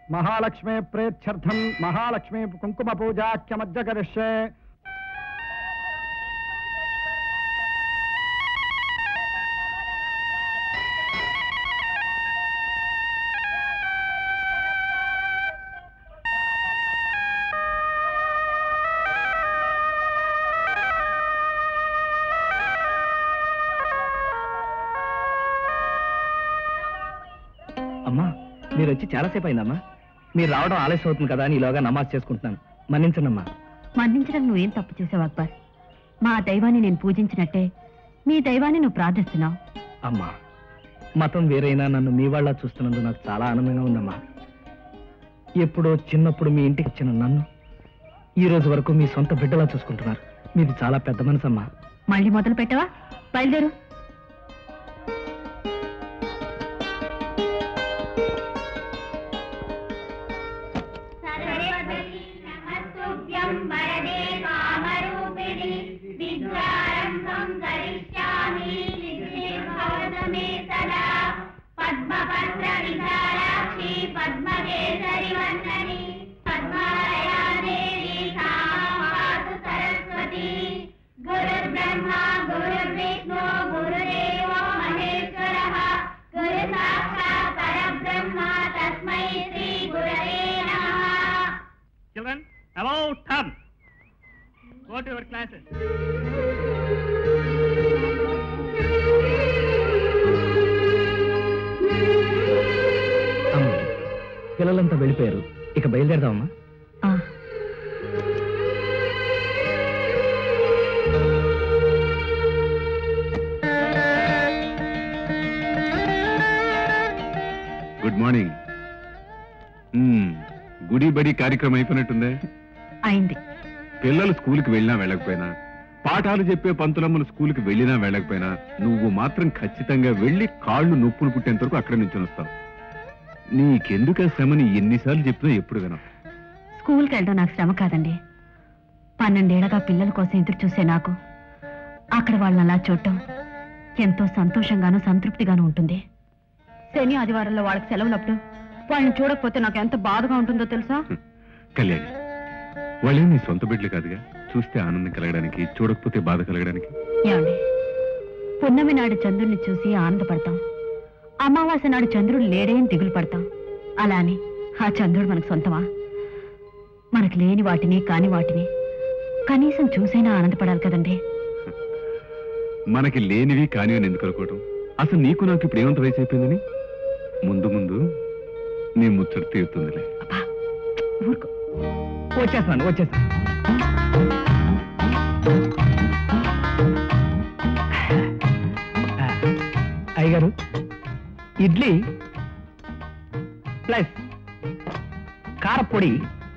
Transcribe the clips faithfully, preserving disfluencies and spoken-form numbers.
महालक्ष्मी प्रेत्यर्थम महालक्ष्मी कुंकुम पूजाख्यमज्ज करिष्ये। అమ్మా మీరు వచ్చి చాలాసేపు అయిందమ్మా. మీరు రావడం ఆలస్యం అవుతుంది కదా అని ఈలోగా నమాజ్ చేసుకుంటున్నాను. మన్నించండమ్మా. మన్నించడం నువ్వేం తప్పు చేసావు అక్బర్. మా దైవాన్ని నేను పూజించినట్టే మీ దైవాన్ని నువ్వు ప్రార్థిస్తున్నావు. అమ్మా మతం వేరైనా నన్ను మీ వాళ్ళ చూస్తున్నందుకు నాకు చాలా ఆనందంగా ఉందమ్మా. ఎప్పుడో చిన్నప్పుడు మీ ఇంటికి వచ్చిన నన్ను ఈ రోజు వరకు మీ సొంత బిడ్డలా చూసుకుంటున్నారు. మీది చాలా పెద్ద మనసు అమ్మా. మళ్ళీ మొదలు పెట్టవా? బయలుదేరు. Children, about turn. Go to your classes. అమ్మా పిల్లలంతా వెళ్ళిపోయారు, ఇక బయలుదేరదామమ్మా. Good morning. గుడి బడి కార్యక్రమం అయిపోయినట్టుందే. అయింది. పిల్లలు స్కూల్కి వెళ్ళినా వెళ్ళకపోయినా, పాఠాలు చెప్పే పంతులమ్మలు స్కూల్కి వెళ్ళినా వెళ్ళకపోయినా, నువ్వు మాత్రం ఖచ్చితంగా వెళ్ళి కాళ్ళు నొప్పులు పుట్టేంత వరకు అక్కడ నుంచి వస్తావు. నీకెందుకు శ్రమని ఎన్నిసార్లు చెప్పినా ఎప్పుడు వినవు. స్కూల్కి వెళ్ళడం నాకు శ్రమ కాదండి. పన్నెండేళ్లగా పిల్లల కోసం ఎదురు చూసే నాకు అక్కడ వాళ్ళని అలా చూడటం ఎంతో సంతోషంగానూ సంతృప్తిగానూ ఉంటుంది. శని ఆదివారంలో వాళ్ళకి సెలవులప్పుడు వాళ్ళని చూడకపోతే నాకు ఎంత బాధగా ఉంటుందో తెలుసా? కళ్యాణి, వాళ్ళే నీ సొంత బిడ్డలు కాదుగా, చూస్తే ఆనందం కలగడానికి, చూడకపోతే బాధ కలగడానికి. ఏమండి, పున్నమి నాడు చంద్రుడిని చూసి ఆనందపడతాం, అమావాస్య నాడు చంద్రుడు లేడే అని దిగులు పడతాం. అలా అని ఆ చంద్రుడు మనకు సొంతమా? మనకు లేని వాటిని కాని వాటిని కనీసం చూసైనా ఆనందపడాలి కదండి. మనకి లేనివి కానివి ఎందుకు అనుకోవటం? అసలు నీకు నాకు ఇప్పుడు ఏమంత వయసు అయిపోయిందని? ముందు ముందు నీ ముచ్చట తీరుతుందిలే. వచ్చేస్తాను వచ్చేస్తాను అయ్యగారు, ఇడ్లీ ప్లస్ కారపొడి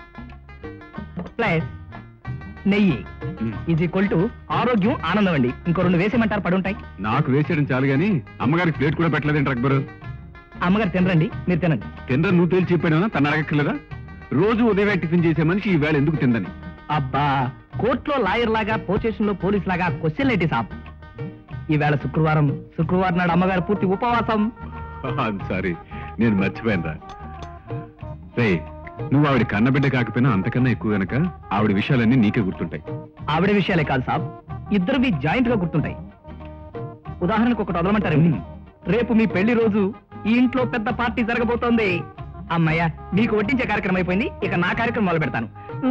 ప్లస్ నెయ్యి ఇది ఈక్వల్ టు ఆరోగ్యం ఆనందం అండి. ఇంకో రెండు వేసేయమంటారు? పడుంటాయి. నాకు వేసేయడం చాలు గాని అమ్మగారికి ప్లేట్ కూడా పెట్టలేదండి అక్బరు. అమ్మగారు తినరండి, మీరు తినండి. తినరా? నువ్వు తేల్చి చెప్పానా? తన అడగక్కర్లేదా? రోజు ఉదయం టిఫిన్ చేసే మనిషి ఈ వేళ ఎందుకు తిందని? అబ్బా, కోర్టులో లాయర్ లాగా పోలీస్ లో పోలీస్ లాగా క్వశ్చన్ ఏంటి సాబ్? ఈవేళ శుక్రవారం, శుక్రవారం నాడు అమ్మగారు పూర్తి ఉపవాసం. సారీ, నేను మర్చిపోయాను రా. రే, నువ్వు ఆవిడ కన్నబిడ్డ కాకపోయినా అంతకన్నా ఎక్కువ గనక ఆవిడ విషయాలన్నీ నీకే గుర్తుంటాయి. ఆవిడ విషయాలే కాదు సాబ్, ఇద్దరువి జాయింట్ గా గుర్తుంటాయి. ఉదాహరణకు ఒకటి వదలమంటారు. రేపు మీ పెళ్లి రోజు ఈ ఇంట్లో పెద్ద పార్టీ జరగబోతోంది. అమ్మయ్య, మీకు వడ్డించే కార్యక్రమం అయిపోయింది, ఇక నా కార్యక్రమం మొదలు పెడతాను.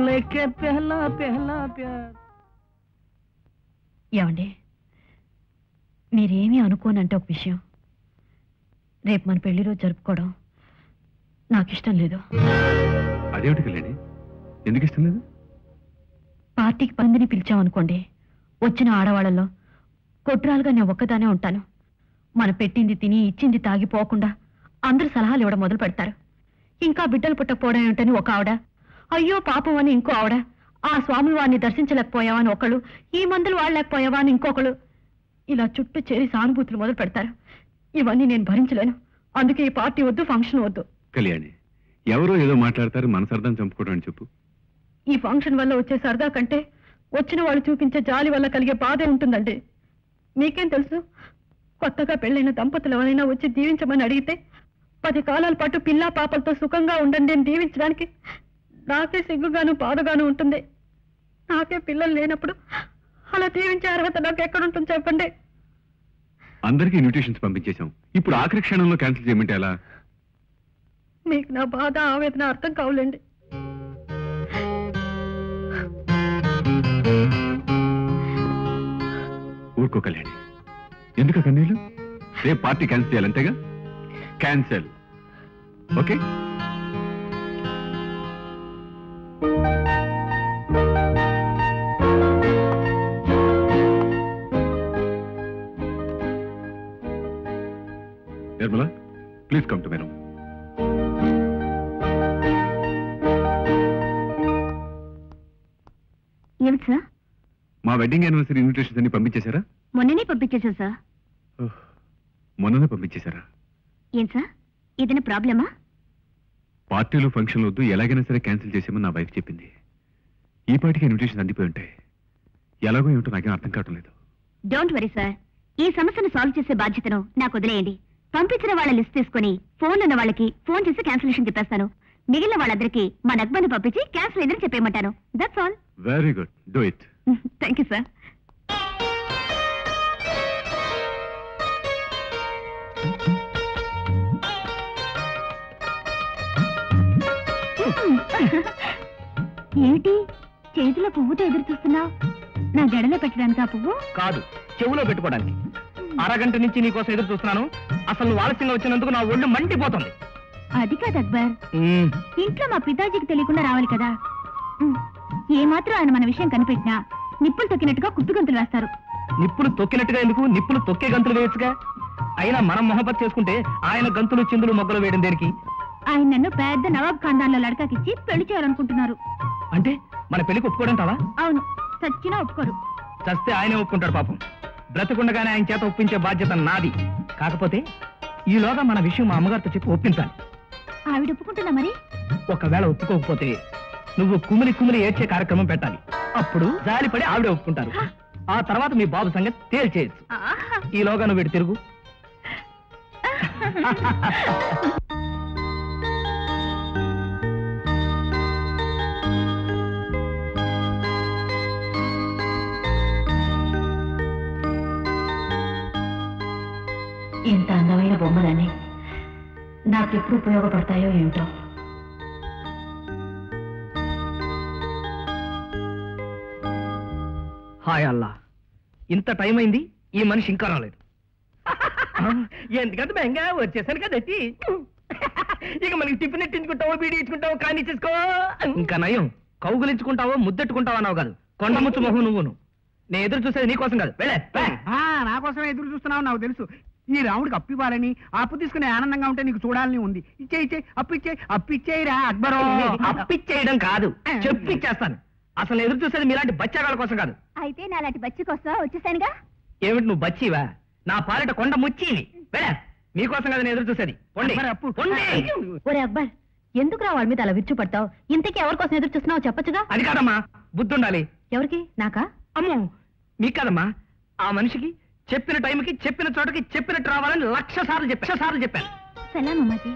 ఏమండి, మీరేమీ అనుకోనంటే ఒక విషయం, రేపు మన పెళ్లి రోజు జరుపుకోవడం నాకు ఇష్టం లేదు. అదేమిటి కళ్యాణి, ఎందుకు ఇష్టం లేదు? పార్టీకి పందిని పిలిచామనుకోండి, వచ్చిన ఆడవాళ్ళలో కొట్రాలుగా నేను ఒక్కదానే ఉంటాను. మన పెట్టింది తిని ఇచ్చింది తాగిపోకుండా అందరూ సలహాలు ఇవ్వడం మొదలు పెడతారు. ఇంకా బిడ్డలు పుట్టకపోవడం ఏమిటని ఒక ఆవిడ, అయ్యో పాపం అని ఇంకో ఆవిడ, ఆ స్వామి వారిని దర్శించలేకపోయావా అని ఒకళ్ళు, ఈ మందులు వాడలేకపోయావా అని ఇంకొకళ్ళు, ఇలా చుట్టూ చేరి సానుభూతులు మొదలు పెడతారు. ఇవన్నీ నేను భరించలేను. అందుకే ఈ పార్టీ వద్దు, ఫంక్షన్ వద్దు. కళ్యాణి, ఎవరో ఏదో మాట్లాడతారు, మన సరదాం చంపుకోవడం అని చెప్పు. ఈ ఫంక్షన్ వల్ల వచ్చే సరదా కంటే వచ్చిన వాళ్ళు చూపించే జాలి వల్ల కలిగే బాధే ఉంటుందండి. మీకేం తెలుసు, కొత్తగా పెళ్ళైన దంపతులు ఎవరైనా వచ్చి దీవించమని అడిగితే పది కాలాల పాటు పిల్లా పాపలతో సుఖంగా ఉండండి అని దీవించడానికి నాకే సిగ్గుగాను బాధగాను ఉంటుంది. నాకే పిల్లలు లేనప్పుడు అలా దీవించే అర్హత నాకు ఎక్కడుంటుంది చెప్పండి. అందరికీ ఇన్విటేషన్స్ పంపించేశాం. ఇప్పుడు ఆఖరి క్షణంలో క్యాన్సిల్ చేయమంటే ఎలా? మీకు నా బాధ ఆవేదన అర్థం కావులేండి. ఊరుకో కళ్యాణి, ఎందుకు కన్నీళ్ళు? రేపు పార్టీ క్యాన్సిల్ చేయాలంతేగా? Cancel. Okay. Nirmala, please come to my room. ఏమిటి సార్? మా వెడ్డింగ్ యానివర్సరీ ఇన్విటేషన్స్ అన్ని పంపించేశారా? మొన్ననే పంపించేశారు సార్. మొన్ననే పంపించేశారా? ఏం సార్, ఏదైనా ప్రాబ్లమా? పార్టీలు ఫంక్షన్లు వద్దు, ఎలాగైనా సరే క్యాన్సిల్ చేసేమని నా వైఫ్ చెప్పింది. ఈ పార్టీకి ఇన్విటేషన్ అందిపోయి ఉంటాయి. ఎలాగో ఏమిటో నాకేం అర్థం కావటం లేదు. డోంట్ వరీ సార్, ఈ సమస్యను సాల్వ్ చేసే బాధ్యతను నాకు వదిలేయండి. పంపించిన వాళ్ళ లిస్ట్ తీసుకుని ఫోన్ ఉన్న వాళ్ళకి ఫోన్ చేసి క్యాన్సిలేషన్ చెప్పేస్తాను. మిగిలిన వాళ్ళందరికీ మా నగ్బాన్ని పంపించి క్యాన్సిల్ అయిందని చెప్పేయమంటాను. That's all. Very good, do it. Thank you sir. ఏమిటి చేతిలో పువ్వుతో ఎదురు చూస్తున్నావు? నా జడలో పెట్టడానికి ఆ పువ్వు కాదు, చెవులో పెట్టుకోవడానికి. అరగంట నుంచి నీకోసం ఎదురు చూస్తున్నాను. అసలు నువ్వు ఆలస్యంగా వచ్చినందుకు నా ఒళ్ళు మండిపోతుంది. అది కాదు అక్బర్, ఇంట్లో మా పితాజీకి తెలియకుండా రావాలి కదా. ఏమాత్రం ఆయన మన విషయం కనిపెట్టినా నిప్పులు తొక్కినట్టుగా కుప్పి గంతులు వేస్తారు. నిప్పులు తొక్కినట్టుగా ఎందుకు? నిప్పులు తొక్కే గంతులు వేయచ్చుగా. అయినా మనం మొహబత్ చేసుకుంటే ఆయన గంతులు చిందులు మొగ్గలు వేయడం దేనికి? ఆయన నన్ను పెద్ద నవాబ్ ఖాన్దాన్లో లడకాకిచ్చి పెళ్లి చేయాలనుకుంటున్నారు. అంటే మన పెళ్లికి ఒప్పుకోవడంటావా? అవును, చచ్చినా ఒప్పుకోరు. చస్తే ఆయనే ఒప్పుకుంటాడు పాపం. బ్రతకుండగానే ఆయన చేత ఒప్పించే బాధ్యత నాది. కాకపోతే ఈలోగా మన విషయం మా అమ్మగారితో చెప్పి ఒప్పించాలి. ఆవిడ ఒప్పుకుంటుందా మరి? ఒకవేళ ఒప్పుకోకపోతే నువ్వు కుమిలి కుమిలి ఏడ్చే కార్యక్రమం పెట్టాలి. అప్పుడు జాలిపడి ఆవిడ ఒప్పుకుంటారు. ఆ తర్వాత మీ బాబు సంగతి తేల్చేయచ్చు. ఈలోగా నువ్వు వీడు తిరుగు. ఎంత అందమైన బొమ్మలని నాకెప్పుడు ఉపయోగపడతాయో ఏమిటో. హాయ్ అల్లా, ఇంత టైం అయింది, ఈ మనిషి ఇంకా రాలేదు. ఎందుకంటే బెంగా వచ్చేసాను కదట్టి. ఇక మనకి టిఫిన్ ఎట్టించుకుంటావో బీడీ ఇచ్చుకుంటావో కానీ చేసుకో. ఇంకా నయం, కౌగులించుకుంటావో ముద్దెట్టుకుంటావో అన్నావు కాదు. కొండముచ్చు మొహం నువ్వును. నేను ఎదురు చూసేది నీకోసం కాదు. వెళ్ళే. నా కోసమే ఎదురు చూస్తున్నావు నాకు తెలుసు. ఈ రాముడికి అప్పు ఇవ్వాలని, అప్పు తీసుకుని ఆనందంగా ఉంటే నీకు చూడాలని ఉంది. ఇచ్చే ఇచ్చే అప్పు ఇచ్చే అప్పు ఇచ్చేయిరా అక్బరో. అప్పిచ్చేయడం కాదు, చెప్పిచ్చేస్తాను. అసలు ఎదురు చూసేది మీలాంటి బచ్చాగాళ్ళ కోసం కాదు. అయితే నాలాంటి బచ్చి కోసం వచ్చేసానుగా. ఏమిటి నువ్వు బచ్చివా? నా పాలిట కొండ ముచ్చిని. వెళ్ళే, మీకోసం కదా నేను ఎదురు చూసేది. ఒరే అక్బర్, ఎందుకు రా వాళ్ళ మీద అలా విరుచు పడతావు? ఇంతకీ ఎవరి కోసం ఎదురు చూస్తున్నావు చెప్పచ్చుగా. అది కాదమ్మా, బుద్ధుండాలి. ఎవరికి? నాకా? అమ్మో, మీకు కాదమ్మా. ఆ మనిషికి చెప్పిన టైంకి చెప్పిన చోటకి చెప్పినట్టు రావాలని లక్ష సార్లు చెప్పా లక్ష సార్లు చెప్పాను. సలాం అమ్మాజీ.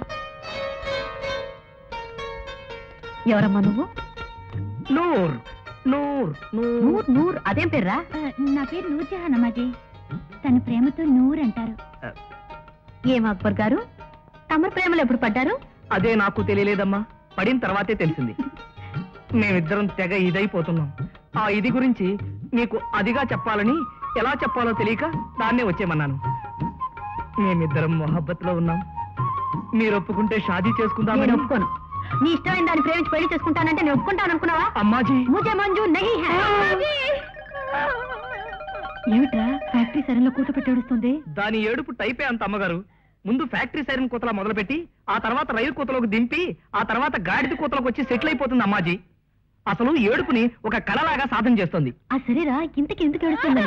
ఎవరమ్మా నువ్వు? నూర్ నూర్ నూర్ నూర్ అదేం పేర్రా? నా పేరు నూర్జహాన్ అమ్మాజీ. తన ప్రేమతో నూర్ అంటారు. ఏం అక్బర్ గారు, తమ ప్రేమలో ఎప్పుడు పడ్డారు? అదే నాకు తెలియలేదమ్మా, పడిన తర్వాతే తెలిసింది. మేమిద్దరం తెగ ఇదైపోతున్నాం. ఆ ఇది గురించి మీకు అదిగా చెప్పాలని ఎలా చెప్పాలో తెలియక దాన్నే వచ్చేమన్నాను. మేమిద్దరం మొహబ్బత్లో ఉన్నాం. మీరు ఒప్పుకుంటే షాదీ చేసుకుందామని. ఒప్పుకోను. నీ ఇష్టమైన దాన్ని ప్రేమించి పెళ్లి చేసుకుంటానంటే నేను ఒప్పుకుంటాను అనుకున్నావా? అమ్మాజీ, ముజే మంజూ నహీ హై. ఏమిట్రా ఫ్యాక్టరీ సైరన్లో కూత పెట్టి ఏడుస్తుంది? దాని ఏడుపు టైపే అంత అమ్మగారు. ముందు ఫ్యాక్టరీ సైరన్ కూతలా మొదలుపెట్టి ఆ తర్వాత రైలు కూతలోకి దింపి ఆ తర్వాత గాడిద కూతలోకి వచ్చి సెటిల్ అయిపోతుంది అమ్మాజీ. అసలు ఏడుపుని ఒక కళలాగా సాధన చేస్తుంది. ఆ సరేరా, ఇంతకి ఎందుకు ఏడుస్తుంది?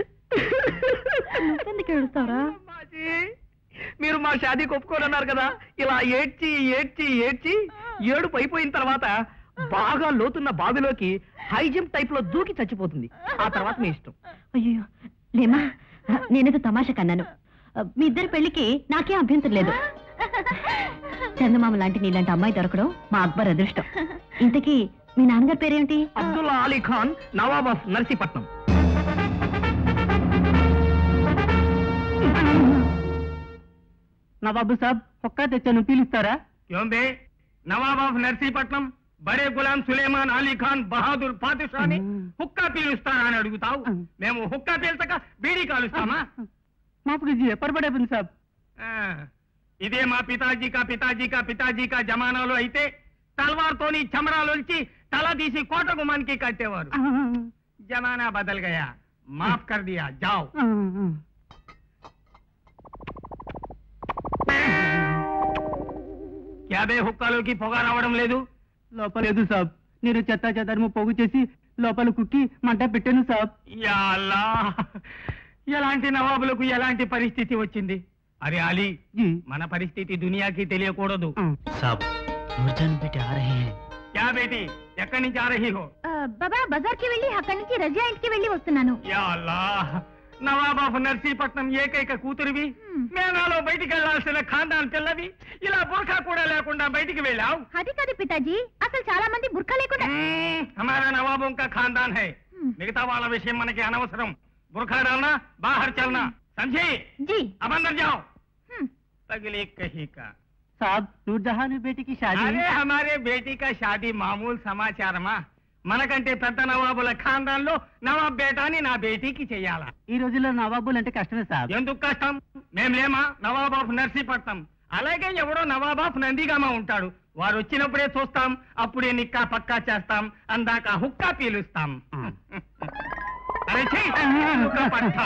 ఎందుకు ఏడుస్తావురా? మీరు మా షాదీకి ఒప్పుకోనన్నారు కదా. ఇలా ఏడ్చి ఏడ్చి ఏడ్చి ఏడుపు అయిపోయిన తర్వాత బాగా లోతున్న బావిలోకి హై జంప్ టైప్ లో దూకి చచ్చిపోతుంది. ఆ తర్వాత మీ ఇష్టం. అయ్యో లేమా, నేనేదో తమాషా కన్నాను. మీ ఇద్దరి పెళ్లికి నాకేం అభ్యంతరం లేదు. చందమామ లాంటి నీలాంటి అమ్మాయి దొరకడం మా అక్బర్ అదృష్టం. ఇంతకీ మీ నాన్నగారి పేరేంటి? అబ్దుల్లా అలీ ఖాన్, నవాబ్ ఆఫ్ నర్సీపట్నం. నవాబు సాబ్ ఒక్క తెచ్చాను, పీలుస్తారా? क्यों बे नवाब ऑफ నర్సీపట్నం బడే గులాం సులేమాన్ అలీ ఖాన్ బహాదూర్ పాతిషాని హుక్కా పీలుస్తారా అని అడుగుతావు? మేము హుక్కా పీల్చక బీడీ కాలుస్తామా? మాపుడు ఎప్పటి సాబ్. ఆ, ఇదే మా పితాజీ కా పితాజీ కా పితాజీ కా జమానాలో అయితే తల్వార్తోని చమరాలొల్చి తల తీసి కోట గుమానికి కట్టేవారు. జమానా బదల్ గయా, మాఫ్ కర్ దియా, జాओ. క్యాబే హుక్కాలోకి పొగ రావడం లేదు? లోపలేదు సాబ్, నేను చెత్త చెదరము పోగు చేసి లోపల కుక్కి మంట పెట్టాను సాబ్. యా అల్లా, ఎలాంటి నవాబులకు ఎలాంటి పరిస్థితి వచ్చింది? అరే అలీ, జీ మన పరిస్థితి దునియాకి తెలియకూడదు. साहब नूरजान बेटे आ रहे हैं. క్యా బేటీ, ఎక్కడి నుంచి ఆ రహీ హో? బాబా బజార్కి వెళ్ళి అక్కడి నుంచి రజియా ఇంటికి వెళ్ళి వస్తున్నాను. యా అల్లా, నవాబ్ ఆఫ్ నర్సీపట్నం ఏకైక కూతురివి, మేనాలో బయటికి వెళ్లాల్సిన ఖాందాన్ పిల్లవి, ఇలా బుర్ఖా కూడా లేకుండా బయటికి వెళ్ళావు. అది కాదు పితాజీ, అసలు చాలా మంది బుర్కా లేకుండా. హమారా నవాబోं का खानदान है. మిగతా వాళ్ళ విషయం మనకి అనవసరం. బుర్ఖా डालना, बाहर चलना, समझे? జీ अब अंदर जाओ. तगली कहीं का. సాబ్ నూర్జహాన్ బేటీకి షాదీ. అరే హమారే బేటీ కా షాదీ మామూలు సమాచారమా? మనకంటే పెద్ద నవాబుల ఖాందాన్లో నవాబ్ బేటాని నా బేటీకి చెయ్యాలా? ఈ రోజుల్లో నవాబులు అంటే కష్టమే సాబ్. ఎందుకు కష్టం? మేం లేమా నవాబ్ ఆఫ్ నర్సీపట్నం? అలాగే ఎవడో నవాబ్ ఆఫ్ నందిగామ ఉంటాడు, వారు వచ్చినప్పుడే చూస్తాం, అప్పుడే నిక్కా పక్కా చేస్తాం, అందాక హుక్కా పీలుస్తాం. అరే ఛీ, హుక్కా పట్టా.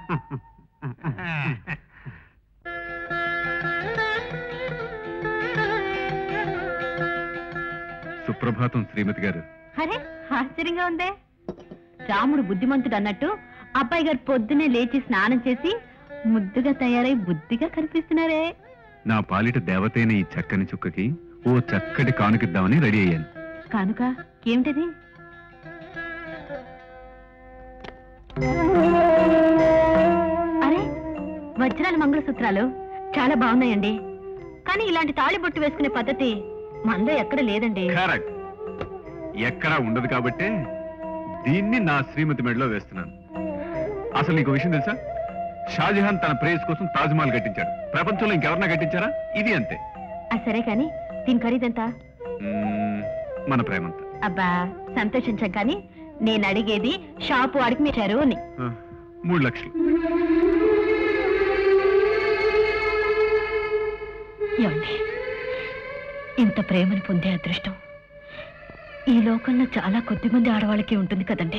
సుప్రభాతం శ్రీమతి గారు. అరే ఆశ్చర్యంగా ఉందే. రాముడు బుద్ధిమంతుడు అన్నట్టు అబ్బాయి గారు పొద్దునే లేచి స్నానం చేసి ముద్దుగా తయారై బుద్ధిగా కనిపిస్తున్నారే. నా పాలిట దేవతైన ఈ చక్కని చుక్కకి ఓ చక్కటి కానుకిద్దామని రెడీ అయ్యాను. కానుక ఏమిటది? అరే వజ్రాల మంగళసూత్రాలు చాలా బాగున్నాయండి, కానీ ఇలాంటి తాళి బొట్టు వేసుకునే పద్ధతి మనలో ఎక్కడ లేదండి. కరెక్ట్, ఎక్కడా ఉండదు కాబట్టే దీన్ని నా శ్రీమతి మెడలో వేస్తున్నాను. అసలు నీకు విషయం తెలుసా? షాజహాన్ తన ప్రేయస్ కోసం తాజ్మహల్ కట్టించాడు. ప్రపంచంలో ఇంకెవరన్నా కట్టించారా? ఇది అంతే. ఆ సరే కాని దీని ఖరీదెంత? మ్మ్, మన ప్రేమంతా. అబ్బా సంతోషించాం, కానీ నేను అడిగేది షాపు వాడికి మీచారు అని. ఆ, మూడు లక్షలు. ఏమండి, ఇంత ప్రేమను పొందే అదృష్టం ఈ లోకంలో చాలా కొద్ది మంది ఆడవాళ్ళకి ఉంటుంది కదండి.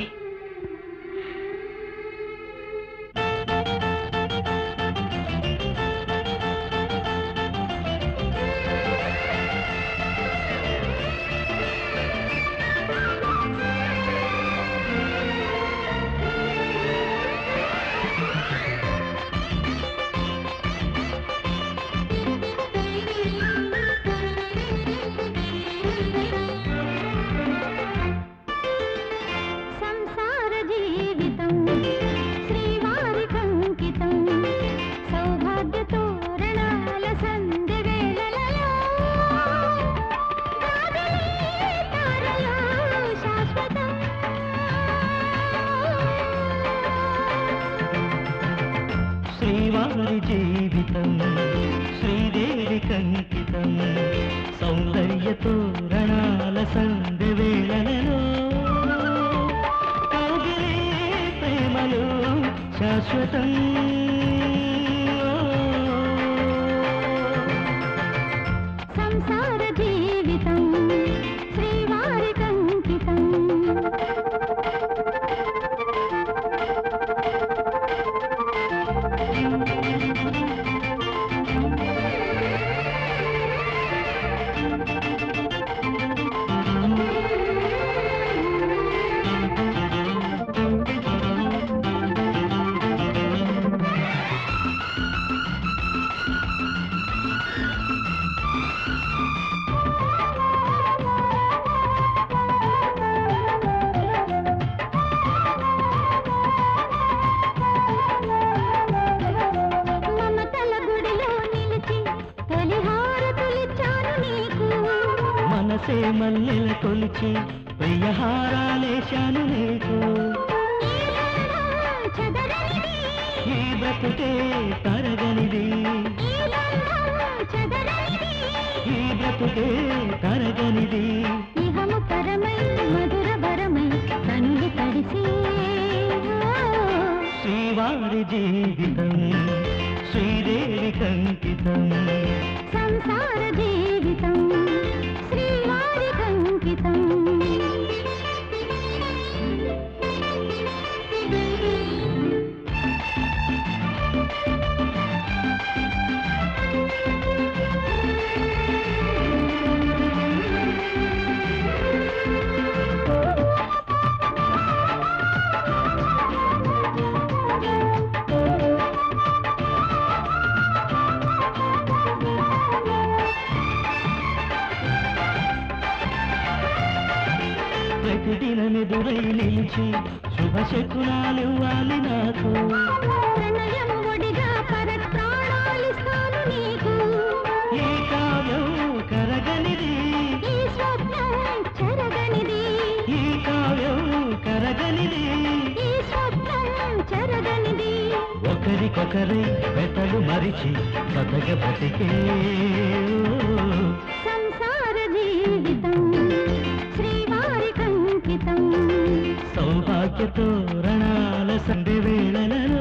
శ్రీవారి జీవితం శ్రీదేవి కంకితం, సౌందర్య తోరణాల సంధ్య వేళలలో కౌగిలే ప్రేమలో శాశ్వతం. సంసార జీవితం శ్రీవారి కంకితం. ఆసే మల్లెల కొలిచి వెయ్యహారాలేశాను నీకు ఈ బ్రతుకే తరగనిది ఈ బ్రతుకే తరగనిది ఇహము పరమై మధుర భరమై కనులు తడిసి శ్రీవారి జీవితం శ్రీదేవి కంకితం సంసార జీవితం శ్రీవారి కంకితం ప్రతిదినమెదురై నిలిచి శుభశకునాలివ్వాలి నాకు ప్రణయం ఒడిగా పరప్రాణాలిస్తాను నీకు ఈ కావ్యం కరగనిది ఈ స్వప్నం చెరగనిది ఈ కావ్యం కరగనిది ఈ స్వప్నం చెరగనిది ఒకరికొకరై వెతలు మరిచి బతక బతికే సంసార జీవితం శ్రీవారి కంకితం సౌభాగ్యతో రణాల సంధి వేళలలో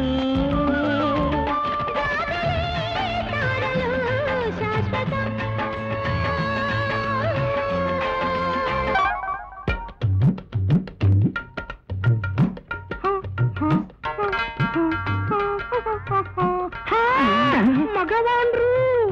తారలు శాశ్వతం మగవాండ్రు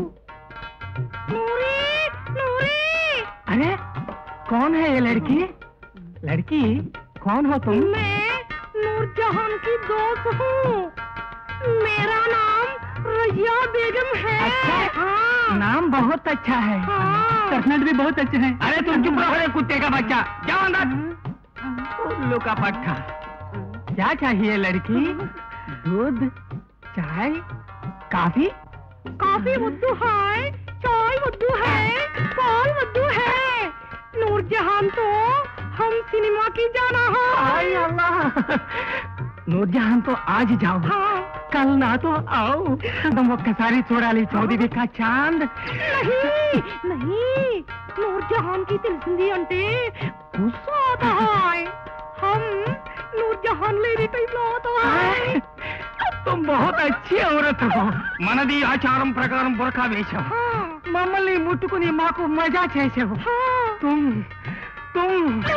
नूरी नूरी अरे कौन है ये लड़की लड़की कौन हो तुम मैं नूरजहान की दोस्त हूँ मेरा नाम रजिया बेगम है अच्छा हाँ। नाम बहुत अच्छा है कर्नल भी बहुत अच्छे हैं अरे तुम चुप रहो कुत्ते का बच्चा जाओ अंदर उल्लू का पट्टा क्या चाहिए लड़की दूध चाय काफी काफी वद्दू है चाय वद्दू है पाल वद्दू है नूरजहान तो हम सिनेमा की जाना है हाय अल्लाह नूरजहान तो आज जाओ हाँ। कल ना तो आओ तुम ఒక్కసారి చూడాలి చౌదరి కా చాంద్ नहीं नहीं नूरजहान की తెలిసింది అంటే गुस्सा आता है हम नूरजहान लेने टाइम లో आता है तुम बहुत अच्छी औरत हो మనది ఆచారం ప్రకారం బురకా వేశాం మమ్మల్ని ముట్టుకుని మాకు మజా చేసావు तुम तुम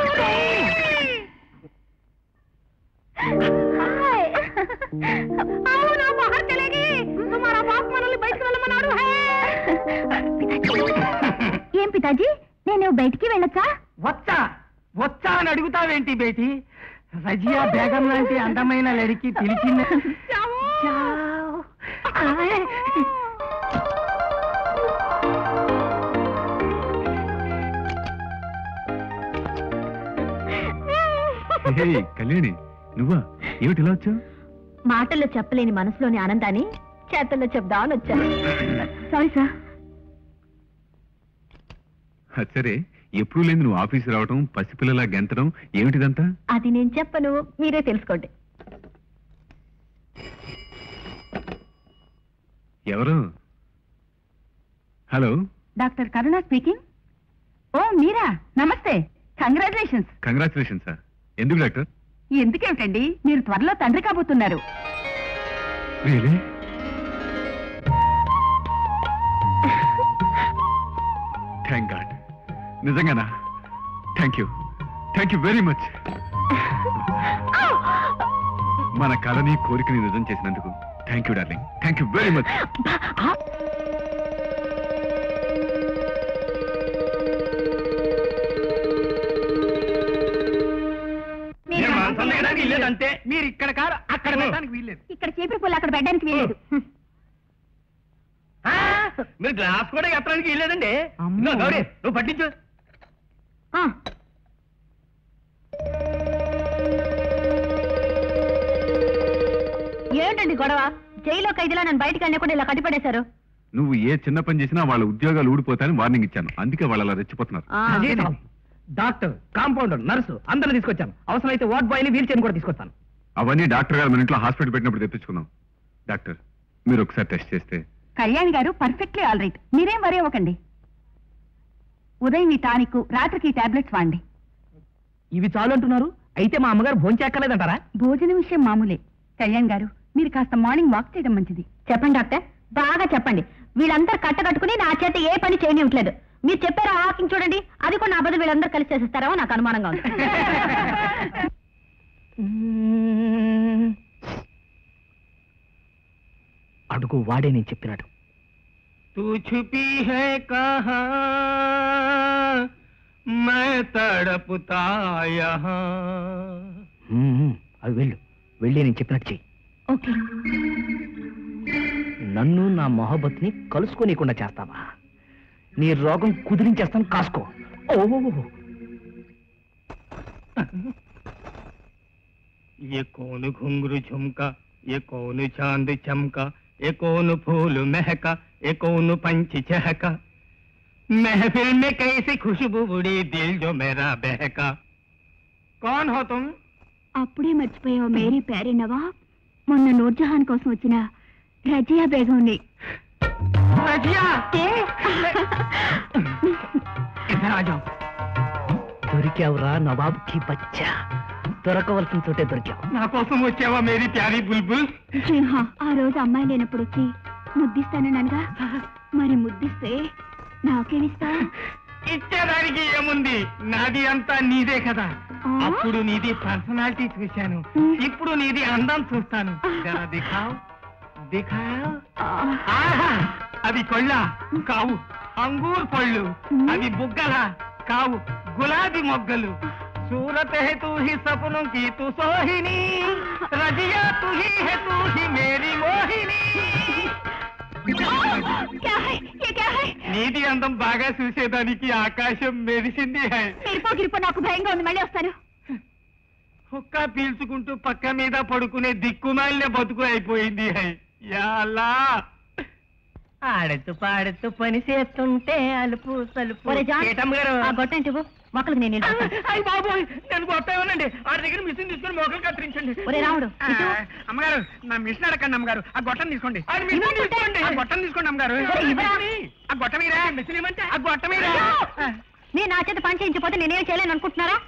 आओ ना बाहर चलेगी तुम्हारा बाप మనల్ని బయటికి వెళ్ళమన్నాడు ఏం పితాజీ నేను బయటికి వెళ్ళొచ్చా వచ్చా వచ్చా అని అడుగుతావేంటి బేటి రజియా బేగం లాంటి అందమైన లడికి పిలిచింది కళ్యాణి నువ్వా ఏమిటి ఇలా వచ్చావు మాటల్లో చెప్పలేని మనసులోని ఆనందాన్ని చేతల్లో చెప్దామని వచ్చాను సారీ సార్ సరే ఎప్పుడు లేదు నువ్వు ఆఫీస్ రావటం పసిపిల్లలా గెంతడం ఏమిటిదంతా అది నేను చెప్పను మీరే తెలుసుకోండి ఎవరు హలో డాక్టర్ కరుణ స్పీకింగ్ ఓ మీరా నమస్తే కంగ్రాచులేషన్స్ కంగ్రాచులేషన్ సార్ ఎందుకు డాక్టర్ ఎందుకేమిటండి మీరు త్వరలో తండ్రి కాబోతున్నారు రియలీ థ్యాంక్ గాడ్ నిజంగానా thank you thank you very much మన కళని కోరికని నిజం చేసినందుకు thank you darling thank you very much లేదంటే మీరు ఇక్కడ కాదు అక్కడ పెట్టడానికి వీల్లేదు ఇక్కడ చీపురు పుల్ల అక్కడ పెట్టడానికి వీలేదు మీరు గ్లాస్ కూడా ఎత్తడానికి వీల్లేదండి ఇదిగో గౌరీ నువ్వు పట్టించు ఏంటండి గొడవ జైల్లో ఖైదీలా నన్ను బయటకు అన్నీ కూడా ఇలా కట్టిపడేశారు నువ్వు ఏ చిన్న పని చేసినా వాళ్ళ ఉద్యోగాలు ఊడిపోతాయని వార్నింగ్ ఇచ్చాను. అందుకే వాళ్ళు అలా రెచ్చిపోతున్నారు. అదే సాబ్. డాక్టర్, కాంపౌండర్, నర్సు అందరిని తీసుకొచ్చాను. అవసరమైతే వార్డ్ బాయ్ ని వీల్ చైర్ కూడా తీసుకొస్తాను. అవన్నీ డాక్టర్ గారు మన ఇంట్లో హాస్పిటల్ పెట్టినప్పుడు తెప్పించుకున్నాం. డాక్టర్, మీరు ఒకసారి టెస్ట్ చేస్తే. కళ్యాణి గారు పర్ఫెక్ట్లీ ఆల్ రైట్. మీరేం వరే అవ్వకండి. ఉదయం ఈ టానిక్, రాత్రికి టాబ్లెట్స్ వాడండి. ఇవి చాలు అంటున్నారు. అయితే మా అమ్మగారు భోంచేక్కలేదంటారా? భోజన విషయం మామూలే. కళ్యాణ్ గారు, మీరు కాస్త మార్నింగ్ వాక్ చేయడం మంచిది. చెప్పండి డాక్టర్, బాగా చెప్పండి. వీళ్ళందరూ కట్టకట్టుకుని నా చేత ఏ పని చేయనివ్వట్లేదు. మీరు చెప్పారు ఆ వాకింగ్ చూడండి, అది కూడా నా బదులు వీళ్ళందరూ కలిసి చేసేస్తారో నాకు అనుమానంగా ఉంది. అడుగు, వాడే నేను చెప్పినాడు. तू छुपी है कहाँ मैं तड़पता यहाँ. అవి వెళ్ళు, వెళ్ళి నేను చెప్పినట్టు చెయ్యి. ఓకే. నన్ను నా మొహబ్బత్ని కలుసుకోనీయకుండా చేస్తావా? నీ రోగం కుదిరించేస్తాను, కాసుకో. ఓ ये कौन घुंघरू झुमका, ये कौन चांद चमका, ये कौन फूल महका, ये कौन पंछी चहका, महफिल में कैसी खुशबू उड़ी, दिल जो मेरा बहका. कौन हो तुम? అప్పుడే మర్చిపోయావు మేరీ ప్యారీ నవాబ్. మొన్న నూర్జహాన్ కోసం వచ్చిన రజియా బేగంని. रजिया, इधर आ जाओ. దొరికావురా నవాబ్కి బచ్చా. దొరకవలసిన చోటే దొరికావు. నా కోసం వచ్చావా మేరీ ప్యారీ బుల్బుల్? జీ హా, ఆ రోజు అమ్మాయి లేనప్పుడు వచ్చి ముద్దిస్తాననగా, మరి ముద్దిస్తే నాకేమిస్తా? ఇచ్చేదానికి ఏముంది, నాది అంతా నీదే కదా. అప్పుడు నీది పర్సనాలిటీ చూశాను, ఇప్పుడు నీది అందం చూస్తాను. జరా దిఖావ్ దిఖావ్. ఆహా, అవి కొళ్ళ కావు, అంగూర్ పళ్ళు. అవి బుగ్గల కావు, గులాబీ మొగ్గలు. सूरत है तू ही सपनों की तू सोहिनी, रजिया तू ही है तू ही मेरी मोहिनी. क्या है ये क्या है? నీది అందం బాగా చూసేదానికి ఆకాశం మెరిసింది. హై గిరిపో గిరిపో, నాకు భయంగా ఉంది. మళ్ళీ వస్తాను. హుక్క పీల్చుకుంటూ పక్క మీద పడుకునే దిక్కుమాలిన బతుకు అయిపోయింది. హై యా అల్లా. ఆడుతూ పాడుతూ పని చేస్తుంటే అలుపు సలుపు. ఒరే జాన్, ఏటమ్మగారు? ఆ గొట్టం ఇవ్వు, మొక్కలకు నేను నీళ్ళు పోస్తాను. అయ్య బాబోయ్, నేను కొట్టామనండి. ఆ దగ్గర మిషన్ తీసుకొని మొక్కలు కత్తిరించండి. ఒరే రాముడు, ఇటు. అమ్మగారు, నా మిషన్ అడగండి అమ్మగారు. ఆ గొట్టం తీసుకోండి. ఆ మిషన్ ఇవ్వమంటే? తీసుకోండి. ఆ గొట్టం తీసుకోండి అమ్మగారు. ఒరే, ఇవ్వరా? ఆ గొట్టం మీరా? మిషన్ ఇవ్వమంటే ఆ గొట్టం మీరా? నేను నా చేత పని చేయించిపోతే నేనేం చేయలేను అనుకుంటున్నారా?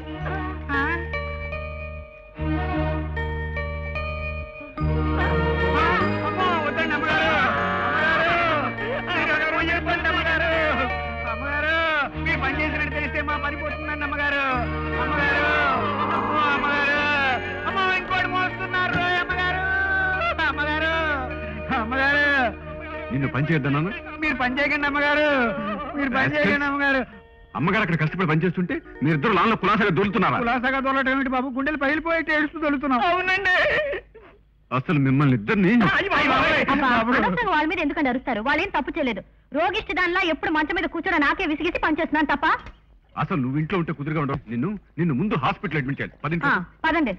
అమ్మో, వద్దండి అమ్మగారు. అమ్మగారు, మీరు చెప్పండి అమ్మగారు. అమ్మగారు, మీరు పని చేసినట్టు తెలిస్తే మా పని పోతుందండి అమ్మగారు. అమ్మగారు, అమ్మో అమ్మగారు, అమ్మో ఇంకోటి మోస్తున్నారు అమ్మగారు. అమ్మగారు, అమ్మగారు, నిన్ను పని చేయొద్దన్నాను. మీరు పని చేయకండి అమ్మగారు. మీరు పని చేయకండి అమ్మగారు. అమ్మగారు అక్కడ కష్టపడి పనిచేస్తుంటే మీరిద్దరు లాన్లో కులాసగా దొరుకుతున్నారా? కులాసాగా దొరకటం ఏమిటి బాబు? గుండెలు పగిలిపోయి ఏడుస్తూ దొరుకుతున్నాం. అవునండి. అసలు మిమ్మల్ని ఇద్దరిని అబ్బా, అనవసరంగా వాళ్ళ మీద ఎందుకంటే అరుస్తారు? వాళ్ళేం తప్పు చేయలేదు. రోగిష్టి దానిలా ఎప్పుడు మంచం మీద కూర్చోడం నాకే విసిగిసి పనిచేస్తున్నాను తప్ప. అసలు నువ్వు ఇంట్లో ఉంటే కుదురుగా ఉండవు. నిన్ను నిన్ను ముందు హాస్పిటల్ అడ్మిట్ చేయాలి. పది ఆ, పదండి.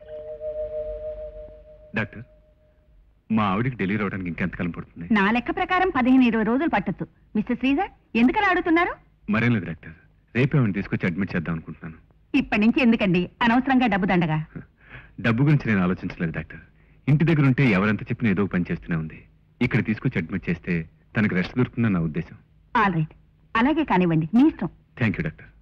డాక్టర్, మా ఆవిడికి డెలివరీ అవడానికి ఇంకెంతకాలం పడుతుంది? నా లెక్క ప్రకారం పదిహేను ఇరవై రోజులు పట్టొచ్చు. మిస్టర్ శ్రీధర్, ఎందుకలా అడుగుతున్నారు? మరేం లేదు డాక్టర్, రేపే ఆవిడని తీసుకొచ్చి అడ్మిట్ చేద్దాం అనుకుంటున్నాను. ఇప్పటి నుంచి ఎందుకండి అనవసరంగా డబ్బు దండగా? డబ్బు గురించి నేను ఆలోచించలేదు డాక్టర్. ఇంటి దగ్గర ఉంటే ఎవరెంత చెప్పినా ఏదో పని చేస్తూనే ఉంది. ఇక్కడ తీసుకొచ్చి అడ్మిట్ చేస్తే తనకు రెస్ట్ దొరుకుతుందని నా ఉద్దేశం. ఆల్ రైట్, అలాగే కానివ్వండి, మీ ఇష్టం. Thank you doctor.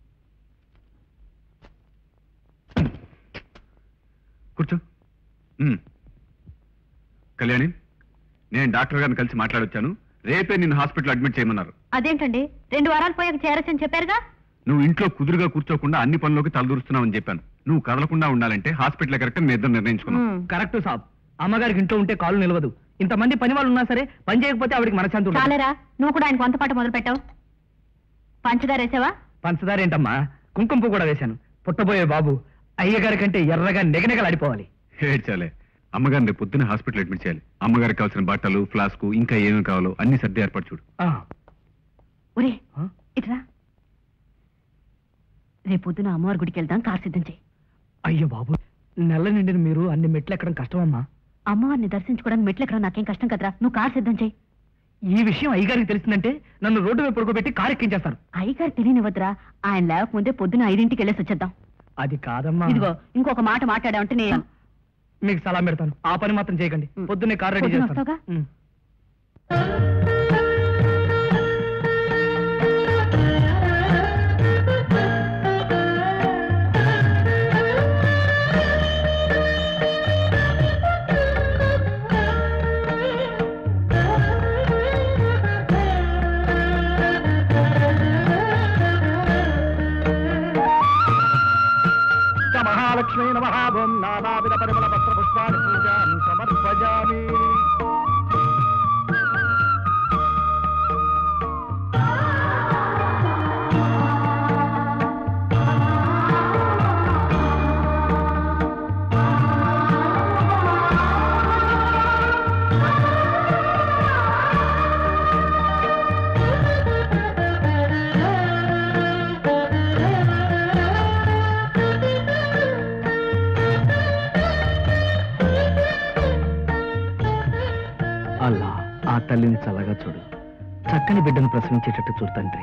కూర్చో. మ్మ్. కళ్యాణి, నేను డాక్టర్ గారిని కలిసి మాట్లాడొచ్చాను. రేపే నిన్ను హాస్పిటల్ అడ్మిట్ చేయమన్నారు. అదేంటండి, రెండు వారాలు పోయాక చేరొచ్చని చెప్పారుగా? నువ్వు ఇంట్లో కుదురుగా కూర్చోకుండా అన్ని పనులకి తలదూరుస్తున్నావని చెప్పాను. నువ్వు కదలకుండా ఉండాలంటే హాస్పిటల్ కరెక్ట్ మీ ఇద్దరు నిర్ణయించుకున్నాం. కరెక్ట్ సాబ్. అమ్మగారికి ఇంట్లో ఉంటే కాలు నిలవదు. ఇంతమంది పని వాళ్ళు ఉన్నా సరే పని చేయకపోతే ఆవిడికి మనశాంతి ఉండదు. చాలేరా, నువ్వు కూడా ఆయన కొంతపాటు మొదలు పెట్టావు. పంచదార వేసావా? పంచదార ఏంటమ్మా, కుంకుమ పువ్వు కూడా వేశాను. పుట్టబోయే బాబు అయ్యగారి కంటే ఎర్రగా నెగనెగలాడిపోవాలి. ఏడ్చాలే. అమ్మగారిని రేపు పొద్దున్న హాస్పిటల్ అడ్మిట్ చేయాలి. అమ్మగారికి కావాల్సిన బట్టలు, ఫ్లాస్కు, ఇంకా ఏమేమి కావాలో అన్ని సర్ది ఏర్పాటు చూడు. ఒరే ఇట్రా, రేపు పొద్దున అమ్మవారి గుడికి వెళ్దాం. కార్ సిద్ధం చేయి. అయ్యో బాబు, నెల నిండిన మీరు అన్ని మెట్లు ఎక్కడం కష్టమమ్మా. అమ్మవారిని దర్శించుకోవడానికి మెట్లు ఎక్కడం నాకేం కష్టం కదరా. నువ్వు కార్ సిద్ధం చేయి. ఈ విషయం అయ్యగారికి తెలిసిందంటే నన్ను రోడ్డు మీద పడుకోబెట్టి కారు ఎక్కించేస్తారు. అయ్యగారు తెలియనివ్వద్దురా, ఆయన లేకపోతే పొద్దున ఐదింటికి వెళ్ళేసి వచ్చేద్దాం. అది కాదమ్మా. ఇదిగో ఇంకొక మాట మాట్లాడామంటే నేను మీకు సలాం పెడతాను. ఆ పని మాత్రం చేయకండి. పొద్దున్నే కారు రెడీ పొద్దున్న చేస్తాను. వస్తావుగా? ఉమ్. మహాలక్ష్మీ నమః. ఓం నానావిధ పరిమళ పత్ర పుష్పాన్ని పూజాం సమర్పయామి. అల్లా ఆ తల్లిని చల్లగా చూడు. చక్కని బిడ్డను ప్రసవించేటట్టు చూడు తండ్రి.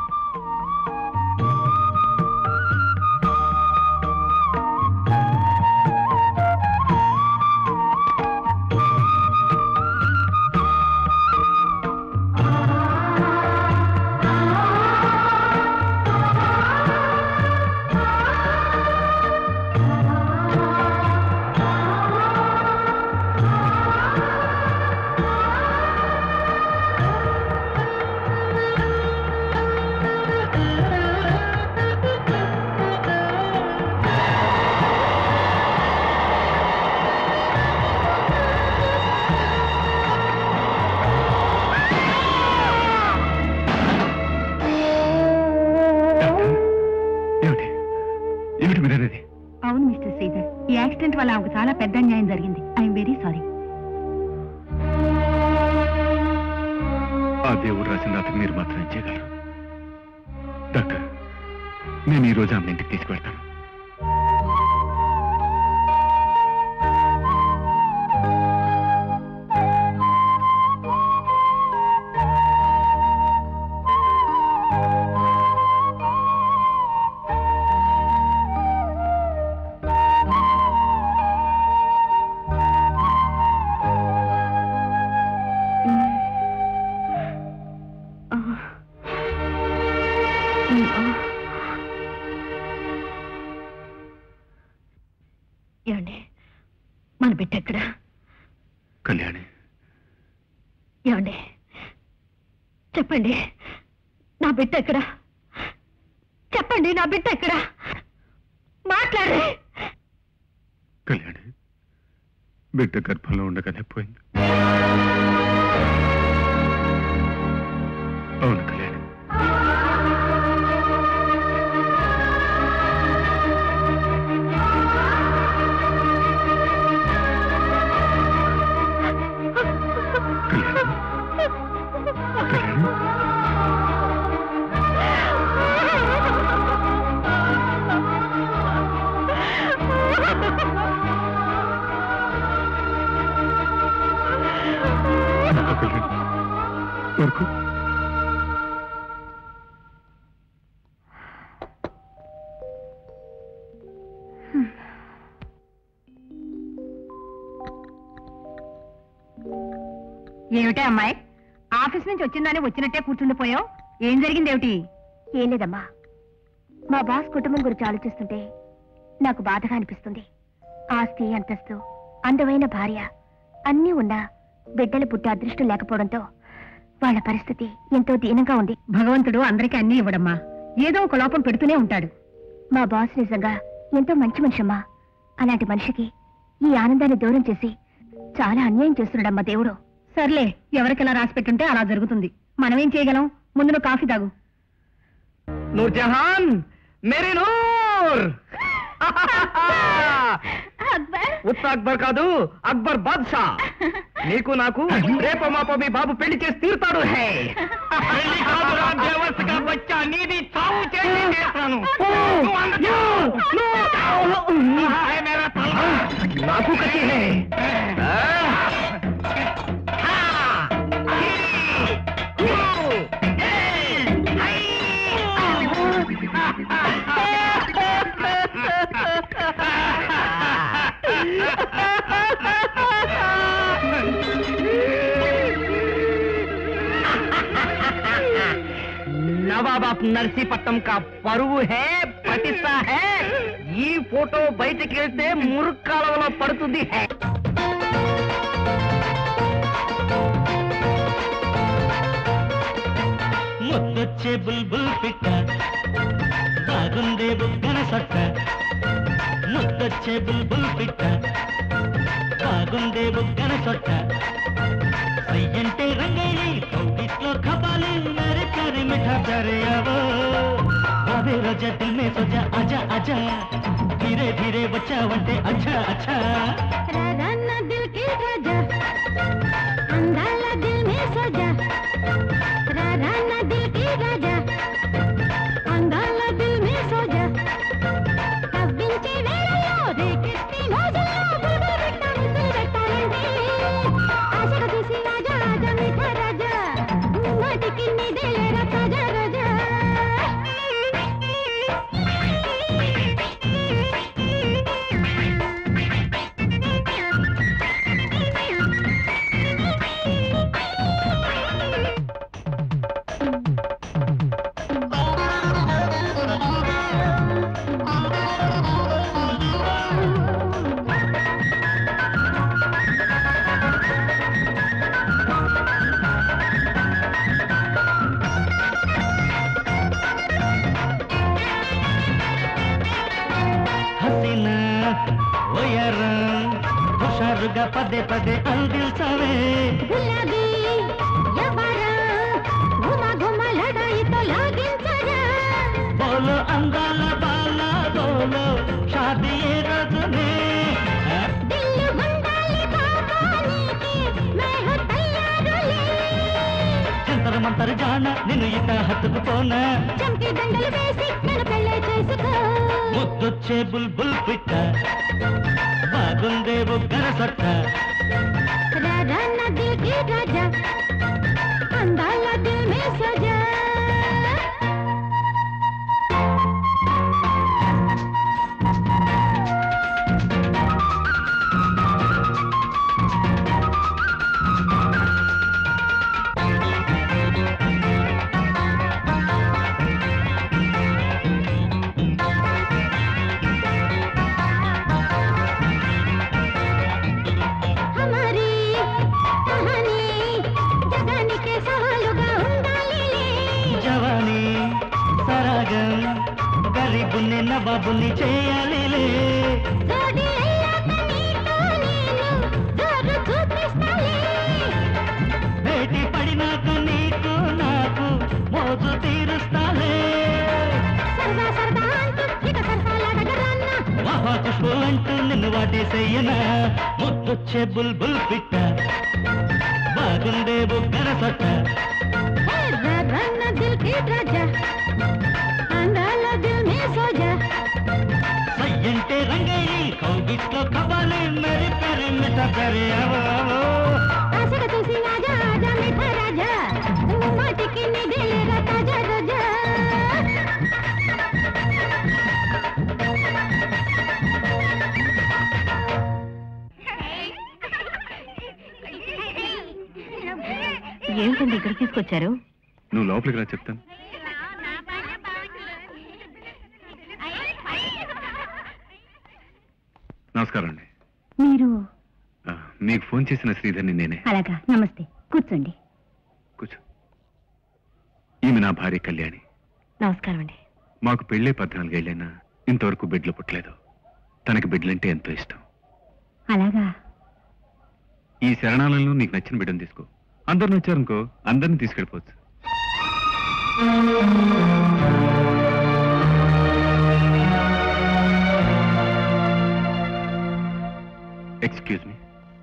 అవును మిస్టర్ శ్రీధర్, ఈ యాక్సిడెంట్ వల్ల ఆమెకు చాలా పెద్ద అన్యాయం జరిగింది. I'm very sorry. ఆ దేవుడు రాసిన రాత్రి మీరు మాత్రం చేయగలరు. డాక్టర్, నేను ఈ రోజు ఆమె ఇంటికి తీసుకువెళ్తాను. ఏమండి, మన బిడ్డ ఎక్కడ? కళ్యాణి, ఏమండి చెప్పండి, నా బిడ్డ ఎక్కడ? చెప్పండి, నా బిడ్డ ఎక్కడ? మాట్లాడే. కళ్యాణి, బిడ్డ గర్భంలో ఉండగానే పోయింది. అవును కళ్యాణి. వరకు ఏమిటే అమ్మాయి, ఆఫీస్ నుంచి వచ్చిందని వచ్చినట్టే కూర్చుండిపోయావు? ఏం జరిగిందేమిటి? ఏం లేదమ్మా, మా బాస్ కుటుంబం గురించి ఆలోచిస్తుంటే నాకు బాధగా అనిపిస్తుంది. ఆస్తి, అంతస్తు, అందమైన భార్య అన్నీ ఉన్నా బిడ్డలు పుట్టే అదృష్టం లేకపోవడంతో వాళ్ళ పరిస్థితి ఎంతో దీనంగా ఉంది. భగవంతుడు అందరికీ అన్నీ ఇవ్వడమ్మా, ఏదో ఒక లోపం పెడుతూనే ఉంటాడు. మా బాస్ నిజంగా ఎంతో మంచి మనిషమ్మా. అలాంటి మనిషికి ఈ ఆనందాన్ని దూరం చేసి చాలా అన్యాయం చేస్తున్నాడమ్మా దేవుడు. సర్లే, ఎవరికెలా రాసి పెట్టుంటే అలా జరుగుతుంది. మనమేం చేయగలం? ముందు నువ్వు కాఫీ తాగు. నూర్ జహాన్, మేరీ నూర్. ఉత్త అక్బర్ కాదు, అక్బర్ బాద్షా. నీకు నాకు రేపో మాపో మీ బాబు పెళ్లి చేసి తీరుతాడు. హే పెళ్లి కాదురా దేవస్గా బచ్చా, నీది చావు చేసి చేస్తాను. నాకు కట్టి హే. नवाब ऑफ नरसीपट्टम का परुవు है పటిస్తా है ఈ ఫోటో బయటికి వెళ్తే మురుక్కాలవలో పడుతుంది है ముద్దొచ్చే బుల్బుల్ పిట్ట బాగుందే బుగ్గన సొట్ట ముద్దొచ్చే బుల్బుల్ పిట్ట బాగుందే బుగ్గన సొట్ట సయ్యంటే రంగయ్యి కౌగిట్లో కపాలి నరే ప్యారే మిఠా ప్యారే అవో బాబే రజా దిల్ మే సోజా ఆజా ఆజా ధీరే ధీరే వచ్చావంటే అచ్చా అచ్చా రానా దిల్ కి రాజా అందాల దిల్ మే సోజా రానా దిల్ కి రాజా అందాల దిల్ మే సోజా కవ్వించే వేళలో రేకెత్తి మోజల్లో బుల్బుల్ పెట్ట ముద్దులు పెట్టాలంటే ఆశగా చూసి రాజా ఆజా మిఠా రాజా మాటికి నీదేలేరా తాజా రాజా హసీనా ఓయర హుషారుగా పదే పదే అందిల్చవే గులాబీ యవర ఘుమ ఘుమ లడాయితో లాగించరా బోలో అందాల బాల బోలో షాదీ ఏ రోజునే దిల్లు గుండాలి బాబా నీకి మే హూ తయారులే జంతర మంతర జాన నిన్ను ఇక హత్తుకుపోనా చంకి దండలు వేసి నన్ను పెళ్ళే చేసుకో ముద్దొచ్చే బుల్బుల్ పిట్ట బాగుందే బుగ్గన సొట్ట రానా దిల్ కి రాజా అందాల దిల్ మే సజా हमारी कहानी जगाने सवालुगा ఉండాలి జవానీ సరాగం గరీబుని నవాబుని చేయాలిలే జోడి అయ్యాక నీతో నేను జోరు చూపిస్తాలే భేటీ పడినాక నీకు నాకు మోజు తీరుస్తాలే సరదా సరదా అంటూ ఇక సరసాలాడగలన్నా వాహా ఖుష్బు అంటూ నిన్ను వాటేసేయనా ముద్దొచ్చే బుల్బుల్ పిట్ట బాగుందే బుగ్గన సొట్ట రానా దిల్ కి రాజా అందాల దిల్ మే సోజా సయ్యంటే రంగయ్యి కౌగిట్లో కవ్వాలి మరి పెరి మిఠ పెరి అవో అవో ఆశగా చూసి రాజా ఆజా మిఠా రాజా మాటికి నీదేలేరా తాజా రాజా ఏమిటండి ఇక్కడ తీసుకొచ్చారు నువ్వు లోపలికి రా చెప్తాను. నమస్కారం అండి. మీరు ఆ, మీకు ఫోన్ చేసిన శ్రీధర్ని నేనే. అలాగా నమస్తే కూర్చోండి కూర్చో. ఈమె నా భార్య కళ్యాణి. నమస్కారం అండి. మాకు పెళ్ళే పద్నాలుగేళ్ళైనా ఇంతవరకు బిడ్డలు పుట్టలేదు. తనకి బిడ్డలంటే ఎంతో ఇష్టం. అలాగా ఈ శరణాలలో నీకు నచ్చిన బిడ్డను తీసుకో. అందరు నచ్చారనుకో అందరిని తీసుకెళ్ళిపోవచ్చు. Excuse me.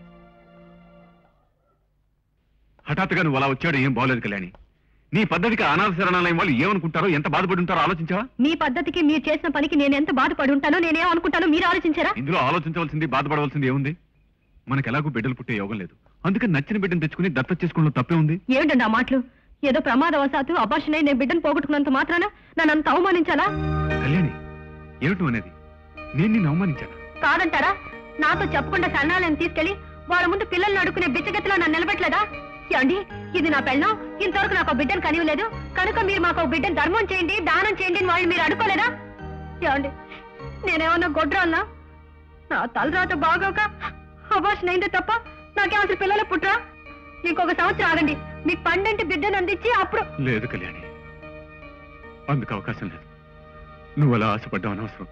హఠాత్తుగా నువ్వు అలా వచ్చాడు ఏం బాగోలేదు కళ్యాణి. నీ పద్ధతికి అనాథ శరణాలయం వాళ్ళు ఏమనుకుంటారో ఎంత బాధపడి ఉంటారో ఆలోచించావా? మీ పద్ధతికి మీరు చేసిన పనికి నేను ఎంత బాధపడి ఉంటానో నేనేం అనుకుంటానో మీరు ఆలోచించారా? ఇందులో ఆలోచించవలసింది బాధపడవలసింది ఏముంది? మనకు ఎలాగూ బిడ్డలు పుట్టే యోగం లేదు. అందుకని నచ్చిన బిడ్డను తెచ్చుకుని దత్త చేసుకోవడంలో తప్పే ఉంది. ఏమిటండి ఆ మాటలు? ఏదో ప్రమాదవశాత్తు అబార్షన్ అయి నేను బిడ్డను పోగొట్టుకున్నంత మాత్రాన నన్ను అంత అవమానించాలా? కళ్యాణి ఏమిటి అనేది? నేను నిన్ను అవమానించాను. కాదంటారా? నాతో చెప్పకుండా శరణాలయం తీసుకెళ్లి వాళ్ళ ముందు పిల్లల్ని అడుక్కునే బిచ్చగతిలో నన్ను నిలబెట్టలేదా? ఏమండి, ఇది నా పెళ్ళం, ఇంతవరకు నాకు బిడ్డను కనివ్వలేదు, కనుక మీరు మాకు ఒక బిడ్డను ధర్మం చేయండి, దానం చేయండి అని వాళ్ళు మీరు అడుకోలేదా? ఏమండి, నేనేమన్నా గొడ్రాన్నా? నా తలరాత బాగోక అబార్షన్ అయిందే తప్ప నాకే అసలు పిల్లలు పుట్రా? ఇంకొక సంవత్సరం ఆగండి, మీకు పండంటి బిడ్డను అందించి అప్పుడు. లేదు కళ్యాణి, అందుకు అవకాశం లేదు. నువ్వు అలా ఆశపడ్డావు అనవసరం.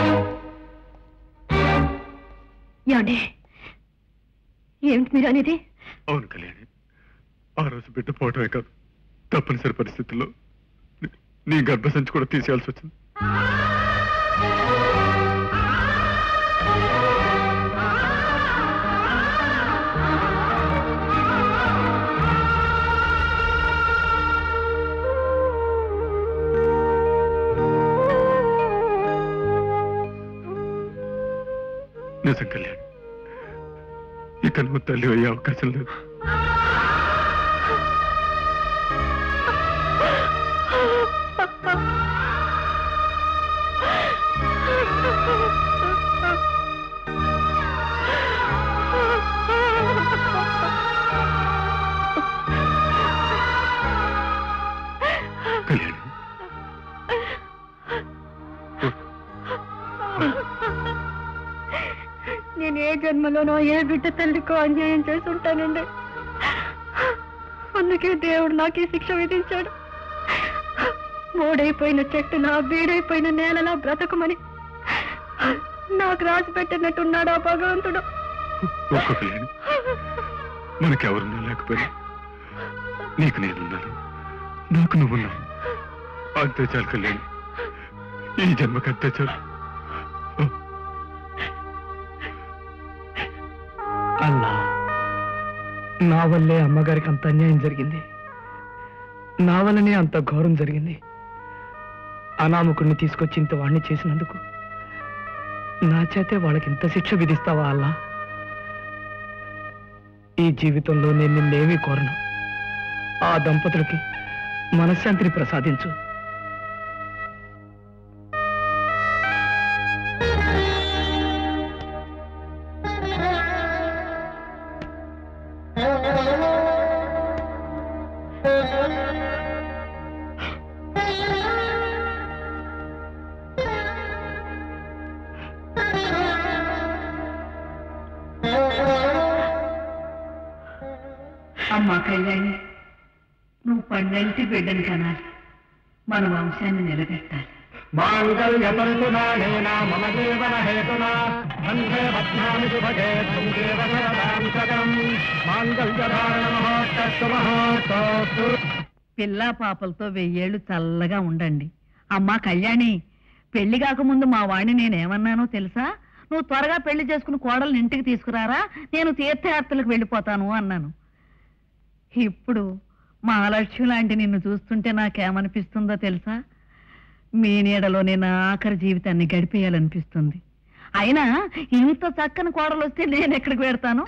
ఏమండి, ఏమిటి మీరు అనేది? అవును కళ్యాణి, ఆ రోజు బిడ్డ పోవటమే కాదు, తప్పనిసరి పరిస్థితుల్లో నీ గర్భసంచి కూడా తీసేయాల్సి వచ్చింది. నిజం కళ్యాణ్, ఇక నువ్వు తల్లి అయ్యే అవకాశం లేదు. కళ్యాణ్, నేను ఏ జన్మలోనో ఏ బిడ్డ తల్లికో అన్యాయం చేసి ఉంటానండి. అందుకే దేవుడు నాకు ఈ శిక్ష విధించాడు. మూడైపోయిన చెట్టులా బీడైపోయిన నేలలా బ్రతకమని నాకు రాసి పెట్టినట్టున్నాడు ఆ భగవంతుడు. కళ్యాణ్, మనకెవరున్నా లేకపోయినా నీకు నేనున్నాను, నాకు నువ్వున్నావు. అంతే చాలు కళ్యాణ్, ఈ జన్మకు అంతే చాలు. అల్లా, నా వల్లే అమ్మగారికి అంత అన్యాయం జరిగింది, నా వల్లనే అంత ఘోరం జరిగింది. అనామకుడిని తీసుకొచ్చి ఇంత వాణ్ణి చేసినందుకు నా చేతే వాళ్ళకి ఇంత శిక్ష విధిస్తావా అల్లా? ఈ జీవితంలో నేను నిన్నేమీ కోరను. ఆ దంపతులకి మనశ్శాంతిని ప్రసాదించు. అమ్మా కళ్యాణి, నువ్వు పన్నెంటి బిడ్డను కనాలి, మన వంశాన్ని నిలబెట్టాలి. పిల్లా పాపలతో వెయ్యేళ్ళు చల్లగా ఉండండి. అమ్మా కళ్యాణి, పెళ్లి కాకముందు మా వాణ్ణి నేనేమన్నానో తెలుసా? నువ్వు త్వరగా పెళ్లి చేసుకుని కోడల్ని ఇంటికి తీసుకురారా, నేను తీర్థయాత్రలకు వెళ్ళిపోతాను అన్నాను. ఇప్పుడు మహాలక్ష్మి లాంటి నిన్ను చూస్తుంటే నాకేమనిపిస్తుందో తెలుసా? మీ నీడలో నేను ఆఖరి జీవితాన్ని గడిపేయాలనిపిస్తుంది. అయినా ఇంత చక్కని కోడలు వస్తే నేను ఎక్కడికి పెడతాను?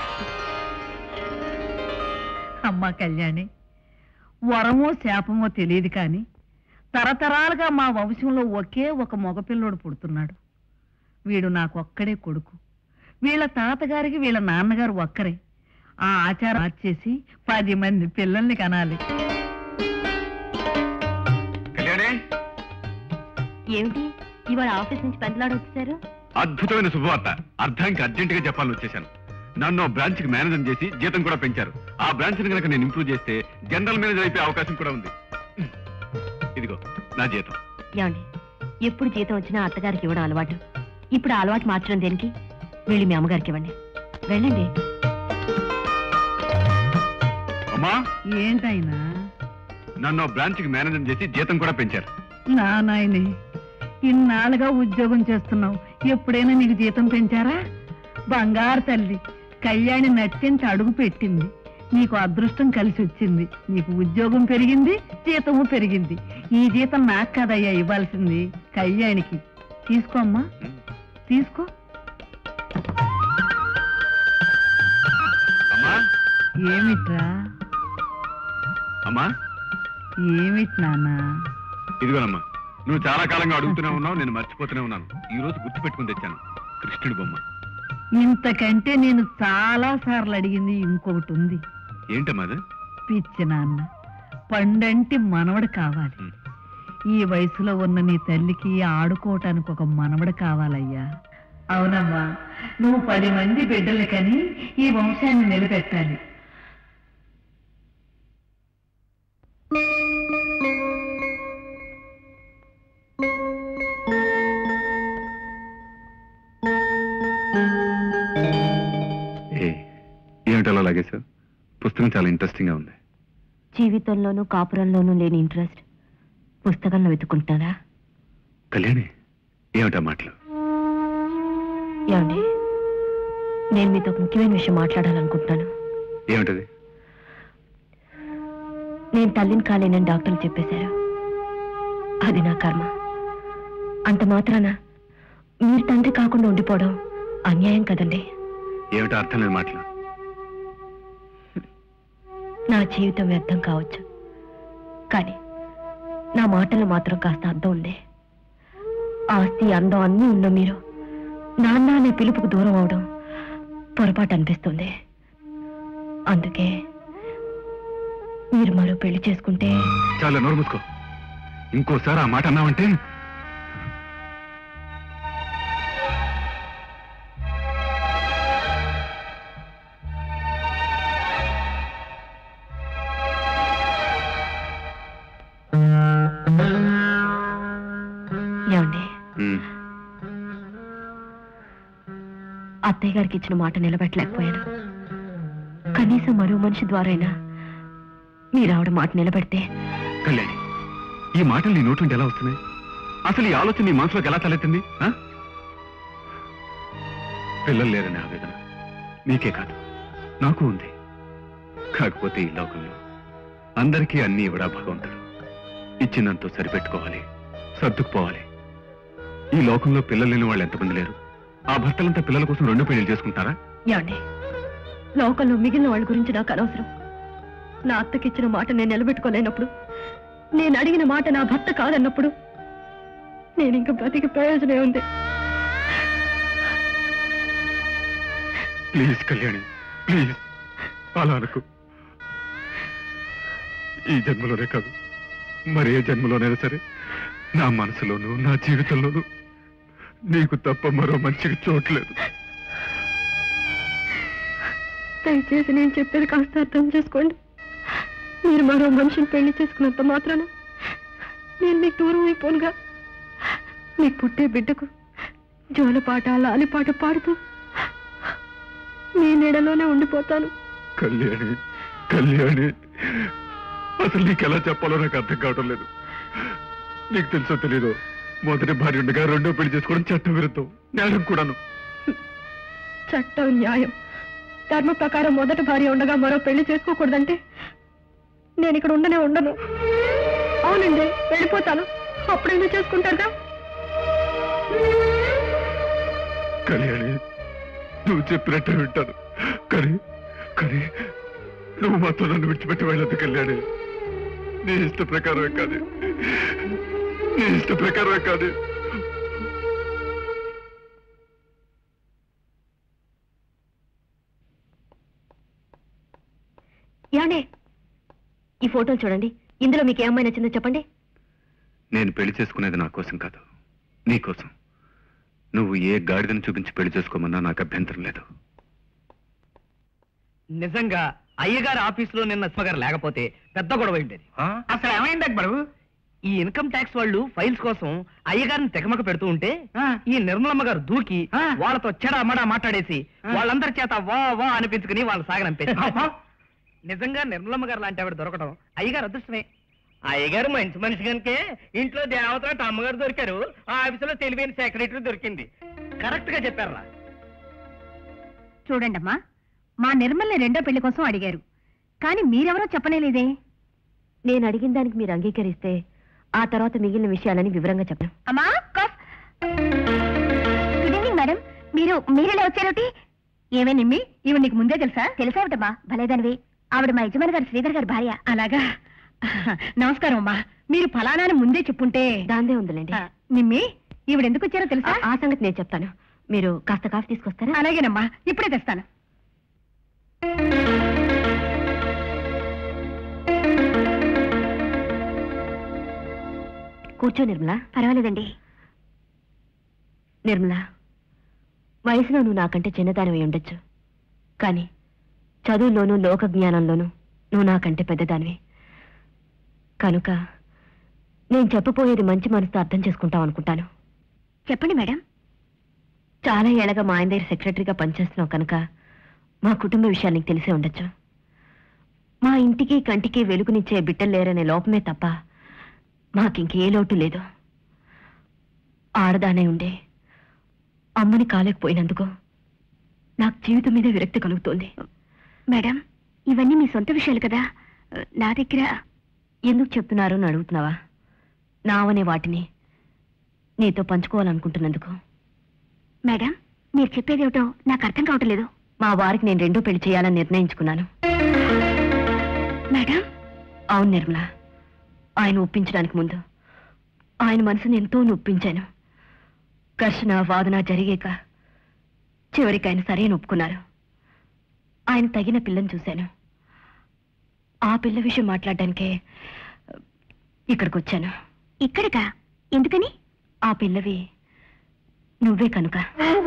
అమ్మా కళ్యాణి, వరమో శాపమో తెలియదు కానీ తరతరాలుగా మా వంశంలో ఒకే ఒక మగపిల్లోడు పుడుతున్నాడు. వీడు నాకొక్కడే కొడుకు. వీళ్ళ తాతగారికి వీళ్ళ నాన్నగారు ఒక్కరే. ఆ ఆచారం మార్చేసి పది మంది పిల్లల్ని కనాలి. ఏమిటి ఇవాళ ఆఫీస్ నుంచి పెద్దలాడు వచ్చేసారు? అద్భుతమైన శుభవార్త. అర్థానికి అర్జెంట్ గా చెప్పాలని వచ్చేసాను. నన్ను బ్రాంచ్ కి మేనేజర్ చేసి జీతం కూడా పెంచారు. ఆ బ్రాంచ్ ని కనుక నేను ఇంప్రూవ్ చేస్తే జనరల్ మేనేజర్ అయిపోయే అవకాశం కూడా ఉంది. ఇదిగో నా జీతం. ఏమండి, ఎప్పుడు జీతం వచ్చినా అత్తగారికి ఇవ్వడం అలవాటు. ఇప్పుడు ఆ అలవాటు మార్చడం దేనికి? వెళ్ళి మీ అమ్మగారికి ఇవ్వండి. వెళ్ళండి. అమ్మా, ఏంటైనా నన్ను బ్రాంచ్ కి మేనేజర్ చేసి జీతం కూడా పెంచారు. నా నాయనే, ఇన్నాళ్ళుగా ఉద్యోగం చేస్తున్నావు, ఎప్పుడైనా నీకు జీతం పెంచారా? బంగారు తల్లి, కళ్యాణి నట్టించి అడుగు పెట్టింది. నీకు అదృష్టం కలిసి వచ్చింది. నీకు ఉద్యోగం పెరిగింది, జీతము పెరిగింది. ఈ జీతం నాకు కదయ్యా ఇవ్వాల్సింది, కళ్యాణికి. తీసుకో అమ్మా, తీసుకో. ఏమిట్రా? అమ్మా, ఏమిటి నాన్న? ఇదిగోనమ్మా, నువ్వు చాలా కాలంగా అడుగుతూనే ఉన్నావు, నేను మర్చిపోతూనే ఉన్నాను. ఈ రోజు గుర్తు పెట్టుకుని తెచ్చాను, కృష్ణుడి బొమ్మ. ఇంతకంటే నేను చాలా సార్లు అడిగింది ఇంకొకటి ఉంది. ఏంటమ్మా అది? పిచ్చి నాన్న, పండంటి మనవడు కావాలి. ఈ వయసులో ఉన్న నీ తల్లికి ఆడుకోవటానికి ఒక మనవడు కావాలయ్యా. అవునమ్మా, నువ్వు పది మంది బిడ్డలు కని ఈ వంశాన్ని నిలబెట్టాలి. ఏమిటలా లాగేశావు? పుస్తకం చాలా ఇంట్రెస్టింగ్ గా ఉంది. జీవితంలోనూ కాపురంలోనూ లేని ఇంట్రెస్ట్ పుస్తకంలో వెతుకుంటారా? కళ్యాణి, ఏమిటా మాటలు? ఏమండి, నేను మీతో ఒక ముఖ్యమైన విషయం మాట్లాడాలనుకుంటున్నాను. ఏమిటది? నేను తల్లిని కాలేనని డాక్టర్లు చెప్పేశారు. అది నా కర్మ. అంత మాత్రాన మీరు తండ్రి కాకుండా ఉండిపోవడం అన్యాయం కదండి. ఏమిటో అర్థం లేని మాటలు. నా జీవితం వ్యర్థం కావచ్చు, కానీ నా మాటలు మాత్రం కాస్త అర్థం ఉంది. ఆస్తి, అందం అన్నీ ఉన్న మీరు నాన్న అనే పిలుపుకు దూరం అవడం పొరపాటు అనిపిస్తుంది. అందుకే మీరు మరో పెళ్లి చేసుకుంటే... చాలా నోరు మూసుకో. ఇంకోసారి ఆ మాట అన్నావంటే... ఏమండి, అత్తయ్య గారికి ఇచ్చిన మాట నిలబెట్టలేకపోయాను. కనీసం మరో మనిషి ద్వారా అయినా మీరు ఆవిడ మాట నిలబెడితే... కళ్యాణి, ఈ మాటలు నీ నోటి నుండి ఎలా వస్తున్నాయి? అసలు ఈ ఆలోచన నీ మనసులోకి ఎలా తలెత్తింది? పిల్లలు లేరనే ఆవేదన నీకే కాదు, నాకు ఉంది. కాకపోతే ఈ లోకంలో అందరికీ అన్ని ఇవ్వడా భగవంతుడు. ఇచ్చినంత సరిపెట్టుకోవాలి, సర్దుకుపోవాలి. ఈ లోకంలో పిల్లలు లేని వాళ్ళు ఎంతమంది లేరు? ఆ భర్తలంతా పిల్లల కోసం రెండు పెళ్లి చేసుకుంటారా? ఏమండి, లోకంలో మిగిలిన వాళ్ళ గురించి నాకు అనవసరం. నా అత్తకిచ్చిన మాట నేను నిలబెట్టుకోలేనప్పుడు, నేను అడిగిన మాట నా భర్త కాదన్నప్పుడు నేను ఇంకా బ్రతికి ప్రయోజనం ఉంది. ప్లీజ్ కళ్యాణి, ప్లీజ్ అలా అనుకో. ఈ జన్మలోనే కాదు, మరే జన్మలోనైనా సరే నా మనసులోనూ నా జీవితంలోనూ నీకు తప్ప మరో మనిషికి చోట్లేదు. దయచేసి నేను చెప్పేది కాస్త అర్థం చేసుకోండి. మీరు మరో మనిషిని పెళ్లి చేసుకున్నంత మాత్రాన నేను మీకు దూరం అయిపోనుగా. మీకు పుట్టే బిడ్డకు జోలపాట, లాలిపాట పాడుతూ మీ నీడలోనే ఉండిపోతాను. కళ్యాణి, కళ్యాణి, అసలు నీకెలా చెప్పాలో నాకు అర్థం కావడం లేదు. నీకు తెలుసో తెలీదో, మొదటి భార్య ఉండగా రెండో పెళ్లి చేసుకోవడం చట్టం విరుద్ధం, న్యాయం కూడాను. చట్టం, న్యాయం, ధర్మ ప్రకారం మొదటి భార్య ఉండగా మరో పెళ్లి చేసుకోకూడదంటే నేను ఇక్కడ ఉండనే ఉండను. అవునండి, వెళ్ళిపోతాను. అప్పుడైనా చేసుకుంటారుగా. కళ్యాణి, నువ్వు చెప్పినట్టే వింటాను, కానీ కానీ నువ్వు మాత్రం నన్ను విడిచిపెట్టి వెళ్ళదు కళ్యాణి. నీ ఇష్ట ప్రకారమే కాదు, నీ ఇష్ట ప్రకారమే కాదు. ఏమండి, ఈ ఫోటోలు చూడండి. ఇందులో మీకు ఏ అమ్మాయి నచ్చిందో చెప్పండి. నేను పెళ్లి చేసుకునేది నా కోసం కాదు, నీ కోసం. నువ్వు ఏ గాడిదని చూపించి పెళ్లి చేసుకోమన్నా నాకు అభ్యంతరం లేదు. నిజంగా అయ్యగారి ఆఫీసులో నిన్న గారు లేకపోతే పెద్ద గొడవ ఉండేది. అసలు ఏమైంది అక్బరు? ఈ ఇన్కమ్ ట్యాక్స్ వాళ్ళు ఫైల్స్ కోసం అయ్యగారిని తెగమక పెడుతూ ఉంటే ఈ నిర్మలమ్మ గారు దూకి వాళ్ళతో చెడా మడా మాట్లాడేసి వాళ్ళందరి చేత వా వా అనిపించుకుని వాళ్ళు సాగనంపేసి. నిజంగా నిర్మలమ్మ గారు లాంటి ఆవిడ దొరకడం అయ్యగారు అదృష్టమే. అయ్యగారు మంచి మనిషి కనుకే ఇంట్లో దేవత అమ్మగారు దొరికారు, ఆ ఆఫీసులో తెలివైన సెక్రటరీ దొరికింది. కరెక్ట్ గా చెప్పారా? చూడండమ్మా, మా నిర్మల్ని రెండో పెళ్లి కోసం అడిగారు, కానీ మీరెవరో చెప్పనేలేదే. నేను అడిగిన దానికి మీరు అంగీకరిస్తే ఆ తర్వాత మిగిలిన విషయాలని వివరంగా చెప్పాను. అమ్మా, గుడ్ ఈవినింగ్ మేడం. మీరు మీరెలా వచ్చారోటి? ఏమే నిమ్మి, ఈవిడ నీకు ముందే తెలుసా? తెలుసావిటమ్మా, భలేదానివి. ఆవిడ మా యజమాని గారు శ్రీధర్ గారి భార్య. అలాగా, నమస్కారం అమ్మా. మీరు ఫలానాని ముందే చెప్పుంటే. దాందే ఉందిలేండి. నిమ్మి, ఈవిడ ఎందుకు వచ్చారో తెలుసా? ఆ సంగతి నేను చెప్తాను. మీరు కాస్త కాఫీ తీసుకొస్తారా? అలాగేనమ్మా, ఇప్పుడే తెస్తాను. కూర్చో నిర్మల. పర్వాలేదండి. నిర్మల, వయసులో నువ్వు నాకంటే చిన్నదానివై ఉండొచ్చు, కానీ చదువులోనూ లోక జ్ఞానంలోనూ నువ్వు నాకంటే పెద్దదానివి. కనుక నేను చెప్పబోయేది మంచి మనసుతో అర్థం చేసుకుంటావు అనుకుంటాను. చెప్పండి మేడం. చాలా ఏళ్ళగా మా ఆయన దగ్గర సెక్రటరీగా పనిచేస్తున్నావు కనుక మా కుటుంబ విషయాలు నీకు తెలిసే ఉండొచ్చు. మా ఇంటికి కంటికి వెలుగునిచ్చే బిడ్డలు లేరనే లోపమే తప్ప మాకింకే లోటు లేదు. ఆడదానే ఉండే అమ్మని కాలేకపోయినందుకు నాకు జీవితం మీద విరక్తి కలుగుతోంది. మేడం, ఇవన్నీ మీ సొంత విషయాలు కదా, నా దగ్గర ఎందుకు చెప్తున్నారు అని అడుగుతున్నావా? నావనే వాటిని నీతో పంచుకోవాలనుకుంటున్నందుకు. మేడం, మీరు చెప్పేదేమిటో నాకు అర్థం కావటం లేదు. మా వారికి నేను రెండో పెళ్లి చేయాలని నిర్ణయించుకున్నాను. మేడం? అవును నిర్మల, ఆయన ఒప్పించడానికి ముందు ఆయన మనసుని ఎంతో నొప్పించాను. ఘర్షణ వాదన జరిగాక చివరికి ఆయన సరైన ఒప్పుకున్నారు. ఆయన తగిన పిల్లని చూశాను. ఆ పిల్ల విషయం మాట్లాడడానికే ఇక్కడికి వచ్చాను. ఇక్కడికా? ఎందుకని? ఆ పిల్లవి నువ్వే కనుక.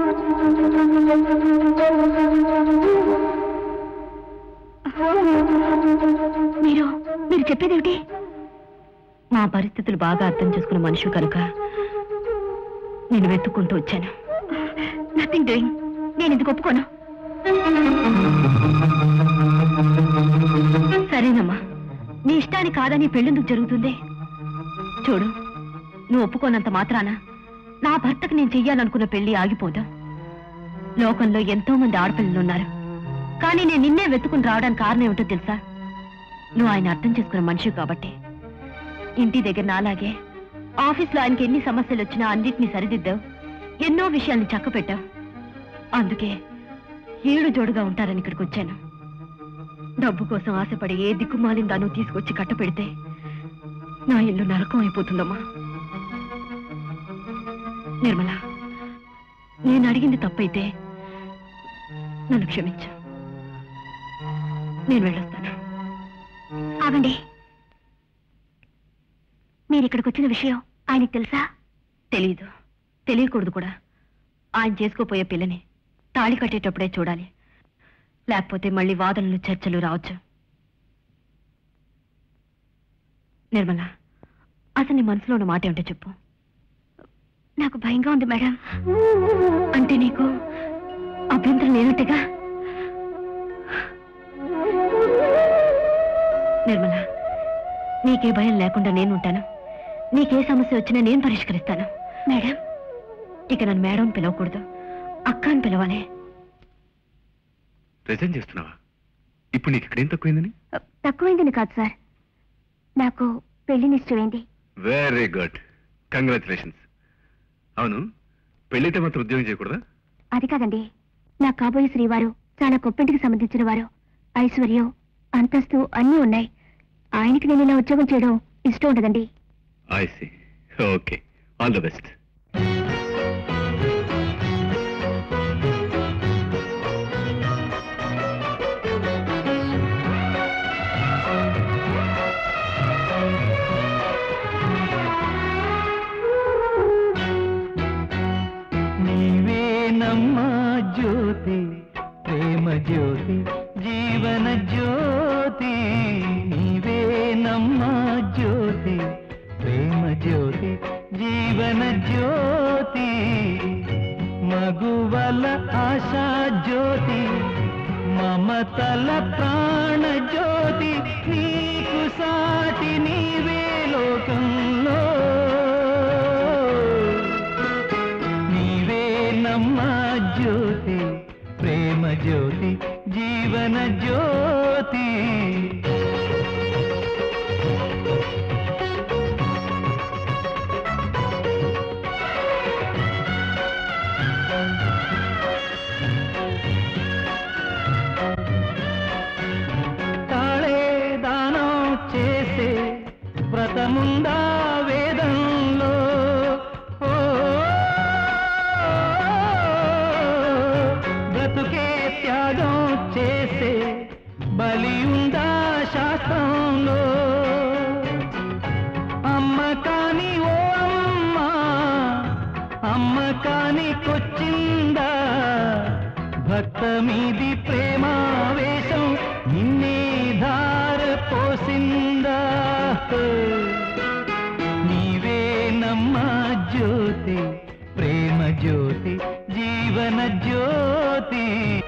మీరు మీరు చెప్పేదేమిటి? మా పరిస్థితులు బాగా అర్థం చేసుకున్న మనిషి కనుక నేను వెతుక్కుంటూ వచ్చాను. Nothing doing. నేను ఎందుకు ఒప్పుకోను. సరేనమ్మా, నీ ఇష్టాన్ని కాదని పెళ్ళెందుకు జరుగుతుంది? చూడు, నువ్వు ఒప్పుకోనంత మాత్రాన నా భర్తకు నేను చెయ్యాలనుకున్న పెళ్లి ఆగిపోదాం. లోకంలో ఎంతో మంది ఆడపిల్లలున్నారు, కానీ నేను నిన్నే వెతుకుని రావడానికి కారణం ఏమిటో తెలుసా? నువ్వు ఆయన అర్థం చేసుకున్న మనిషి కాబట్టి. ఇంటి దగ్గర నాలాగే ఆఫీస్లో ఆయనకి ఎన్ని సమస్యలు వచ్చినా అన్నిటినీ సరిదిద్దావు, ఎన్నో విషయాల్ని చక్కపెట్టావు. అందుకే ఏడు జోడుగా ఉంటారని ఇక్కడికి వచ్చాను. డబ్బు కోసం ఆశపడి ఏ దిక్కుమాలిందానో తీసుకొచ్చి కట్టపెడితే నా ఇల్లు నరకం అయిపోతుందమ్మా. నిర్మల, నేను అడిగింది తప్పైతే నన్ను క్షమించు. నేను వెళ్ళొస్తాను. ఆగండి. మీరు ఇక్కడికి వచ్చిన విషయం ఆయనకు తెలుసా? తెలీదు, తెలియకూడదు కూడా. ఆయన చేసుకోపోయే పిల్లని తాళి కట్టేటప్పుడే చూడాలి, లేకపోతే మళ్ళీ వాదనలు చర్చలు రావచ్చు. నిర్మల, అసలు నీ మనసులో ఉన్న మాట ఏమిటో చెప్పు. నాకు భయంగా ఉంది మేడం. అంటే నీకు అభ్యంతరం లేనట్టుగా? నిర్మల, నీకే భయం లేకుండా నేనుంటాను. నీకే సమస్య వచ్చినా నేను పరిష్కరిస్తాను. మేడం, ఇక నన్ను మేడం పిలవకూడదు, అక్క అని పిలవాలి. రిజైన్ చేస్తున్నావా? ఇప్పుడు నీకు ఇక్కడేం తక్కువైందని? తక్కువైందని కాదు సార్, నాకు పెళ్లి నిశ్చయమైంది. Very good, congratulations. అవును, పెళ్లితే మాత్రం ఉద్యోగం చేయకూడదా? అది కాదండి, నా కాబోయే శ్రీవారు చాలా గొప్పింటికి సంబంధించిన వారు. ఐశ్వర్యం, అంతస్తు అన్నీ ఉన్నాయి. ఆయనకి నేను ఇలా ఉద్యోగం చేయడం ఇష్టం ఉండదండి. I see. Okay, all the best. నీవేనమ్మా జ్యోతి, ప్రేమ జ్యోతి, జీవన జ్యోతి. నీవేనమ్మా జ్యోతి, ప్రేమ జ్యోతి, జీవన జ్యోతి. మగువల ఆశా జ్యోతి, మమతల ప్రాణ జ్యోతి. నీకు సాటి నీవే లోకంలో. నీవేనమ్మా జ్యోతి, ప్రేమ జ్యోతి, జీవన జ్యోతి. తాళే దానం చేసే వ్రతముందా వేదంలో. ఓ బ్రతుకే త్యాగం చేసే బలి ఉందా శాస్త్రంలో. అమ్మ కాని ఓ జ్యోతి జీవన జ్యోతి.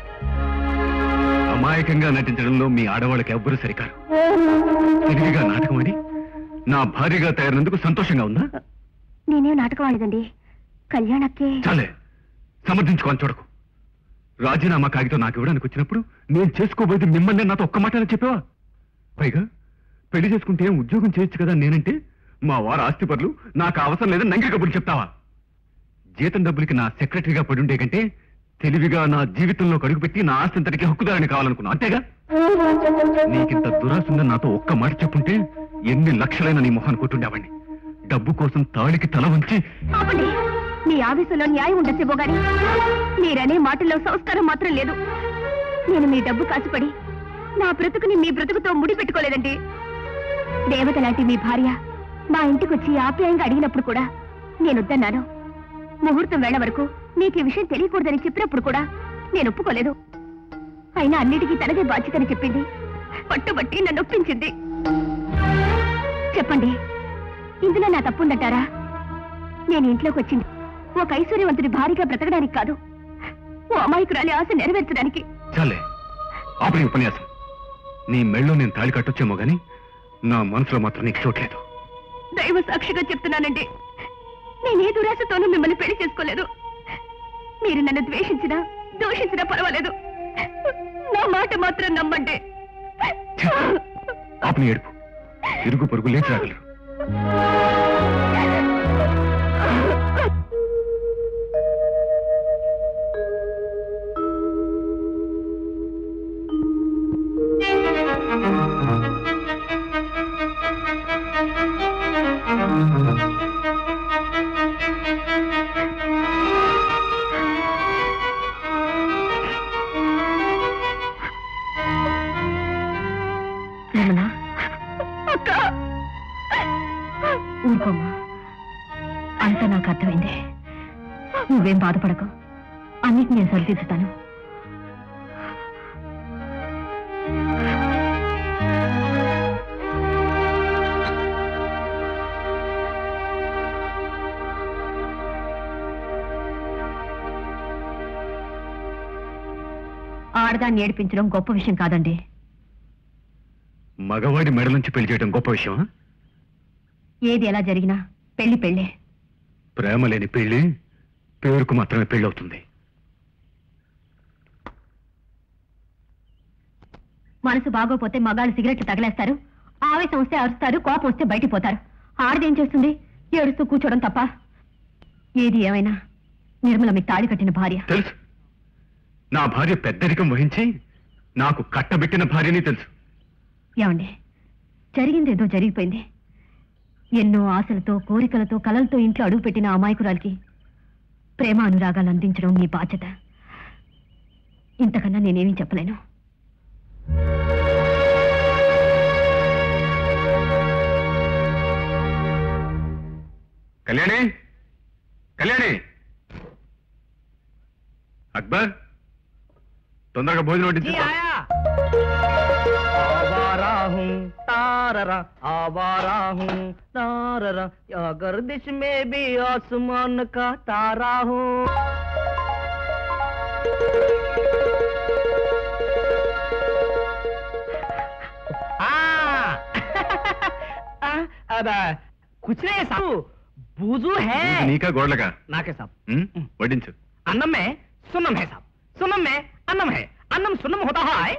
అమాయకంగా నటించడంలో మీ ఆడవాళ్ళకి ఎవ్వరూ సరికారు. తెలివిగా నాటకం ఆడి నా భార్యగా తయారైనందుకు సంతోషంగా ఉందా? నేనేం నాటకం ఆడదండి, కళ్యాణక్కే. చాలే, సమర్థించుకోని చూడకు. రాజీనామా కాగితం నాకు ఇవ్వడానికి వచ్చినప్పుడు నేను చేసుకోబోయేది మిమ్మల్ని నాతో ఒక్క మాట చెప్పావా? పైగా పెళ్లి చేసుకుంటే ఉద్యోగం చేయొచ్చు కదా నేనంటే మా వారు ఆస్తిపరులు, నాకు అవసరం లేదని నంగి కబుర్లు చెప్తావా? జీతం డబ్బులకి నా సెక్రటరీగా పడుండే కంటే తెలివిగా నా జీవితంలో కడుగుపెట్టి నా ఆస్తింతటికి హక్కుదారని కావాలనుకున్నా, అంతేగా? నీకింత దురాశుందని నాతో ఒక్క మాట చెప్పుంటే ఎన్ని లక్షలైన నీ మొహాన్ని కొట్టుండేవాడిని. డబ్బు కోసం తాళికి తల వంచి. ఆపండి, మీ ఆవేశంలో న్యాయం ఉండొచ్చేమో గాని మీరనే మాటల్లో సంస్కారం మాత్రం లేదు. నేను మీ డబ్బు కాసుపడి నా బ్రతుకుని మీ బ్రతుకుతో ముడి పెట్టుకోలేదండి. దేవత లాంటి మీ భార్య మా ఇంటికి వచ్చి ఆప్యాయంగా అడిగినప్పుడు కూడా నేను వద్దన్నాను. ముహూర్తం వేళ వరకు మీకు ఈ విషయం తెలియకూడదని చెప్పినప్పుడు కూడా నేను ఒప్పుకోలేదు. అయినా అన్నిటికీ తనదే బాధ్యతని చెప్పింది, పట్టుబట్టి నన్ను ఒప్పించింది. చెప్పండి, ఇందులో నా తప్పుందంటారా? నేను ఇంట్లోకి వచ్చింది ఒక ఐశ్వర్యవంతుడి భారీగా బ్రతకడానికి కాదు, ఓ అమాయకురాలి ఆశ నెరవేర్చడానికి. చాలే, ఆపని ఉపన్యాసం. నీ మెళ్ళో నేను తాళి కట్టొచ్చేమో గాని నా మనసులో మాత్రం నీకు చోట్లేదు. దైవ సాక్షిగా చెప్తున్నానండి, నేనే దురాశతోనూ మిమ్మల్ని పెళ్లి చేసుకోలేదు. మీరు నన్ను ద్వేషించినా దూషించినా పర్వాలేదు, నా మాట మాత్రం నమ్మండి. ఆపని ఏడుపు, ఇరుగు పొరుగు లేచి రాగలరు. ఊరుకోమ్మా, అంతా నాకు అర్థమైంది. నువ్వేం బాధపడకు, అన్నిటి నేను సరిదిద్దుతాను. ఆడదాన్ని ఏడిపించడం గొప్ప విషయం కాదండి. మగవాడి మెడ నుంచి పెళ్లి చేయడం గొప్ప విషయమా? ఏది ఎలా జరిగినా పెళ్లి పెళ్ళే. ప్రేమ లేని పెళ్లి పేరుకు మాత్రమే పెళ్ళవుతుంది. మనసు బాగోపోతే మగాళ్ళు సిగరెట్లు తగలేస్తారు, ఆవేశం వస్తే అరుస్తారు, కోపం వస్తే బయటికి పోతారు. ఆడదేం చేస్తుంది? ఏడుస్తూ కూర్చోవడం తప్ప. ఏది ఏమైనా నిర్మల మీకు తాళి కట్టిన భార్య. తెలుసు, నా భార్య పెద్దరికం వహించి నాకు కట్టబెట్టిన భార్యని తెలుసు. ఏమండి, జరిగిందేదో జరిగిపోయింది. ఎన్నో ఆశలతో, కోరికలతో, కలలతో ఇంట్లో అడుగుపెట్టిన అమాయకురాలికి ప్రేమ అనురాగాలు అందించడం మీ బాధ్యత. ఇంతకన్నా నేనేమీ చెప్పలేను. కళ్యాణి, కళ్యాణి, అక్బర్, తొందరగా భోజనం వడ్డించు. आवारा हूँ ताररा, आवारा हूँ ताररा, या गर्दिश में भी आसमान का तारा हूँ. अब कुछ नहीं साहब, बूजू है. నీకా గోడలగా? नाके साहब. వడ్డించు. अन्नम में सुन्नम है साहब, सुन्नम में अन्नम है, अन्नम सुन्नम होता है.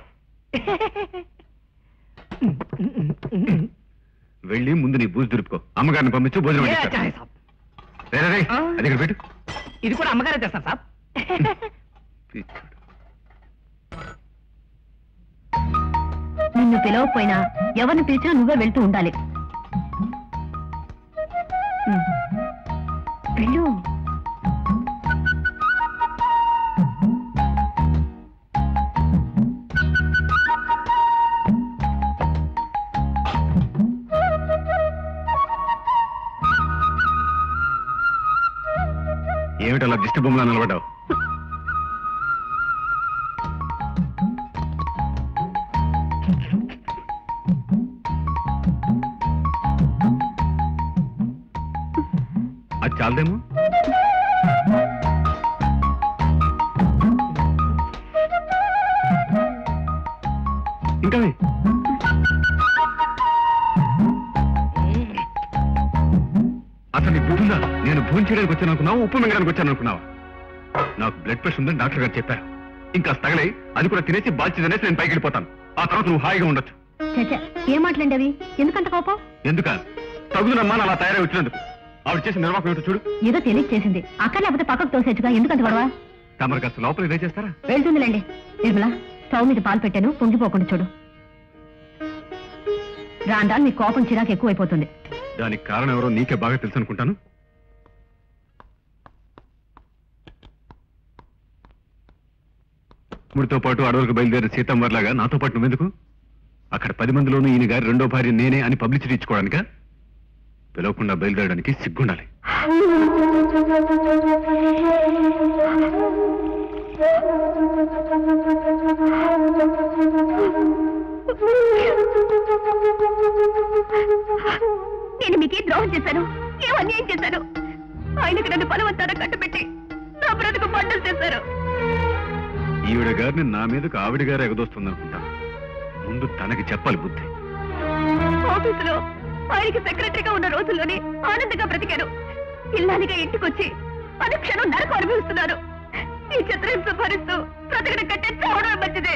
వెళ్ళి ముందు నీ బూజు దురుపుకో. అమ్మగారిని పంపించు, భోజనం వడ్డిస్తారు. రే, రే, అది ఇక్కడ పెట్టు. ఇది కూడా అమ్మగారే చేస్తారు సాబ్. నిన్ను పిలవకపోయినా ఎవరిని పిలిచినా నువ్వే వెళ్తూ ఉండాలి. వెళ్ళు. ఏమిటి అలా దిష్టి బొమ్మలా నిలబడ్డావు? అది చాలదేమో. ఏమిటవి? అసలు నీ బుద్ధిందా? నేను భోజనం చేయడానికి వచ్చాను అనుకున్నావు, ఉప్పు మింగడానికి వచ్చాను అనుకున్నావా? నాకు బ్లడ్ ప్రెషర్ ఉందని డాక్టర్ గారు చెప్పారు. ఇంకా తగలే అది కూడా తినేసి బాధ్యత అనేసి నేను పైకి వెళ్ళిపోతాను. ఆ తర్వాత నువ్వు హాయిగా ఉండొచ్చు. ఏం మాట్లాడి అవి? ఎందుకంత కోపం? ఎందుక తగుదనమ్మా అలా తయారై వచ్చినందుకు. ఆవిడ చేసిన నిర్వాహకం ఏమిటో చూడు. ఏదో తెలియక చేసింది. అక్కడ లేకపోతే పక్కకు తోసేచ్చుగా, ఎందుకంత గొడవ? తమరు కాస్త లోపల ఇదే చేస్తారా? వెళ్తుందిలేండి. నిర్మలా, స్టవ్ మీద పాలు పెట్టాను, పొంగిపోకుండా చూడు. రాండా నీ కోపం చిరాకు ఎక్కువైపోతుంది. దానికి కారణం ఎవరో నీకే బాగా తెలుసు అనుకుంటాను. ముడితో పాటు అడవులకు బయలుదేరిన సీతమ్మలాగా నాతో పాటు నువ్వెందుకు? అక్కడ పది మందిలోనూ ఈయన గారి రెండో భార్య నేనే అని పబ్లిసిటీ ఇచ్చుకోవడానిక? పిలవకుండా బయలుదేరడానికి సిగ్గుండాలి. నేను మీకే ద్రోహం చేశాను, ఏం అన్యాయం చేశాను? ఆయనకు నన్ను బలవంతాన కట్టుబెట్టి నా బ్రతుకు పంటలు చేశారు. ఈవిడ గారిని నా మీదకు ఆవిడ గారు ఎగదోస్తుంది అనుకుంటాను. ముందు తనకి చెప్పాలి బుద్ధి. ఆఫీసులో ఆయనకి సెక్రటరీగా ఉన్న రోజుల్లోనే ఆనందంగా బ్రతికాను. ఇల్లాలిగా ఇంటికొచ్చి అనుక్షణం నరకం అనుభవిస్తున్నాను. ఈ చిత్రహింస భరిస్తూ బ్రతకడం కంటే చావడం మంచిదే.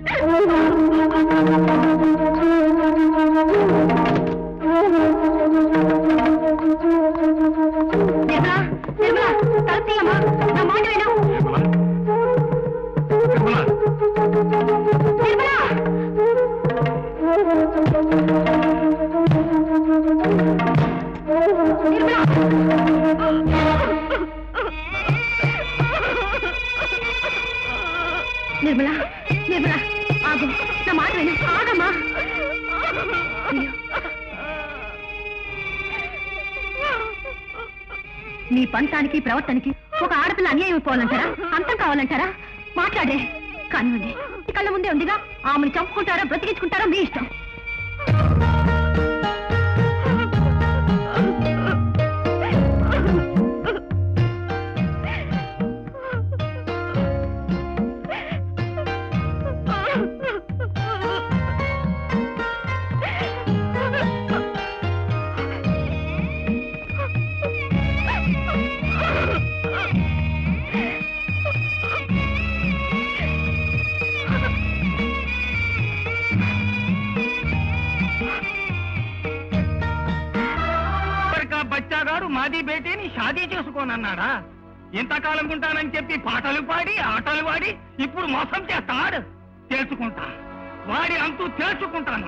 నిర్మలా, నిర్మలా, తలుపు తీయమ్మా. నా మాట విను. నిర్మలా, నిర్మలా, నిర్మలా, ఆగు. నా మాట విను. ఆగమ్మా. నీ పంతానికి ప్రవర్తనకి ఒక ఆడపిల్ల అన్యాయం అయిపోవాలంటారా? అంతం కావాలంటారా? మాట్లాడే కానివ్వండి. ఈ కళ్ళ ముందే ఉందిగా. ఆమెను చంపుకుంటారా బ్రతికించుకుంటారా మీ ఇష్టం. మాది బేటీని షాదీ చేసుకోనన్నాడా? ఇంతకాలం ఉంటానని చెప్పి పాటలు పాడి ఆటలు వాడి ఇప్పుడు మోసం చేస్తాడు. తేల్చుకుంటా, వాడి అంతూ తేల్చుకుంటాను.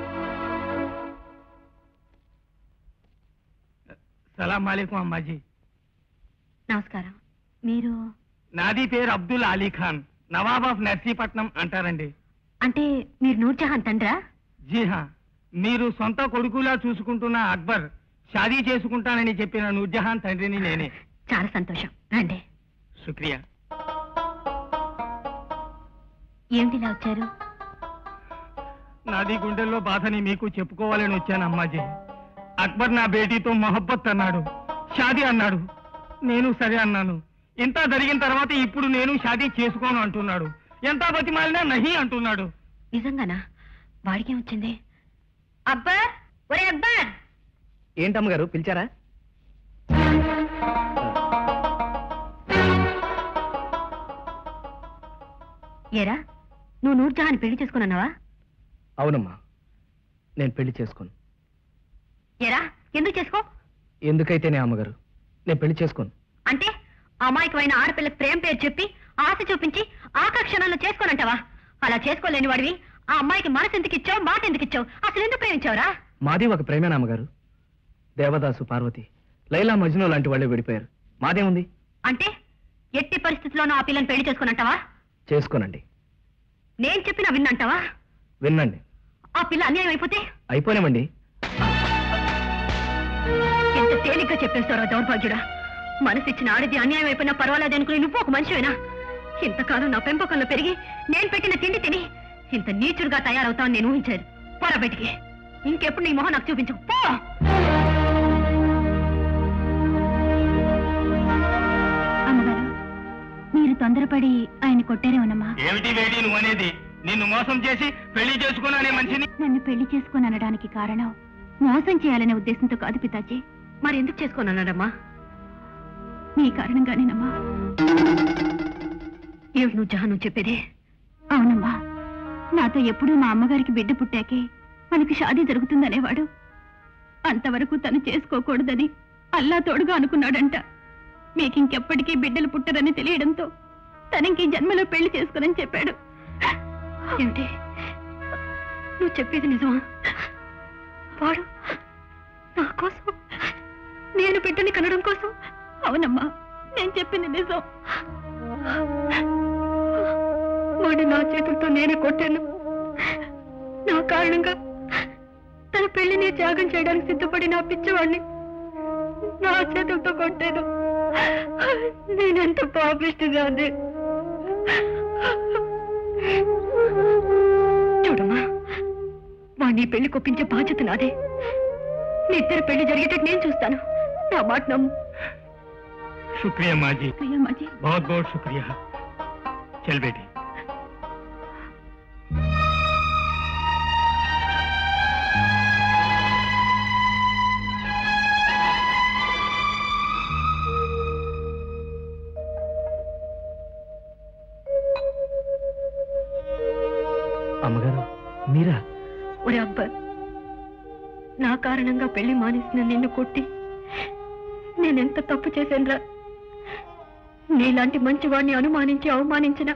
సలాం అలైకుం అమ్మాజీ. నమస్కారం. మీరు? నాది పేరు అబ్దుల్ అలీ ఖాన్, నవాబ్ ఆఫ్ నర్సీపట్నం అంటారండి. అంటే మీరు నూర్జహాన్ తండ్రా? జీహా. మీరు సొంత కొడుకులా చూసుకుంటున్న అక్బర్ షాదీ చేసుకుంటానని చెప్పిన నూర్జహాన్ తండ్రిని నేనే. చాలా సంతోషం. రండి. శుక్రియా. ఏమిటిలా వచ్చారు? నాది గుండెల్లో బాధని మీకు చెప్పుకోవాలని వచ్చాను అమ్మాజీ. అక్బర్ నా బేటీతో మొహబ్బత్ అన్నాడు, షాదీ అన్నాడు. నేను సరే అన్నాను. ఇంత జరిగిన తర్వాత ఇప్పుడు నేను షాదీ చేసుకోను అంటున్నాడు. ఎంత బతిమాలినా నహి అంటున్నాడు. నిజంగానా? వాడికేం వచ్చింది? అక్బర్, ఒరే అక్బర్. ఏంటమ్మగారు పిలిచారా? ఏరా, నువ్వు నూర్జహాన్ పెళ్లి చేసుకున్నావా? అవునమ్మా, నేను పెళ్లి చేసుకోను. ఏరా, ఎందుకు చేసుకో? ఎందుకైతేనే అమ్మగారు, నేను పెళ్లి చేసుకోను. అంటే అమాయకమైన ఆడపిల్లకి ప్రేమ పేరు చెప్పి ఆశ చూపించి ఆకర్షణలో చేసుకోనంటావా? అలా చేసుకోలేని వాడివి ఆ అమ్మాయికి మనసు ఎందుకు ఇచ్చావు, మాట ఎందుకు ఇచ్చావు? అసలు ఎందుకు ప్రేమించావురా? మాది ఒక ప్రేమేనా అమ్మగారు? దేవదాసు, పార్వతి, లైలా, మజ్ను లాంటి వాళ్ళే విడిపోయారు. మాదేముంది? అంటే ఎట్టి పరిస్థితుల్లోనూ ఆ పిల్లని పెళ్లి చేసుకునంటావా? చేసుకోనండి. నేను చెప్పినా విన్నంటావా? వినండి. ఆ పిల్ల అన్యాయం అయిపోతే? అయిపోనేమండి. ఎంత తేలిగ్గా చెప్పేస్తారో దౌర్భాగ్యుడా. మనసిచ్చిన ఆడిది అన్యాయం అయిపోయినా పర్వాలేదు అనుకుని నువ్వు ఒక మనిషివేనా? ఇంతకాలం నా పెంపకంలో పెరిగి నేను పెట్టిన తిండి తిని ఇంత నీచుడుగా తయారవుతావు నేను ఊహించాను. పోరా బయటికి. ఇంకెప్పుడు నీ మొహం నాకు చూపించు. పో. అమ్మగారు, మీరు తొందరపడి ఆయన కొట్టారేమోనమ్మా. ఏమిటి వేడి నువ్వు అనేది? నిన్ను మోసం చేసి పెళ్లి చేసుకున్నానే మనిషిని. నన్ను పెళ్లి చేసుకుని అనడానికి కారణం మోసం చేయాలనే ఉద్దేశంతో కాదు పితాజీ. మరి ఎందుకు చేసుకోనన్నాడమ్మా? నీ కారణంగానేనమ్మా. ఏమిటి నువ్వు జహాను చెప్పేది? అవునమ్మా, నాతో ఎప్పుడూ మా అమ్మగారికి బిడ్డ పుట్టాకే మనకి షాదీ జరుగుతుందనేవాడు. అంతవరకు తను చేసుకోకూడదని అల్లా తోడుగా అనుకున్నాడంట. మీకింకెప్పటికీ బిడ్డలు పుట్టరని తెలియడంతో తనకి జన్మలో పెళ్లి చేసుకోనని చెప్పాడు. ఏమిటి నువ్వు చెప్పేది నిజమా? వాడు నా కోసం, నేను బిడ్డని కనడం కోసం? అవునమ్మా, నేను చెప్పింది నిజం. వాడు నా చేతులతో నేనే కొట్టాను. నా కారణంగా తన పెళ్లిని త్యాగం చేయడానికి సిద్ధపడి నా పిచ్చివాడిని నా చేతులతో కొట్టాను. నేనెంత పాపిష్టిగా ఉంది. చూడమ్మా, వాడిని పెళ్లి కొప్పించే బాధ్యత నాదే. మీ ఇద్దరు పెళ్లి జరిగేటట్టు నేను చూస్తాను. నా మాట నమ్ము. शुक्रिया माँ जी, అమ్మా జీ. बहुत बहुत शुक्रिया. चल बेटी. అమ్మగారు మీరా? ఒరే అబ్బా, నా కారణంగా పెళ్లి మానేసిన నిన్ను కొట్టి నేనెంత తప్పు చేశానురా. నీలాంటి మంచివాడిని అనుమానించి అవమానించిన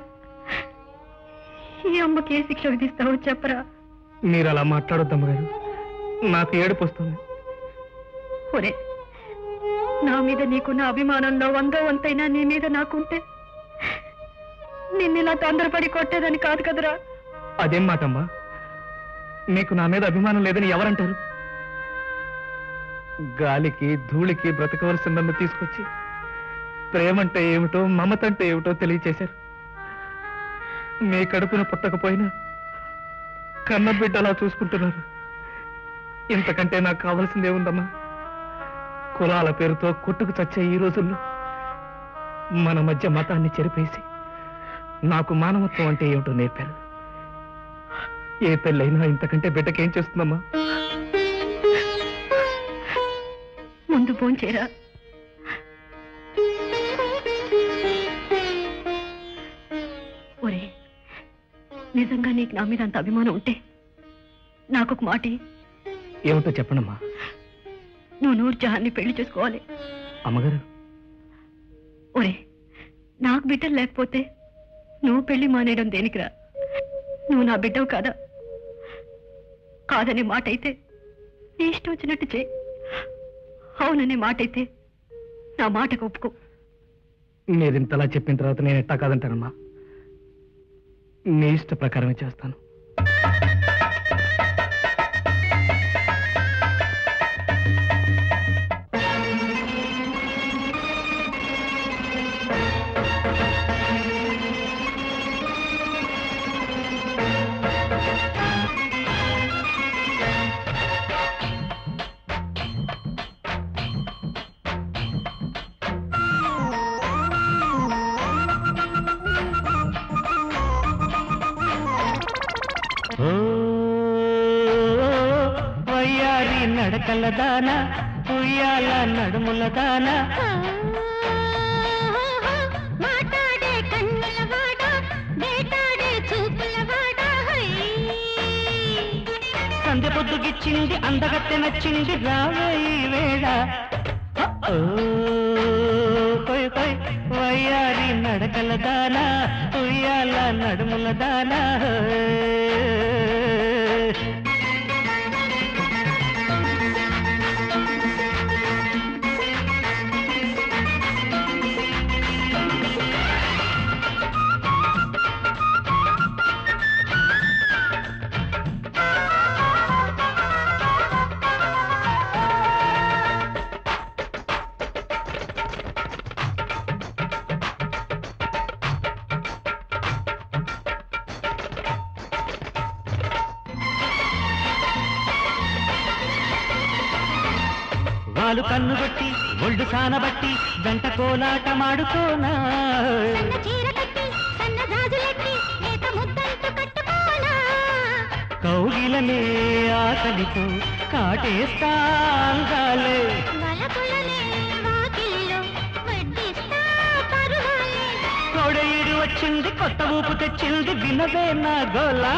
ఈ అమ్మకి ఏ శిక్ష విధిస్తావో చెప్పరా. మీరు అలా మాట్లాడొద్దమ్మగారు, నాకు ఏడుపు వస్తుంది. ఒరే, నా మీద నీకున్న అభిమానంలో వందో వంతైనా నీ మీద నాకుంటే నిన్నిలా తొందరపడి కొట్టేదని కాదు కదరా. అదేం మాటమ్మా? మీకు నా మీద అభిమానం లేదని ఎవరంటారు? గాలికి ధూళికి బ్రతకవలసిన నన్ను తీసుకొచ్చి ప్రేమంటే ఏమిటో మమతంటే ఏమిటో తెలియచేశారు. మీ కడుపున పుట్టకపోయినా కన్న బిడ్డ అలా చూసుకుంటున్నారు. ఇంతకంటే నాకు కావాల్సిందే ఉందమ్మా. కులాల పేరుతో కొట్టుకు చచ్చే ఈ రోజుల్లో మన మధ్య మతాన్ని చెరిపేసి నాకు మానవత్వం అంటే ఏమిటో నేర్పారు. ఏ పెళ్ళైనా ఇంతకంటే బిడ్డకేం చేస్తుందమ్మా? ముందు పోంచేరా. ఒరే, నిజంగా నీకు నా మీద అంత అభిమానం ఉంటే నాకొక మాట. ఏమిటో చెప్పండమ్మా. నువ్వు నూర్జహాన్ని పెళ్లి చేసుకోవాలి. అమ్మగారు, ఒరే, నాకు బిడ్డలు లేకపోతే నువ్వు పెళ్లి మానేయడం దేనికిరా? నువ్వు నా బిడ్డవు కాదా? కాదనే మాట అయితే నీ ఇష్టం వచ్చినట్టు చేయి. అవుననే మాట అయితే నా మాటకు ఒప్పుకో. మీరు ఇంతలా చెప్పిన తర్వాత నేను ఎట్టా కాదంటానమ్మా. మీ ఇష్ట ప్రకారమే చేస్తాను. వయ్యారి నడకల దాన, ఉయ్యాల నడుముల దాన, మాట్లాడే కన్నుల వాడ, వేటాడే చూపుల వాడ. సంధ్య పొద్దుగిచ్చింది, అందగత్తె నచ్చింది, రావే ఈ వేళ. ఓ కొయ్ కొయ్ వయ్యారి నడకల దాన, ఉయ్యాల నడుముల దాన. వాలు కన్ను బట్టి ఒళ్ళు సానబట్టి జంట కోలాట మాడుకోనా. సన్న చీర కట్టి, సన్న జాజులెట్టి, లేత ముద్దంటూ కట్టుకోనా. కౌగిలనే ఆకలితో కాటేస్తాంగాలే తోడేడు వచ్చింది కొత్త ఊపు తెచ్చింది వినవే నా గోలా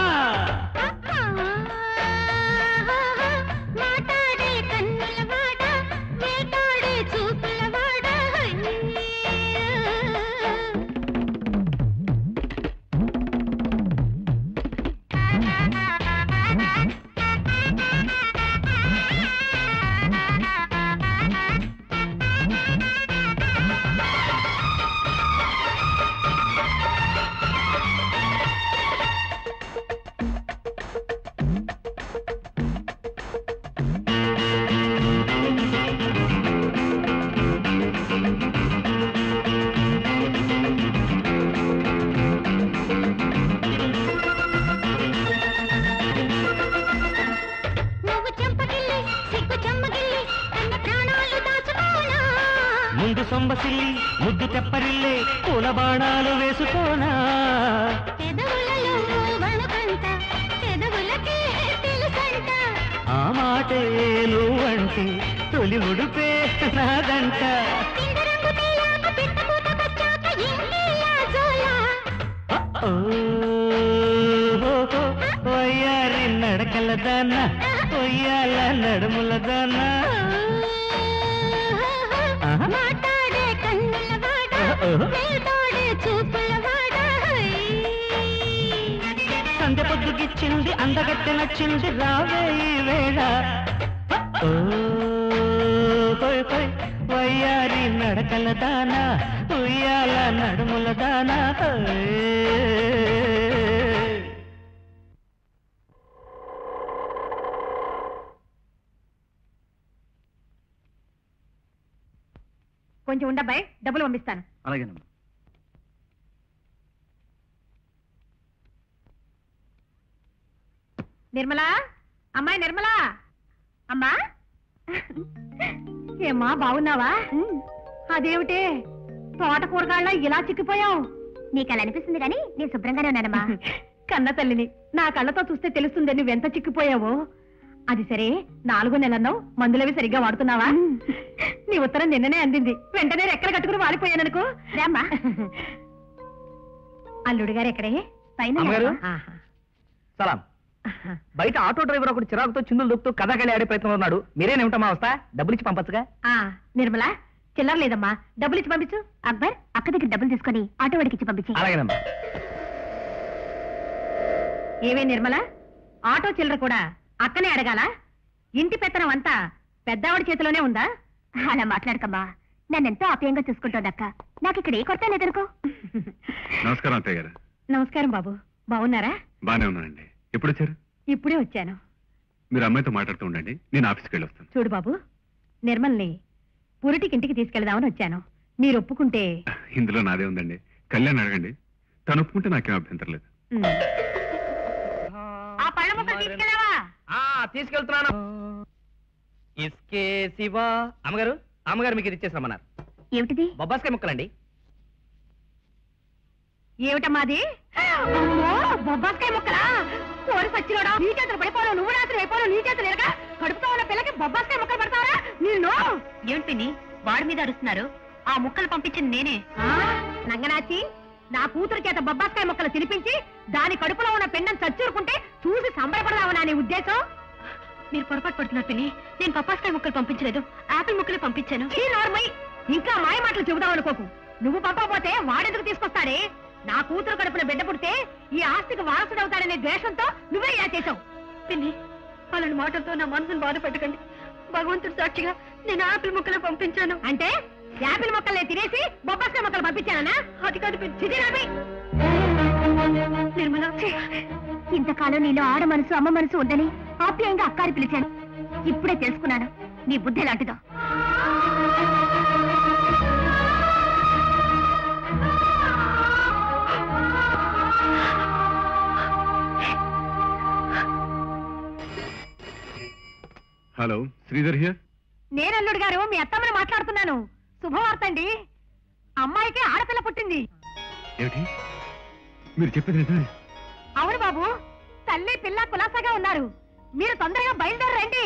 ముందు సొంబసిల్లి ముద్దు తెప్పరిల్లే పూల బాణాలు వేసుకోనా ఆ మాటే నువ్వంటే తొలి ఉడుపే నాదంట వయ్యారి నడకల దాన్న ఒయ్యాల నడుముల దాన్న సంధ్య పొద్దుకిచ్చింది అందగట్టె నచ్చింది రావే ఈ వేళ వయ్యారి నడకల దానా ఉయ్యాల నడుముల దానా కొంచెం ఉండబ్బాయి డబ్బులు పంపిస్తాను. అలాగేనమ్మా. నిర్మలా, అమ్మాయి నిర్మలా, అమ్మా ఏమ్మా బాగున్నావా? అదేమిటే తోట కూరగాళ్ళ ఇలా చిక్కిపోయావు? నీకు అలా అనిపిస్తుంది కానీ నేను శుభ్రంగానే ఉన్నానమ్మా. కన్న తల్లిని నా కళ్ళతో చూస్తే తెలుస్తుంది నువ్వెంత చిక్కిపోయావో. అది సరే, నాలుగో నెలన్నావు, మందులవి సరిగ్గా వాడుతున్నావా? నీ ఉత్తరం నిన్ననే అందింది, వెంటనే రెక్కలు కట్టుకుని వాడిపోయాననుకో. రామ్మా. అల్లుడు గారు ఎక్కడే? పైన. సలాం. బయట ఆటో డ్రైవర్ ఒకటి చిరాకుతో చిందులు దొక్కుతూ కథాకళి ఆడే ప్రయత్నంలో ఉన్నాడు. మీరేనేమిటమ్మా వస్తా? డబ్బులు ఇచ్చి పంపచ్చుగా. నిర్మలా, చిల్లర లేదమ్మా, డబ్బులు ఇచ్చి పంపించు. అక్బర్, అక్క దగ్గర డబ్బులు తీసుకొని ఆటో వాడికి ఇచ్చి పంపించి. అలాగేనమ్మా. ఏవే నిర్మల, ఆటో చిల్లర కూడా అక్కనే అడగాల? ఇంటి పెత్తనం అంతా పెద్దవాడి చేతిలోనే ఉందా? అలా మాట్లాడకమ్మా, నన్నెంతో ఆప్యాయంగా చూసుకుంటోంది అక్క. నాకు ఇక్కడ ఏ కొరత లేదనుకో. నమస్కారం అత్తయ్య గారు. నమస్కారం బాబు, బాగున్నారా? బానే ఉన్నానండి. ఎప్పుడు వచ్చారు? ఇప్పుడే వచ్చాను. మీరు అమ్మాయితో మాట్లాడుతూ ఉండండి, నేను ఆఫీస్కి వెళ్ళి వస్తాను. చూడు బాబు, నిర్మల్ని పురిటికి ఇంటికి తీసుకెళ్దామని వచ్చాను. మీరు ఒప్పుకుంటే. ఇందులో నాదే ఉందండి, కళ్యాణ్ అడగండి, తను ఒప్పుకుంటే నాకేం అభ్యంతరం లేదు. ఆ పళ్ళ ముక్కలు తీసుకెళ్ళావా? తీసుకెళ్తున్నాను. ఇస్కే శివా. అమ్మగారు, అమ్మగారు మీకు ఇది ఇచ్చేసామన్నారు. ఏమిటిది? బొబ్బాస్కాయ ముక్కలండి. ఏమిటమ్మా అది? అమ్మో, బొబ్బాస్కాయ ముక్కలా? కోరి పచ్చిలోడా, నీ చేతులు పడిపోను, నువ్వు రాత్రి అయిపోను, నీ చేతులు ఎరగా కడుపుతో ఉన్న పిల్లకి బొబ్బాస్కాయ ముక్కలు పడతావరా? నేను ఏంటిని వాడి మీద అరుస్తున్నారు? ఆ ముక్కలు పంపించింది నేనే. నంగనాచి, నా కూతురు చేత బొబ్బాస్కాయ ముక్కలు తినిపించి దాని కడుపులో ఉన్న పెండం చచ్చూరుకుంటే చూసి సంబరపడదామనా నీ ఉద్దేశం? మీరు పొరపాటు పడుతున్నారు పిన్ని, నేను బొబ్బాస్కాయ ముక్కలు పంపించలేదు, ఆపిల్ ముక్కలు పంపించాను. ఇంకా మాయ మాటలు చెబుదాం అనుకోకు. నువ్వు పంపకపోతే వాడెందుకు తీసుకొస్తాడే? నా కూతురు కడుపున బిడ్డ పుడితే ఈ ఆస్తికి వారసుడవుతాడనే ద్వేషంతో నువ్వే ఇలా చేశావు. పిన్ని, అలాంటి మాటలతో నా మనసును బాధ పెట్టకండి. భగవంతుడు సాక్షిగా నేను ఆపిల్ ముక్కలు పంపించాను. అంటే యాపిల్ మొక్కల్ని తినేసి బొబ్బాస్కాయ మొక్కలు పంపించానా? అది కాదు నిర్మల. ఇంతకాలం నీలో ఆడ మనసు అమ్మ మనసు ఉందని ఆప్యాయంగా అక్కారి పిలిచాను. ఇప్పుడే తెలుసుకున్నాను నీ బుద్ధి లాంటిదో. Hello, Sridhar here. నేను అల్లుడు గారు, మీ అత్తమ్మని మాట్లాడుతున్నాను. శుభవార్త అండి, అమ్మాయికి ఆడపిల్ల పుట్టింది. ఏమిటి మీరు చెప్పేది నిజమే? అవును బాబు, తల్లి తల్లి పిల్ల కులాసాగా ఉన్నారు. మీరు తొందరగా బయలుదేరండి.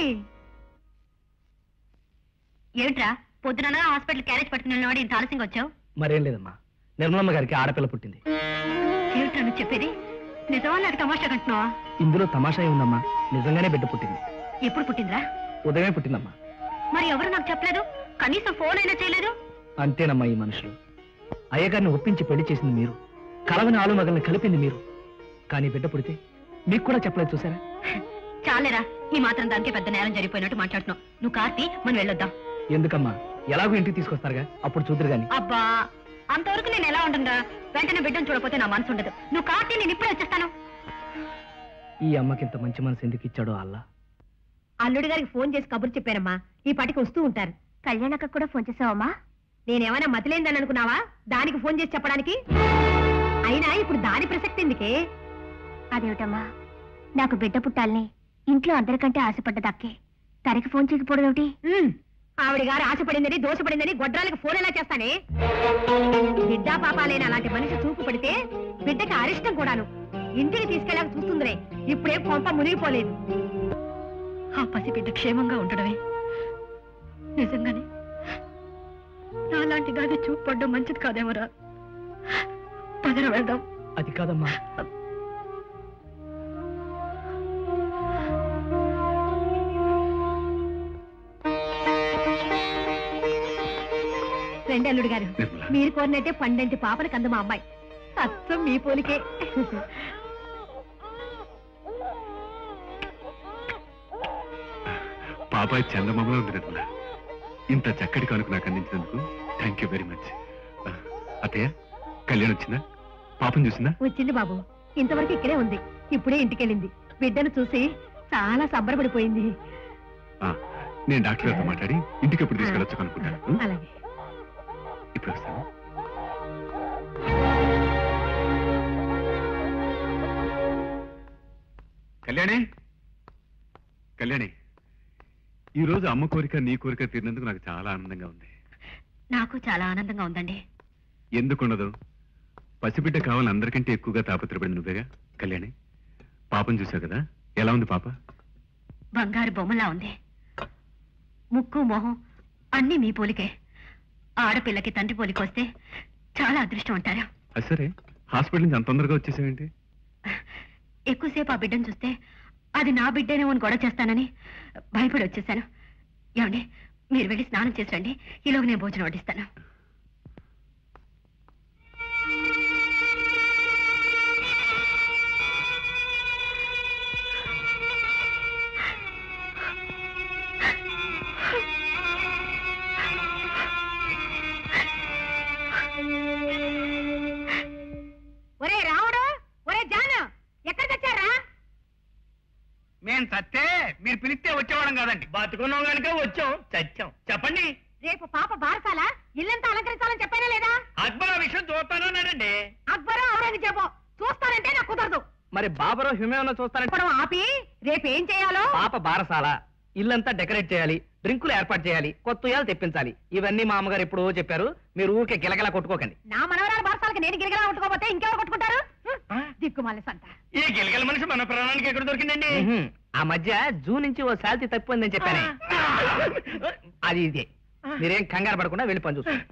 ఏమిట్రా పొద్దున హాస్పిటల్ క్యారేజ్ పట్టుకుని వాడు ఇంత ఆలస్యంగా వచ్చావు? మరేం లేదమ్మా, నిర్మలమ్మ గారికి ఆడపిల్ల పుట్టింది. ఏమిట్రా నువ్వు చెప్పేది? నిజమా నాకు తమాషా కంటున్నావా? ఇందులో తమాషా ఉందమ్మా, నిజంగానే బిడ్డ పుట్టింది. ఎప్పుడు పుట్టిందిరా? ఉదయమే పుట్టిందమ్మా. మరి ఎవరు నాకు చెప్పలేదు? కనీసం ఫోన్ అయినా చేయలేదు. అంతేనమ్మా ఈ మనుషులు. అయ్యగారిని ఒప్పించి పెళ్లి చేసింది మీరు, కలవని ఆలు మగల్ని కలిపింది మీరు. కానీ బిడ్డ పుడితే మీకు కూడా చెప్పలేదు చూసారా? చాలేరా, ఈ మాత్రం దానికే పెద్ద నేరం జరిగిపోయినట్టు మాట్లాడుతున్నావు. నువ్వు కార్తీ, మనం వెళ్ళొద్దాం. ఎందుకమ్మా, ఎలాగో ఇంటికి తీసుకొస్తారుగా, అప్పుడు చూద్దరు గాని. అబ్బా, అంతవరకు నేను ఎలా ఉండగా? వెంటనే బిడ్డను చూడకపోతే నా మనసు ఉండదు. నువ్వు కార్తీ, నేను ఇప్పుడే వచ్చేస్తాను. ఈ అమ్మకి ఇంత మంచి మనసు ఎందుకు ఇచ్చాడో అల్లా. అల్లుడి గారికి ఫోన్ చేసి కబురు చెప్పారమ్మా, ఈ పాటికి వస్తూ ఉంటారు. కళ్యాణక్క కూడా ఫోన్ చేసావమ్మా? నేనేమైనా మతిలేందని అనుకున్నావా దానికి ఫోన్ చేసి చెప్పడానికి? అయినా ఇప్పుడు దాని ప్రసక్తి ఎందుకే? అదేమిటమ్మా, నాకు బిడ్డ పుట్టాలని ఇంట్లో అందరికంటే ఆశపడ్డదక్కే తనకి ఫోన్ చేయకపోవడం ఏమిటి? ఆవిడ గారు ఆశపడిందని దోషపడిందని గొడ్రాలకు ఫోన్ ఎలా చేస్తానే? బిడ్డా పాపాలైన అలాంటి మనిషి చూపు పడితే బిడ్డకి అరిష్టం కూడాను. ఇంటికి తీసుకెళ్ళాక చూస్తుందిరే, ఇప్పుడే కొంప మునిగిపోలేదు. ఆ పసిబిడ్డ క్షేమంగా ఉండడమే నిజంగానే నాలాంటి దాన్ని చూపు పడ్డం మంచిది కాదేమరా. పదర వెళ్దాం. అది కాదమ్మా, రండి అల్లుడు గారు, మీరు కోరినట్టే పండంటి పాపని కందు మా అమ్మాయి. అచ్చం మీ పోలికే. పాపాయి చందమామలో ఉంది నిర్మల. ఇంత చక్కటి కానుక నాకు అందించినందుకు థ్యాంక్ యూ వెరీ మచ్. అత్తయ్య, కళ్యాణ్ వచ్చిందా? పాపం చూసిందా? వచ్చింది బాబు, ఇంతవరకు ఇక్కడే ఉంది. ఇప్పుడే ఇంటికెళ్ళింది. బిడ్డను చూసి చాలా సంబరపడిపోయింది. ఆ, నేను డాక్టర్ గారితో మాట్లాడి ఇంటికి ఎప్పుడు తీసుకెళ్ళొచ్చు అనుకుంటాను. అలాగే, ఇప్పుడు వస్తాను. కళ్యాణి, కళ్యాణి, ఈ రోజు అమ్మ కోరిక నీ కోరిక తీరినందుకు నాకు చాలా ఆనందంగా ఉంది. నాకు చాలా ఆనందంగా ఉందండి. ఎందుకుండదు? పసిబిడ్డ కావాలని అందరికంటే ఎక్కువగా తాపత్రపడింది నువ్వేగా. కళ్యాణి, పాపం చూసావు కదా, ఎలా ఉంది పాప? బంగారు బొమ్మలా ఉంది. ముక్కు మొహం అన్ని మీ పోలికే. ఆడపిల్లకి తండ్రి పోలికి వస్తే చాలా అదృష్టం అంటారు. అది సరే, హాస్పిటల్ నుంచి అంత తొందరగా వచ్చేసావేంటి? ఎక్కువసేపు ఆ బిడ్డను చూస్తే అది నా బిడ్డనేమో అని గొడవ చేస్తానని భయపడి వచ్చేసాను. ఏమండి, మీరు వెళ్ళి స్నానం చేసి రండి, ఈలోగా నేను భోజనం వడ్డిస్తాను. ఒరే రావుడు, ఒరే జాను, ఎక్కడ తెచ్చారా? మేము చస్తే మీరు పిలిస్తే వచ్చేవాళ్ళం కాదండి. బతుకున్నాం కనుక వచ్చాం, చచ్చాం. చెప్పండి. రేపు పాప బారసాల ఇల్లంతా అలంకరించాలని చెప్పానే లేదా? అక్బర్ ఆ విషయం చూస్తానన్నాడండి. అక్బరు ఔరంగజేబు చూస్తానంటే నాకు కుదరదు. మరి బాబరో హిమేమో చూస్తారంటే ఇప్పుడు ఆపి రేపు ఏం చేయాలో? పాప బారసాల, ఇల్లంతా డెకరేట్ చేయాలి, డ్రింకులు ఏర్పాటు చేయాలి, కొత్త ఉయ్యాలు తెప్పించాలి. ఇవన్నీ మా అమ్మగారు ఎప్పుడో చెప్పారు. మీరు ఊరికే గిలగలా కొట్టుకోకండి. నా మనవరాల బారసాలకి నేను గిరిగలా కొట్టుకోపోతే ఇంకెవరు కొట్టుకుంటారు? దిక్కుమాలి సంత. ఈ గిలగల మనిషి మన ప్రాణానికి ఎక్కడ దొరికిందండి? ఉహుం. ఆ మధ్య జూ నుంచి ఓ శాలరీ తప్పిపోయిందని చెప్పానే, అది ఇదే. మీరేం కంగారు పడకుండా వెళ్ళి పని చూసుకోండి.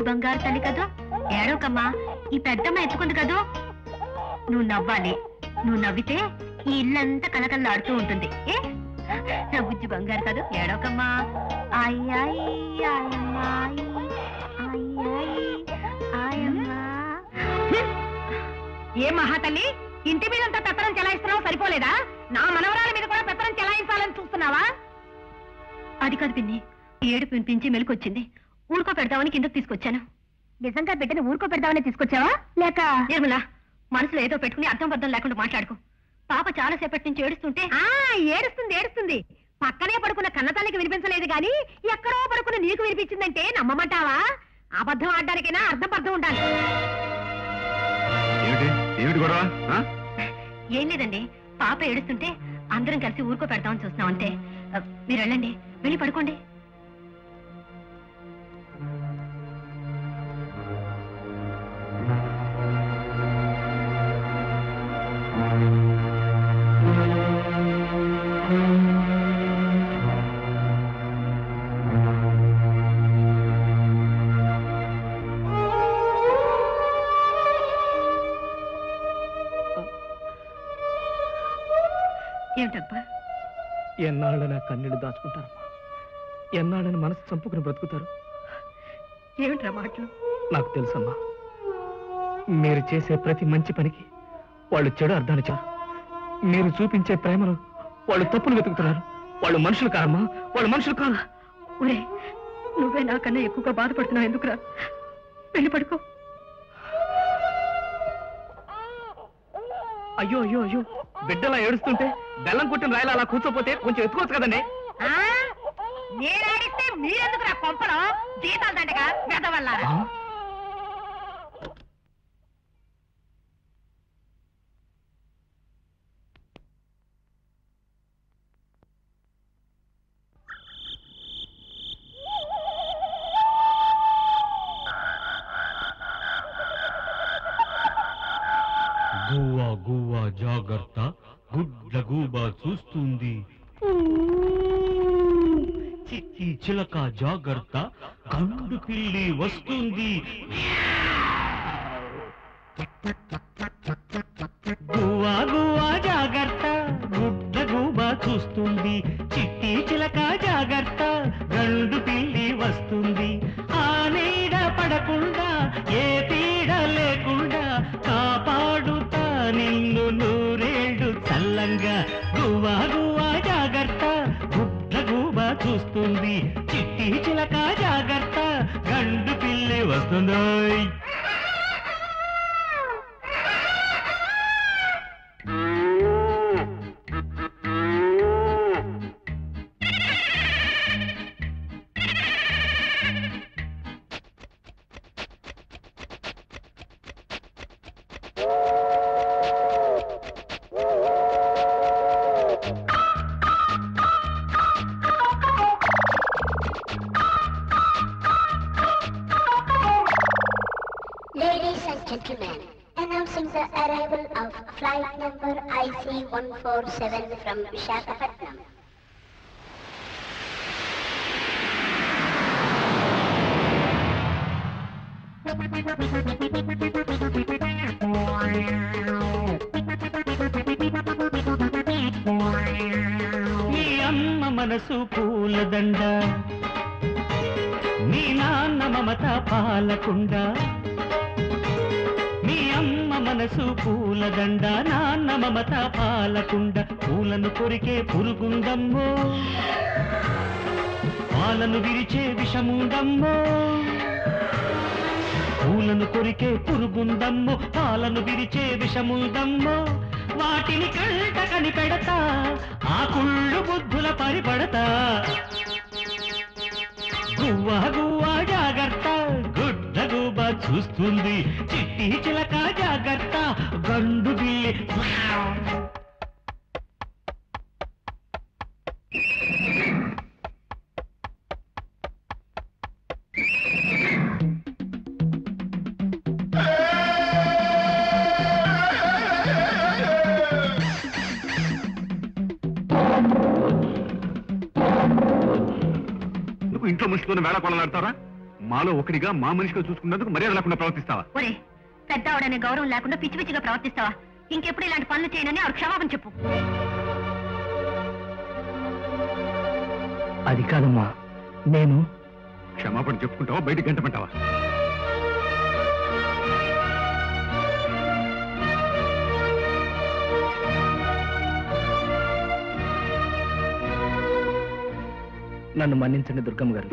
బంగారు తల్లి కదూ, ఏడోకమ్మా. ఈ పెద్దమ్మ ఎత్తుకుంది కదూ. నువ్వు నవ్వాలి. నువ్వు నవ్వితే ఈ ఇల్లంతా కలకల్లాడుతూ ఉంటుంది. ఏ నా బుజ్జి బంగారు కదూ, ఏడోకమ్మా. అయ్యాయి ఆయమ్మాయి, అయ్యాయి ఆయమ్మా. ఏ మహాతల్లి, ఇంటి మీదంతా పెత్తనం చెలాయిస్తున్నావు సరిపోలేదా? నా మనవరాల మీద కూడా పెత్తనం చెలాయించాలని చూస్తున్నావా? అది కాదు పిన్ని, ఏడుపు వినిపించి మెలకొచ్చింది. ఊరుకో పెడదామని కిందకు తీసుకొచ్చాను. నిజంగా బిడ్డను ఊరుకో పెడదామని తీసుకొచ్చావా లేక? నిర్మలా, మనసులో ఏదో పెట్టుకుని అర్థం పర్థం లేకుండా మాట్లాడుకో. పాప చాలా సేపటి నుంచి ఏడుస్తుంటే. ఆ ఏడుస్తుంది ఏడుస్తుంది పక్కనే పడుకున్న కన్నతల్లికి వినిపించలేదు గాని ఎక్కడో పడుకున్న నీకు వినిపించిందంటే నమ్మమంటావా? అబద్ధం ఆడడానికైనా అర్థం పర్థం ఉండాలి. ఏం లేదండి, పాప ఏడుస్తుంటే అందరం కలిసి ఊరుకో పెడతామని చూస్తున్నాం అంతే. మీరు వెళ్ళండి, వెళ్ళి పడుకోండి. ఏమిటబ్బా? ఎన్నాళ్ళని ఆ కన్నీళ్ళు దాచుకుంటారమ్మా, ఎన్నాళ్ళని మనసు చంపుకుని బ్రతుకుతారు. ఏమిట్రా మాటలు? నాకు తెలుసమ్మా, మీరు చేసే ప్రతి మంచి పనికి వాళ్ళు చెడు అర్థాలు చారు. మీరు చూపించే ప్రేమను వాళ్ళు తప్పులు వెతుకుతున్నారు. వాళ్ళు మనుషులు కారమ్మా, వాళ్ళు మనుషులు కాదు. ఒరే, నువ్వే నాకన్నా ఎక్కువగా బాధపడుతున్నావు ఎందుకురా? వెళ్ళి పడుకో. అయ్యో అయ్యో అయ్యో, బిడ్డలా ఏడుస్తుంటే బెల్లం కొట్టిన రాయలు అలా కూర్చోపోతే కొంచెం ఎత్తుకోవచ్చు కదండి. నేనాడిస్తే మీరెందుకు నా కొంపలో జీతాలు దండగా వెదవల్లారా? గువ్వా గువ్వా జాగ్రత్త, గుడ్ల గూబా చూస్తుంది. చిట్టి చిలక జాగ్రత్త, గండు పిల్లి వస్తుంది. గువ్వా గువ్వా జాగ్రత్త, గుడ్ల గూబా చూస్తుంది. చిట్టి చిలక జాగ్రత్త, గండు పిల్లి వస్తుంది. ఆ నీడ పడకుండా ఏ పీడ లేకుండా కాపాడుతా నిన్ను నూరేళ్ళు చల్లంగా. గువ్వా గువ్వా జాగ్రత్త, గుడ్ల గూబా చూస్తుంది. చిట్టి చిలక జాగ్రత్త, గండు పిల్లి వస్తుంది. Ladies and gentlemen, announcing the arrival of flight number I C one four seven from Visakhapatnam. నీ అమ్మ మనసు పూలదండ, నీ నాన్న మమత పాలకుండ. నీ అమ్మ మనసు పూలదండ, నాన్న మమత పాలకుండ. పూలను కొరికే పురుగుందమ్మో, పాలను విరిచే విషముందమ్మో. పూలను కొరికే పురుగుందమ్మో, పాలను విరిచే విషముందమ్మో. వాటిని కంట కనిపెడతా, ఆ కుళ్ళు బుద్ధుల పరిపడతా. గువ్వా గువ్వా జాగ్రత్త, గుడ్డ గూబా చూస్తుంది. చిట్టి చిలక జాగ్రత్త, గండు బిల్లి. ఇంట్లో ముసుకొని వేళ కొనలాడతారా? మాలో ఒకటిగా మా మనిషిగా చూసుకున్నందుకు మర్యాద లేకుండా ప్రవర్తిస్తావా? ఒరే పెద్దవాడనే గౌరవం లేకుండా పిచ్చి పిచ్చిగా ప్రవర్తిస్తావా? ఇంకెప్పుడు ఇలాంటి పనులు చేయనని ఆవిడ క్షమాపణ చెప్పు. అది కాదమ్మా, నేను క్షమాపణ చెప్పుకుంటావా బయటికి గంటమంటావా? నన్ను మన్నించండి దుర్గమ్మ గారు.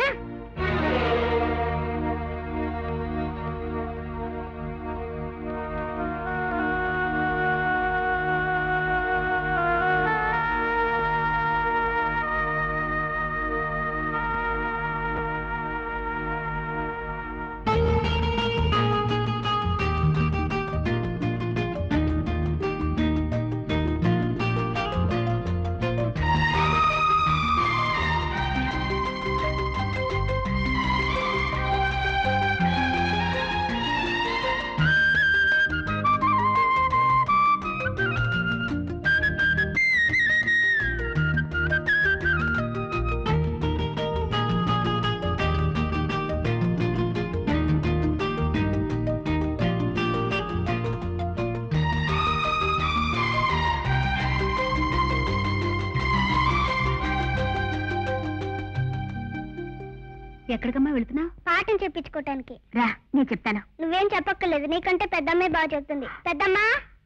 ఎక్కడికమ్మా వెళుతున్నా? పాఠం చెప్పించుకోవటానికి. రా, నేను చెప్తాను. నువ్వేం చెప్పక్కర్లేదు, నీకంటే పెద్దమ్మే బాగా చెప్తుంది. పెద్దమ్మా,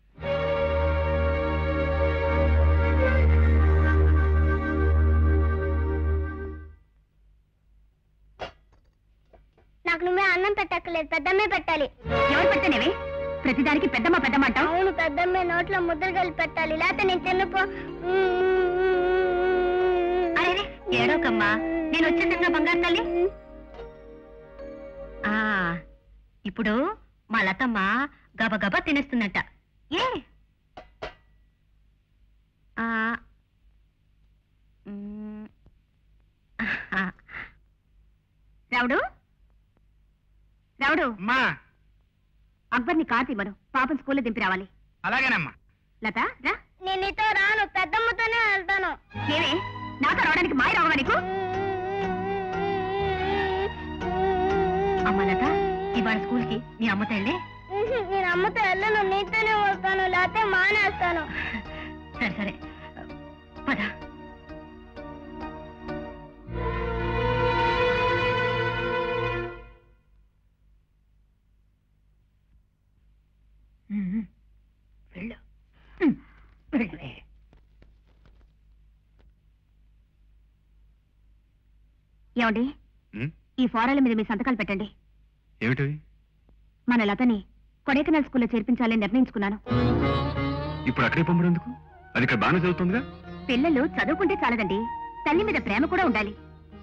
నాకు నువ్వే అన్నం పెట్టక్కర్లేదు, పెద్దమ్మే పెట్టాలి. ఎవరు పెట్టనేవి? ప్రతిదానికి పెద్దమ్మ పెద్దమ్మ అంటావు. అవును, పెద్దమ్మే నోట్లో ముద్దలు కలిపి పెట్టాలి, లేకపోతే నేను చిన్నపో. అరే ఏడోకమ్మా, నేను వచ్చేసిన బంగారు తల్లి. ఆ ఇప్పుడు మా లతమ్మ గబగబా తినేస్తున్నట్ట. ఏ ఆ రావుడు రావుడు అమ్మా, అక్బర్ని కార్ ఇవ్వను, పాపం స్కూల్లో దింపి రావాలి. అలాగేనమ్మా. లత రా. నేను నీతో రాను, పెద్దమ్మతోనే వెళ్తాను. ఏమే నాతో రావడానికి మాయ రావా నీకు? అమ్మ లత, ఇవాళ స్కూల్ కి నీ అమ్మతో వెళ్ళే. నేను అమ్మతో వెళ్ళను, నీతోనే వస్తాను, లేకపోతే మానేస్తాను. సరే సరే పద. వెళ్ళు వెళ్ళే. ఏమండి, ఈ ఫారాల మీద మీ సంతకాలు పెట్టండి. ఏమిటవి? మన లతని కొడైకెనాల్ స్కూల్లో చేర్పించాలని నిర్ణయించుకున్నాను. ఇప్పుడు అక్కడే పంపడేందుకు? అది ఇక్కడ బాగానే చదువుతుందిగా. పిల్లలు చదువుకుంటే చాలదండి, తల్లి మీద ప్రేమ కూడా ఉండాలి.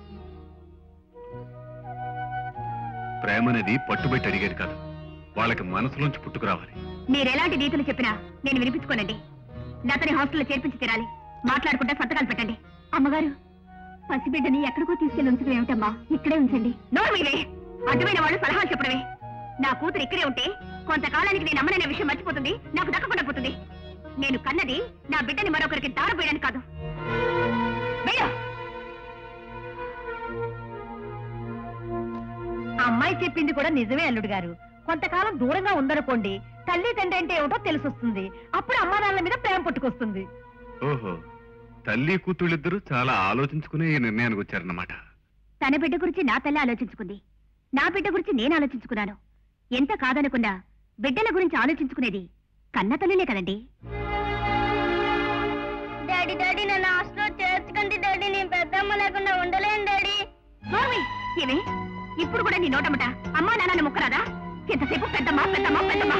ప్రేమ అనేది పట్టుబట్టి అడిగేది కాదు, వాళ్ళకి మనసులోంచి పుట్టుకురావాలి. మీరెలాంటి నీతులు చెప్పినా నేను వినిపించుకోనండి. లతని హాస్టల్లో చేర్పించి తీరాలి. మాట్లాడుకుంటే సంతకాలు పెట్టండి. అమ్మగారు, పసిబిడ్డని ఎక్కడికో తీసుకెళ్లి ఉంచడం ఏమిటమ్మా, ఇక్కడే ఉంచండి. నోర్మీవే, అడ్డమైన వాళ్ళు సలహాలు చెప్పడమే. నా కూతురు ఇక్కడే ఉంటే కొంతకాలానికి నేను అమ్మననే విషయం మర్చిపోతుంది, నాకు దక్కకుండా పోతుంది. నేను కన్నది నా బిడ్డని మరొకరికి దారపోయడానికి కాదు. అమ్మాయి చెప్పింది కూడా నిజమే అల్లుడు గారు. కొంతకాలం దూరంగా ఉందనుకోండి, తల్లి తండ్రి అంటే ఏమిటో తెలిసొస్తుంది. అప్పుడు అమ్మా నాన్నల మీద ప్రేమ పుట్టుకొస్తుంది. ఓహో, తల్లి కూతుళ్ళిద్దరూ చాలా ఆలోచించుకునే ఈ నిర్ణయానికి వచ్చారన్నమాట. తన బిడ్డ గురించి నా తల్లి ఆలోచించుకుంది, నా బిడ్డ గురించి నేను ఆలోచించుకున్నాను. ఎంత కాదనుకున్నా బిడ్డల గురించి ఆలోచించుకునేది కన్న తల్లినే కదండి. డాడీ డాడీ నన్ను హాస్టల్లో చేర్చుకుంది డాడీ, నేను పెద్దమ్మ లేకుండా ఉండలేను డాడీ. ఏమే, ఇప్పుడు కూడా నీ నోటమట అమ్మా నాన్న ముక్కరాదా? ఎంతసేపు పెద్దమ్మా పెద్దమ్మా పెద్దమ్మా.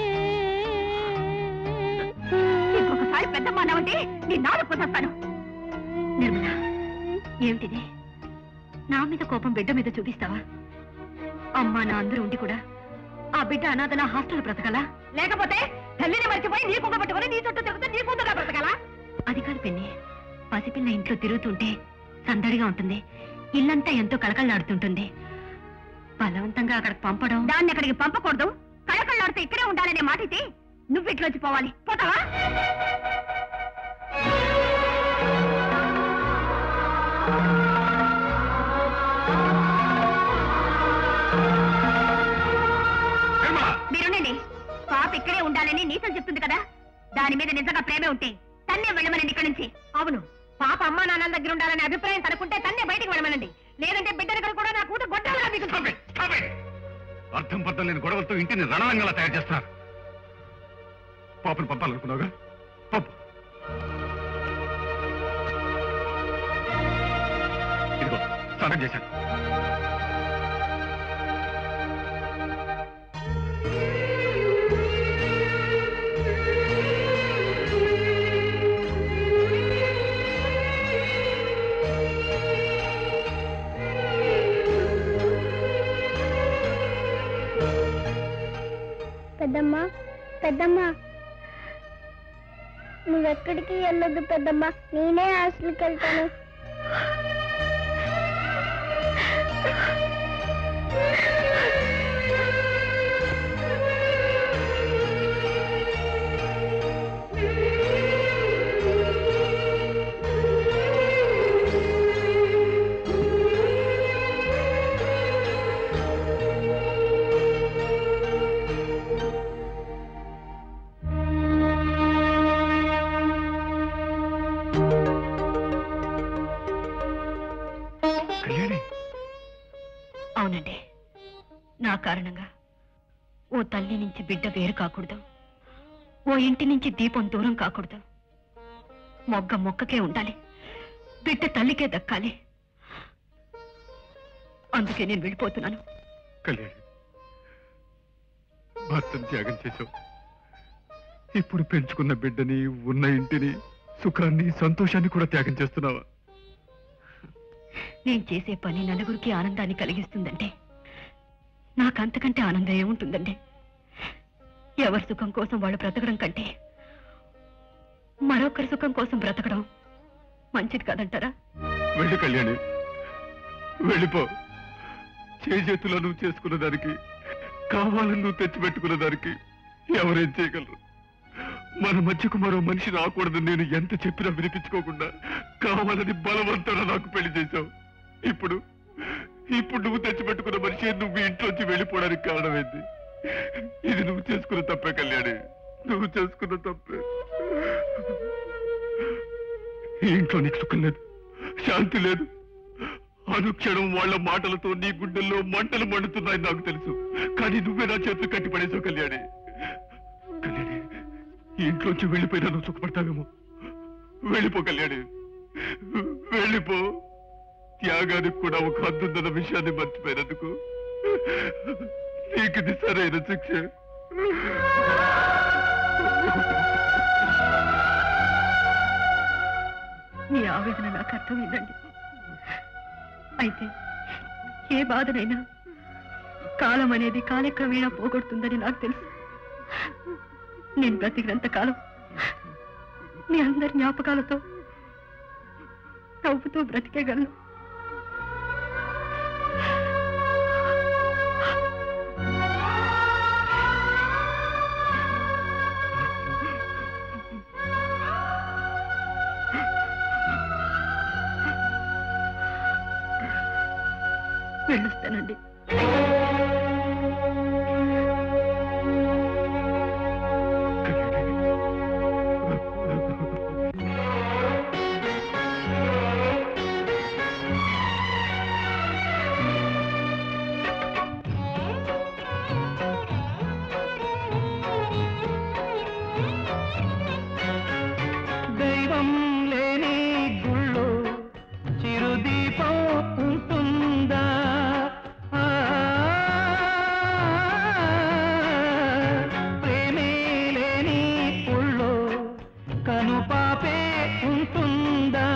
ఇంకొకసారి పెద్దమ్మా అన్నావంటే నీ నాలుగు కొసేస్తాను. నిర్మల, ఏమిటిది? నా మీద కోపం బిడ్డ మీద చూపిస్తావా? అమ్మా నా అందరూ ఉండి కూడా ఆ బిడ్డ అనాథలా హాస్టల్ బ్రతకాలా? లేకపోతే తల్లిని మర్చిపోయి నీ కుక్క పట్టుకొని నీ చుట్టూ తిరుగుతూ నీ కూతురుగా బ్రతకాలా? అది కాదు పిన్ని, పసిపిల్ల ఇంట్లో తిరుగుతుంటే సందడిగా ఉంటుంది, ఇల్లంతా ఎంతో కళకళలాడుతుంటుంది. బలవంతంగా అక్కడికి పంపడం, దాన్ని అక్కడికి పంపకూడదు. కళకళలాడుతూ ఇక్కడే ఉండాలనే మాట అయితే నువ్వు ఇట్లోంచి పోవాలి. పోతావా? ఇక్కడే ఉండాలని నీసం చెప్తుంది కదా, దాని మీద నిజంగా ప్రేమే ఉంటే తన్నే వెళ్ళమనండి ఇక్కడి నుంచి. అవును, పాప అమ్మా నాన్నల దగ్గర ఉండాలనే అభిప్రాయం తనుకుంటే తన్నే బయటికి వెళ్ళమనండి. లేదంటే బిడ్డ దగ్గర కూడా నా కూతురు గొడ్డలుగా మిగులుతుంది. అర్థం పర్థం లేని గొడవలతో ఇంటిని రణరంగంలా తయారు చేస్తున్నారు. పాపను పంపాలనుకున్నావుగా, పంపు. ఇదిగో స్నానం చేశాను. పెద్దమ్మా పెద్దమ్మా నువ్వెక్కడికి వెళ్ళొద్దు పెద్దమ్మా, నేనే హాస్టల్కి వెళ్తాను. అవునండి, నా కారణంగా ఓ తల్లి నుంచి బిడ్డ వేరు కాకూడదు, ఓ ఇంటి నుంచి దీపం దూరం కాకూడదు. మొగ్గ మొక్కకే ఉండాలి, బిడ్డ తల్లికే దక్కాలి. అందుకే నేను వెళ్ళిపోతున్నాను. కళ్యాణి, భర్తను త్యాగం చేశావు. ఇప్పుడు పెంచుకున్న బిడ్డని, ఉన్న ఇంటిని, సుఖాన్ని, సంతోషాన్ని కూడా త్యాగం చేస్తున్నావా? నేను చేసే పని నలుగురికి ఆనందాన్ని కలిగిస్తుందంటే నాకంతకంటే ఆనందం ఏముంటుందండి? ఎవరి సుఖం కోసం వాళ్ళు బ్రతకడం కంటే మరొకరి సుఖం కోసం బ్రతకడం మంచిది కాదంటారా? వెళ్ళి కళ్యాణి, వెళ్ళిపో. చేతులో నువ్వు చేసుకున్న దానికి, కావాలని నువ్వు తెచ్చిపెట్టుకున్న దానికి ఎవరేం చేయగలరు? మన మధ్యకు మరో మనిషి రాకూడదు నేను ఎంత చెప్పినా వినిపించుకోకుండా కావాలని బలవంతంగా నాకు పెళ్లి చేశావు. ఇప్పుడు ఇప్పుడు నువ్వు తెచ్చిపెట్టుకున్న మనిషి నువ్వు ఇంట్లోంచి వెళ్ళిపోవడానికి కారణమైంది. ఇది నువ్వు చేసుకున్న తప్పే కళ్యాణి, నువ్వు చేసుకున్న తప్పే. ఈ ఇంట్లో నీకు సుఖం లేదు, శాంతి లేదు. అనుక్షణం వాళ్ళ మాటలతో నీ గుండెల్లో మంటలు మండుతున్నాయి నాకు తెలుసు. కానీ నువ్వే నా చేతులు కట్టి పడేసావు కళ్యాణి. కళ్యాణి, ఈ ఇంట్లోంచి వెళ్ళిపోయినా నువ్వు సుఖపడతావేమో. వెళ్ళిపో కళ్యాణి, వెళ్ళిపో. త్యాగానికి కూడా ఒక హద్దుందన్న విషయాన్ని మర్చిపోయినందుకు నీకు ఇది సరైన శిక్ష. మీ ఆవేదన నాకు అర్థమైందండి. అయితే ఏ బాధనైనా కాలం అనేది కాలక్రమేణా పోగొడుతుందని నాకు తెలుసు. నేను బ్రతికినంత కాలం మీ అందరి జ్ఞాపకాలతో నవ్వుతూ బ్రతికేగలను. వెళ్ళొస్తానండి. దైవం లేని గుళ్ళో చిరుదీపం ఉంటుందా? ప్రేమే లేని పుళ్ళో కనుపాపే ఉంటుందా?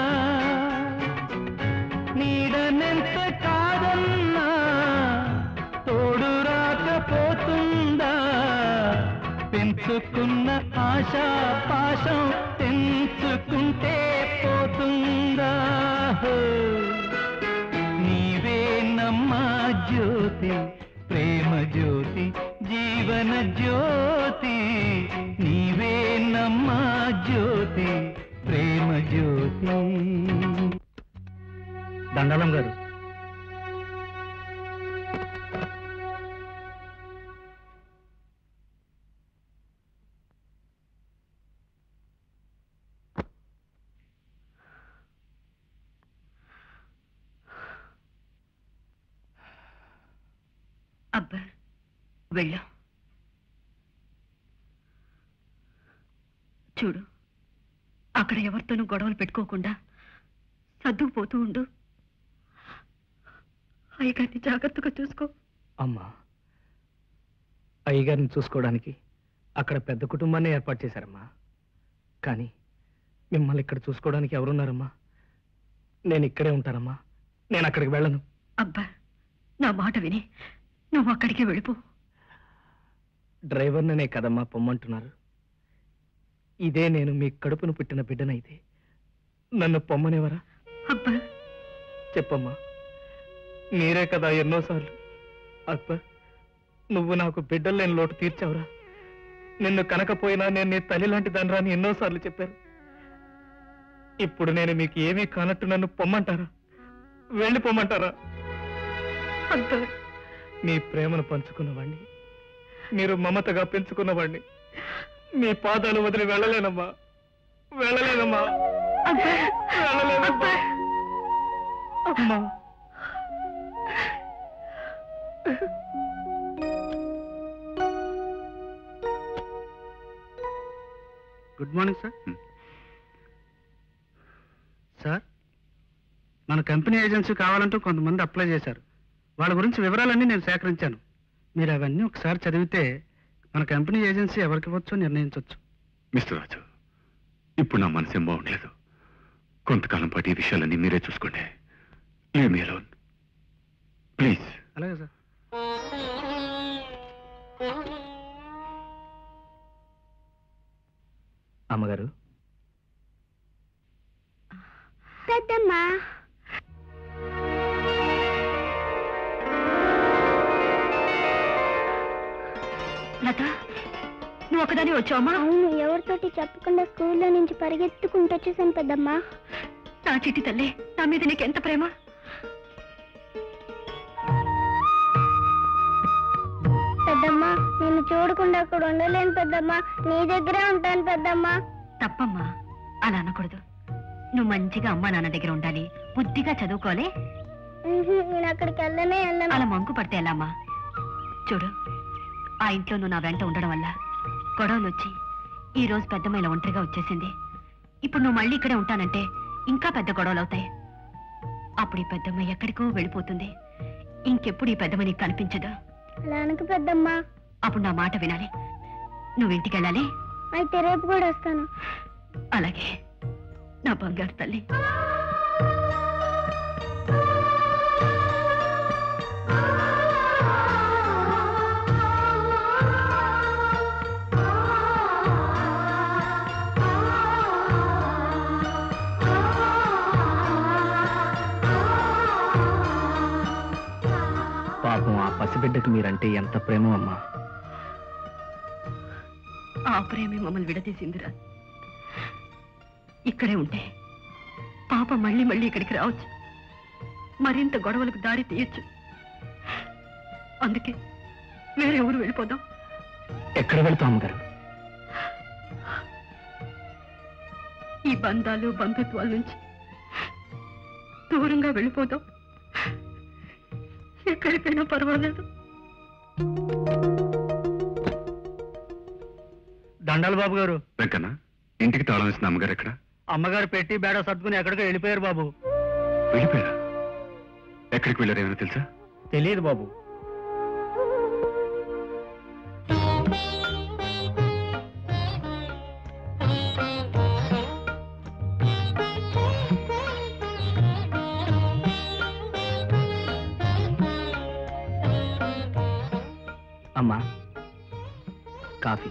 నీడనెంత కాదన్నా తోడు రాకపోతుందా? పెంచుకున్న ఆశా పాశం తెంచుకుంటే పోతుందా? నీవే నమ్మా జ్యోతి, ప్రేమ జ్యోతి, జీవన జ్యోతి. నీవే నమ్మా జ్యోతి, ప్రేమ జ్యోతి. దండాలం గారు, వెళ్ళు. చూడు, అక్కడ ఎవరితోనూ గొడవలు పెట్టుకోకుండా సర్దుకుపోతూ ఉండు. అయ్యగారిని జాగ్రత్తగా చూసుకో. అమ్మా, అయ్యగారిని చూసుకోవడానికి అక్కడ పెద్ద కుటుంబాన్ని ఏర్పాటు చేశారమ్మా. కానీ మిమ్మల్ని ఇక్కడ చూసుకోవడానికి ఎవరున్నారమ్మా? నేను ఇక్కడే ఉంటానమ్మా. నేను అక్కడికి వెళ్ళను. అబ్బా, నా మాట విని నువ్వు అక్కడికి వెళ్ళిపో. డ్రైవర్ననే కదమ్మా పొమ్మంటున్నారు. ఇదే నేను మీ కడుపును పుట్టిన బిడ్డనైతే నన్ను పొమ్మనేవరా? అబ్బా, చెప్పమ్మా. మీరే కదా ఎన్నోసార్లు అక్బర్, నువ్వు నాకు బిడ్డలు లేని లోటు తీర్చావురా, నిన్ను కనకపోయినా నేను నీ తల్లి లాంటి దానిరా అని ఎన్నోసార్లు చెప్పారు. ఇప్పుడు నేను మీకు ఏమీ కానట్టు నన్ను పొమ్మంటారా? వెళ్ళి పొమ్మంటారా? అక్బర్, మీ ప్రేమను పంచుకున్నవాణ్ణి, మీరు మమతగా పెంచుకున్నవాణ్ణి మీ పాదాలు వదిలి వెళ్ళలేనమ్మా, వెళ్ళలేనమ్మా, అక్బర్, వెళ్ళలేనమ్మా. అమ్మా, గుడ్ మార్నింగ్ సార్. సార్, మన కంపెనీ ఏజెన్సీ కావాలంటూ కొంతమంది అప్లై చేశారు. వాళ్ళ గురించి వివరాలన్నీ నేను సేకరించాను. మీరు అవన్నీ ఒకసారి చదివితే మన కంపెనీ ఏజెన్సీ ఎవరికి ఇవ్వచ్చో నిర్ణయించవచ్చు. మిస్టర్ రాజు, ఇప్పుడు నా మనసు ఏం బాగుండలేదు. కొంతకాలం పాటు ఈ విషయాలన్నీ మీరే చూసుకోండి. Leave me alone please. అలాగే సార్. అమ్మగారు, పెద్దమ్మా, లత, నువ్వు ఒకదాని వచ్చావమ్మా? అవును, ఎవరితోటి చెప్పకుండా స్కూల్లో నుంచి పరిగెత్తుకుంటూ వచ్చేసాను పెద్దమ్మా. నా చిట్టి తల్లి, నా మీద నీకు ఎంత ప్రేమ. పెద్దమ్మా, నేను చూడకుండా అక్కడ ఉండలేను పెద్దమ్మా, నీ దగ్గరే ఉంటాను పెద్దమ్మా. తప్పమ్మా, అలా అనకూడదు. నువ్వు మంచిగా అమ్మా నాన్న దగ్గర ఉండాలి, బుద్ధిగా చదువుకోలే. ఉహు, నేను అక్కడికి వెళ్ళనే వెళ్ళను. అలా మంకు పడితే ఎలా అమ్మా? చూడు, ఆ ఇంట్లో నువ్వు నా వెంట ఉండడం వల్ల గొడవలు వచ్చి ఈ రోజు పెద్దమ్మ ఇలా ఒంటరిగా వచ్చేసింది. ఇప్పుడు నువ్వు మళ్ళీ ఇక్కడే ఉంటానంటే ఇంకా పెద్ద గొడవలు అవుతాయి. అప్పుడు ఈ పెద్దమ్మ ఎక్కడికో వెళ్ళిపోతుంది. ఇంకెప్పుడు ఈ పెద్దమ్మ నీకు కనిపించదు. అలా అనకు పెద్దమ్మా. అప్పుడు నా మాట వినాలి. నువ్వు ఇంటికి వెళ్ళాలి. అయితే రేపు కూడా వస్తాను. అలాగే నా బంగారు తల్లి. పాపం ఆ పసిబిడ్డకు మీరంటే ఎంత ప్రేమ అమ్మా. ఆ ప్రేమే మమ్మల్ని విడదీసిందిరా. ఇక్కడే ఉంటే పాప మళ్ళీ మళ్ళీ ఇక్కడికి రావచ్చు, మరింత గొడవలకు దారి తీయచ్చు. అందుకే వేరే ఊరు వెళ్ళిపోదాం. ఎక్కడ వెళ్తాం అమ్మగారు? ఈ బంధాలు బంధుత్వాల నుంచి దూరంగా వెళ్ళిపోదాం. ఎక్కడికైనా పర్వాలేదు. దండాలు బాబు గారు. వెంకన్న, ఇంటికి తాళం వేసిన అమ్మగారు ఎక్కడ? అమ్మగారు పెట్టి బేడ సర్దుకుని ఎక్కడికో వెళ్ళిపోయారు బాబు. వెళ్ళిపోయారా? ఎక్కడికి వెళ్ళారు ఏమైనా తెలుసా? తెలియదు బాబు. అమ్మా, కాఫీ.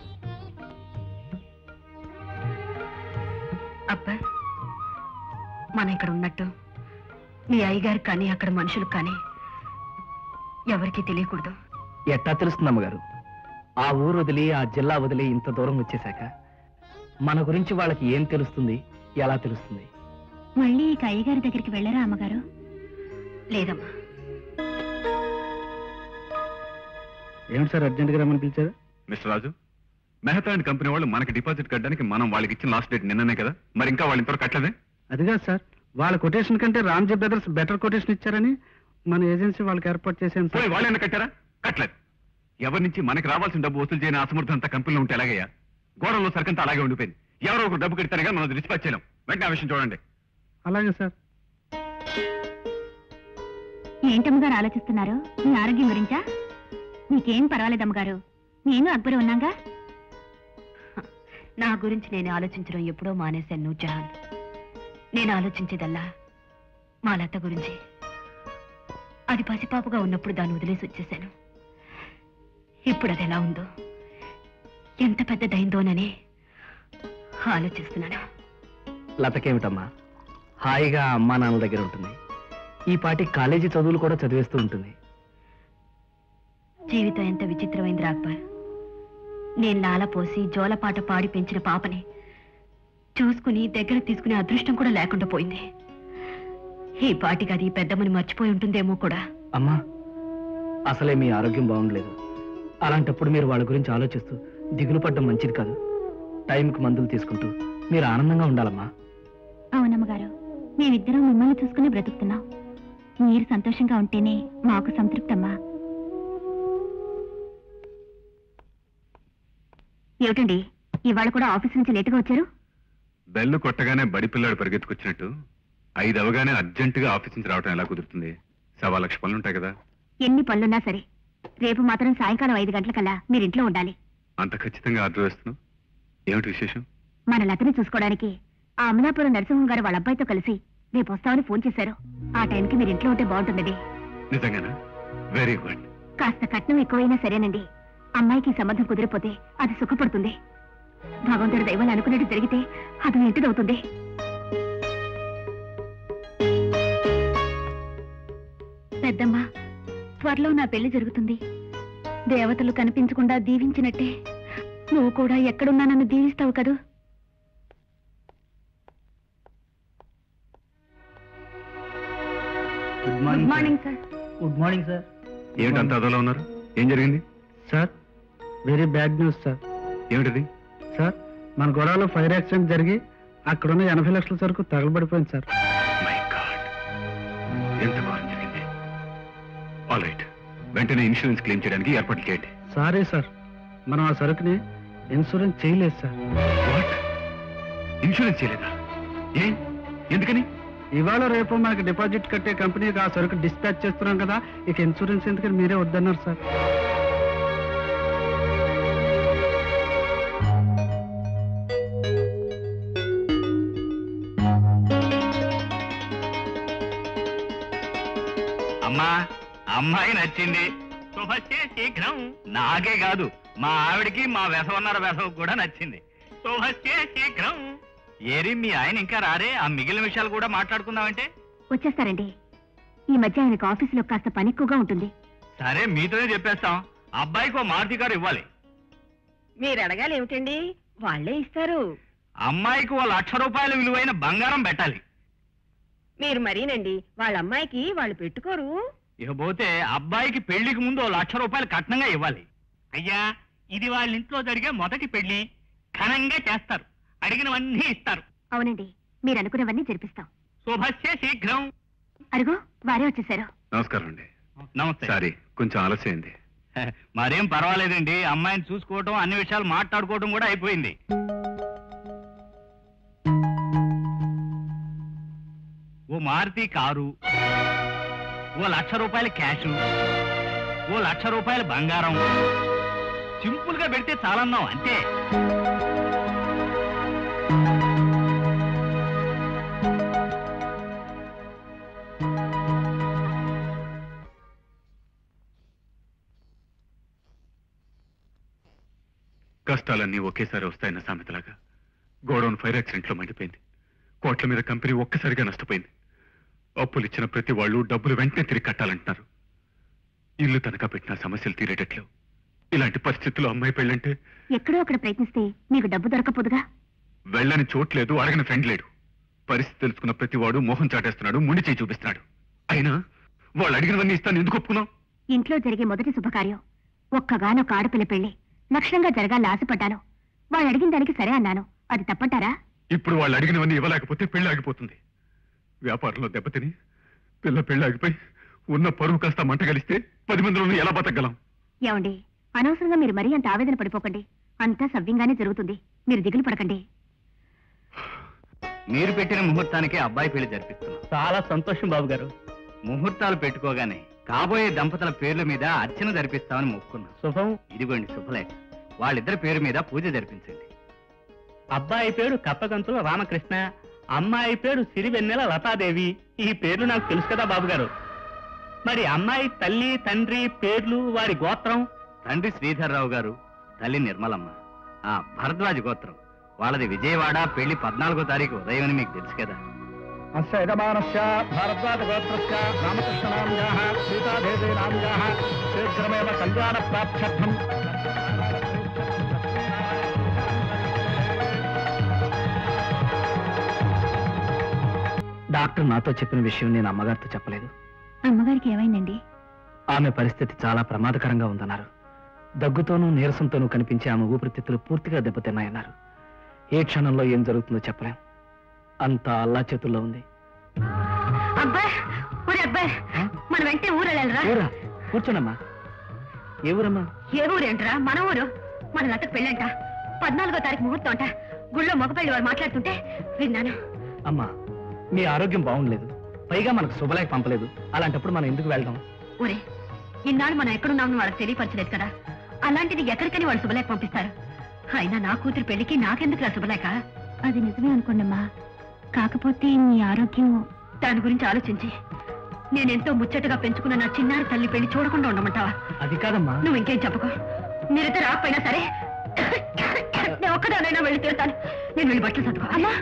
అబ్బా, మనం ఇక్కడ ఉన్నట్టు మీ అయ్యగారు కానీ అక్కడ మనుషులు కానీ ఎవరికీ తెలియకూడదు. ఎట్టా తెలుస్తుంది అమ్మగారు? ఆ ఊరు వదిలి ఆ జిల్లా వదిలి ఇంత దూరం వచ్చేశాక మన గురించి వాళ్ళకి ఏం తెలుస్తుంది, ఎలా తెలుస్తుంది? మళ్ళీ ఇక అయ్యగారి దగ్గరికి వెళ్ళరా అమ్మగారు? లేదమ్మా. ఏమిటి సార్ అర్జెంట్గా రమ్మని పిలిచారు? Mister Raju, Mehta and company వాళ్ళు మనకి డిపాజిట్ కట్టడానికి మనం వాళ్ళకి ఇచ్చిన లాస్ట్ డేట్ నిన్ననే కదా, మరి ఇంకా వాళ్ళు ఇంతవరకు కట్టలేదే? అది కాదు సార్, వాళ్ళ కొటేషన్ కంటే రామ్జీ బ్రదర్స్ బెటర్ కొటేషన్ ఇచ్చారని మన ఏజెన్సీ వాళ్ళకి ఏర్పాటు చేశాను పోయి సార్. వాళ్ళైనా కట్టారా? కట్టలేదు. ఎవరి నుంచి మనకి రావాల్సిన డబ్బు వసూలు చేయని అసమర్థం అంతా కంపెనీలో ఉంటే ఎలాగయ్యా? గోడలో సరికంతా అలాగే ఉండిపోయింది. ఎవరో ఒకరు డబ్బు కడితేనే కానీ మనం డిస్పాచ్ చేయలేం. వెంటనే ఆ విషయం చూడండి. అలాగే సార్. ఏంటమ్మగారు ఆలోచిస్తున్నారు? మీ ఆరోగ్యం గురించా? నీకేం పర్వాలేదమ్మగారు, నేను అక్బరు ఉన్నాగా. నా గురించి నేను ఆలోచించడం ఎప్పుడో మానేశాను నూర్జహాన్. నేను ఆలోచించేదల్లా మా లత గురించి. అది పసిపాపగా ఉన్నప్పుడు దాన్ని వదిలేసి వచ్చేశాను. ఇప్పుడు అది ఎలా ఉందో, ఎంత పెద్దదైందోనని ఆలోచిస్తున్నాను. లతకేమిటమ్మా, హాయిగా అమ్మా నాన్నల దగ్గర ఉంటుంది. ఈ పాటి కాలేజీ చదువులు కూడా చదివేస్తూ ఉంటుంది. జీవితం ఎంత విచిత్రమైంది అక్బర్. నేను లాలపోసి జోలపాట పాడి పెంచిన పాపని చూసుకుని దగ్గర తీసుకునే అదృష్టం కూడా లేకుండా పోయింది. ఈ పాటికి అది పెద్దమ్మని మర్చిపోయి ఉంటుందేమో కూడా. అమ్మా, అసలే మీ ఆరోగ్యం బాగుండలేదు. అలాంటప్పుడు మీరు వాళ్ళ గురించి ఆలోచిస్తూ దిగులు పడ్డం మంచిది కాదు. టైంకి మందులు తీసుకుంటూ మీరు ఆనందంగా ఉండాలమ్మా. అవునమ్మగారు, మేమిద్దరం మిమ్మల్ని చూసుకుని బ్రతుకుతున్నాం. మీరు సంతోషంగా ఉంటేనే మాకు సంతృప్తమ్మా. ఏమిటండి, ఇవాళ కూడా ఆఫీస్ నుంచి లేటుగా వచ్చారు? బెల్లు కొట్టగానే బడి పిల్లాడు పరిగెత్తుకొచ్చినట్టు ఐదు అవగానే అర్జెంటుగా ఆఫీస్ నుంచి రావటం ఎలా కుదురుతుంది? సవా లక్ష పనులు ఉంటాయి కదా. ఎన్ని పనులున్నా సరే రేపు మాత్రం సాయంకాలం ఐదు గంటలకల్లా మీరింట్లో ఉండాలి. అంత ఖచ్చితంగా ఆర్డర్ వేస్తున్నావు? ఏమిటి విశేషం? మన లతని చూసుకోవడానికి ఆ అమలాపురం నరసింహం గారు వాళ్ళ అబ్బాయితో కలిసి రేపు వస్తామని ఫోన్ చేశారు. ఆ టైంకి మీరు ఇంట్లో ఉంటే బాగుంటుంది. నిజంగానా? Very good. కాస్త కట్నం ఎక్కువైనా సరేనండి. అమ్మాయికి సంబంధం కుదిరిపోతే అది సుఖపడుతుంది. భగవంతుడి దైవాలు అనుకున్నట్టు జరిగితే అది ఇంటిదవుతుంది. పెద్దమ్మ, త్వరలో నా పెళ్లి జరుగుతుంది. దేవతలు కనిపించకుండా దీవించినట్టే నువ్వు కూడా ఎక్కడున్నా నన్ను దీవిస్తావు కదూ? Good morning sir. Good morning sir. ఏమిటంత అదోలా ఉన్నారు? ఏం జరిగింది? Sir, very bad news sir. ఏమిటది? సార్, మన గొడవలో ఫైర్ యాక్సిడెంట్ జరిగి అక్కడున్న ఎనభై లక్షల సరుకు తగలబడిపోయింది సార్. మై గాడ్, ఎంత ఘోరం జరిగింది. ఆల్ రైట్, వెంటనే ఇన్సూరెన్స్ క్లెయిమ్ చేయడానికి ఏర్పాట్లు చేయండి. సారీ సార్, మనం ఆ సరుకుని ఇన్సూరెన్స్ చేయలేదు సార్. వాట్? ఇన్సూరెన్స్ చేయలేదా? ఏ ఎందుకని? ఇవాళ రేపు మనకి డిపాజిట్ కట్టే కంపెనీకి ఆ సరుకు డిస్పాచ్ చేస్తున్నాం కదా, ఇక ఇన్సూరెన్స్ ఎందుకని మీరే వద్దన్నారు సార్. అమ్మా, అమ్మాయి నచ్చింది. శుభస్య శీఘ్రం. నాకే కాదు, మా ఆవిడికి మా వెసవన్నర వెసవ కూడా నచ్చింది. శుభస్య శీఘ్రం. ఏరి మీ ఆయన ఇంకా రారే? ఆ మిగిలిన విషయాలు కూడా మాట్లాడుకుందామంటే. వచ్చేస్తారండి. ఈ మధ్య ఆయనకు ఆఫీసులో కాస్త పని ఎక్కువగా ఉంటుంది. సరే, మీతోనే చెప్పేస్తాం. అబ్బాయికి ఓ మారుతి కారు ఇవ్వాలి. మీరు అడగాలి ఏమిటండి, వాళ్లే ఇస్తారు. అమ్మాయికి ఓ లక్ష రూపాయల విలువైన బంగారం పెట్టాలి. మీరు మరీనండి, వాళ్ళ అమ్మాయికి వాళ్ళు పెట్టుకోరు. ఇకపోతే అబ్బాయికి పెళ్లికి ముందు ఓ లక్ష రూపాయలు కట్నంగా ఇవ్వాలి. అయ్యా, ఇది వాళ్ళ ఇంట్లో జరిగే మొదటి పెళ్లి. ఘనంగా చేస్తారు, అడిగినవన్నీ ఇస్తారు. అవునండి, మీరు అనుకున్నవన్నీ జరిపిస్తాం. శుభస్య శీఘ్రం. అరుగో వారే వచ్చేసారు. నమస్కారం అండి. నమస్తే. సారీ, కొంచెం ఆలస్యమైంది. మరేం పర్వాలేదండి, అమ్మాయిని చూసుకోవటం, అన్ని విషయాలు మాట్లాడుకోవటం కూడా అయిపోయింది. ఓ మారుతి కారు, ఓ లక్ష రూపాయల క్యాష్, ఓ లక్ష రూపాయల బంగారం. సింపుల్ గా పెడితే చాలన్నావు అంతే. కష్టాలన్నీ ఒకేసారి వస్తాయన్న సామెతలాగా గోడౌన్ ఫైర్ యాక్సిడెంట్ లో మండిపోయింది. కోట్ల మీద కంపెనీ ఒక్కసారిగా నష్టపోయింది. అప్పులు ఇచ్చిన ప్రతి వాళ్ళు డబ్బులు వెంటనే తిరిగి కట్టాలంటున్నారు. ఇల్లు తనఖా పెట్టిన సమస్యలు తీరేటట్లు. ఇలాంటి పరిస్థితుల్లో అమ్మాయి పెళ్ళంటే ఎక్కడో అక్కడ ప్రయత్నిస్తే మీకు డబ్బు దొరకపోదుగా. వెళ్ళని చోట్లేదు, అడగని ఫ్రెండ్ లేడు. పరిస్థితి తెలుసుకున్న ప్రతి వాడు మోహం చాటేస్తున్నాడు, ముడి చేయి చూపిస్తున్నాడు. అయినా వాళ్ళు అడిగినవన్నీ ఇస్తాను ఎందుకు ఒప్పుకున్నావు? ఇంట్లో జరిగే మొదటి శుభకార్యం ఒక్కగానొక్క ఆడపిల్ల పెళ్లి లక్షణంగా జరగాలని ఆశపడ్డాను. వాళ్ళు అడిగిన దానికి సరే అన్నాను. అది తప్పంటారా? ఇప్పుడు వాళ్ళు అడిగినవన్నీ ఇవ్వలేకపోతే పెళ్లి ఆగిపోతుంది. వ్యాపారంలో దెబ్బతిని పిల్ల పెళ్లి ఆగిపోయి ఉన్న పరువు కాస్త మంట కలిస్తే పది మందిలోనూ ఎలా బతకగలం? ఏమండి, అనవసరంగా మీరు మరీ అంత ఆవేదన పడిపోకండి. అంతా సవ్యంగానే జరుగుతుంది. మీరు దిగులు పడకండి. మీరు పెట్టిన ముహూర్తానికి అబ్బాయి పెళ్లి జరిపిస్తున్నాం. చాలా సంతోషం బాబు గారు. ముహూర్తాలు పెట్టుకోగానే కాబోయే దంపతుల పేర్ల మీద అర్చన జరిపిస్తామని మొక్కున్నాం. శుభం. ఇదిగోండి శుభలేఖ. వాళ్ళిద్దరి పేరు మీద పూజ జరిపించండి. అబ్బాయి పేరు కప్పగంతుల రామకృష్ణ, అమ్మాయి పేరు సిరివెన్నెల లతాదేవి. ఈ పేర్లు నాకు తెలుసు కదా బాబు గారు. మరి అమ్మాయి తల్లి తండ్రి పేర్లు వారి గోత్రం? తండ్రి శ్రీధర్రావు గారు, తల్లి నిర్మలమ్మ. ఆ భరద్వాజ్ గోత్రం వాళ్ళది విజయవాడ. పెళ్లి పద్నాలుగో తారీఖు ఉదయం అని మీకు తెలుసు కదా. అస్య యజమానస్య భారద్వాజ గోత్రస్య రామకృష్ణనామ్యాః సీతాదేవి నామ్యాః శీఘ్రమేవ కళ్యాణ ప్రాప్త్యర్థం. డాక్టర్ నాతో చెప్పిన విషయం నేను అమ్మగారితో చెప్పలేదు. అమ్మగారికి ఏమైందండి? ఆమె పరిస్థితి చాలా ప్రమాదకరంగా ఉందన్నారు. దగ్గుతోనూ నీరసంతోనూ కనిపించే ఆమె ఊపిరితిత్తులు పూర్తిగా దెబ్బతిన్నాయన్నారు. ఏ క్షణంలో ఏం జరుగుతుందో చెప్పలేం. అంతా అల్లా చేతుల్లో ఉంది. అబ్బాయి ఊరే అబ్బాయి, మన వెంటనే ఊరు వెళ్ళాలరా. ఊరా? కూర్చోనమ్మా. ఏ ఊరమ్మా? ఏ ఊరేంటరా? మన ఊరు. మన లతకు పెళ్ళంట. పద్నాలుగో తారీఖు ముహూర్తం అంట. గుళ్ళో మగపెళ్లి వారు మాట్లాడుతుంటే విన్నాను. అమ్మా, మీ ఆరోగ్యం బాగుండలేదు, పైగా మనకు శుభలేఖ పంపలేదు. అలాంటప్పుడు మనం ఎందుకు వెళ్దాం? ఊరే, ఇన్నాళ్ళు మనం ఎక్కడున్నామని వాళ్ళకి తెలియపరచలేదు కదా. అలాంటిది ఎక్కడికని వాళ్ళు శుభలేఖ పంపిస్తారు. అయినా నా కూతురు పెళ్లికి నాకెందుకు రా శుభలేఖ? అది నిజమే అనుకోండమ్మా. కాకపోతే మీ ఆరోగ్యం... దాని గురించి ఆలోచించి నేనెంతో ముచ్చటగా పెంచుకున్న నా చిన్నారి తల్లి పెళ్లి చూడకుండా ఉండమంటావా? అది కాదమ్మా. నువ్వు ఇంకేం చెప్పకు. మీరైతే రాకపోయినా సరే నేను ఒక్కదానైనా వెళ్ళి తీరుతాను. నేను వెళ్ళి బట్టలు సర్దుకో. అమ్మా,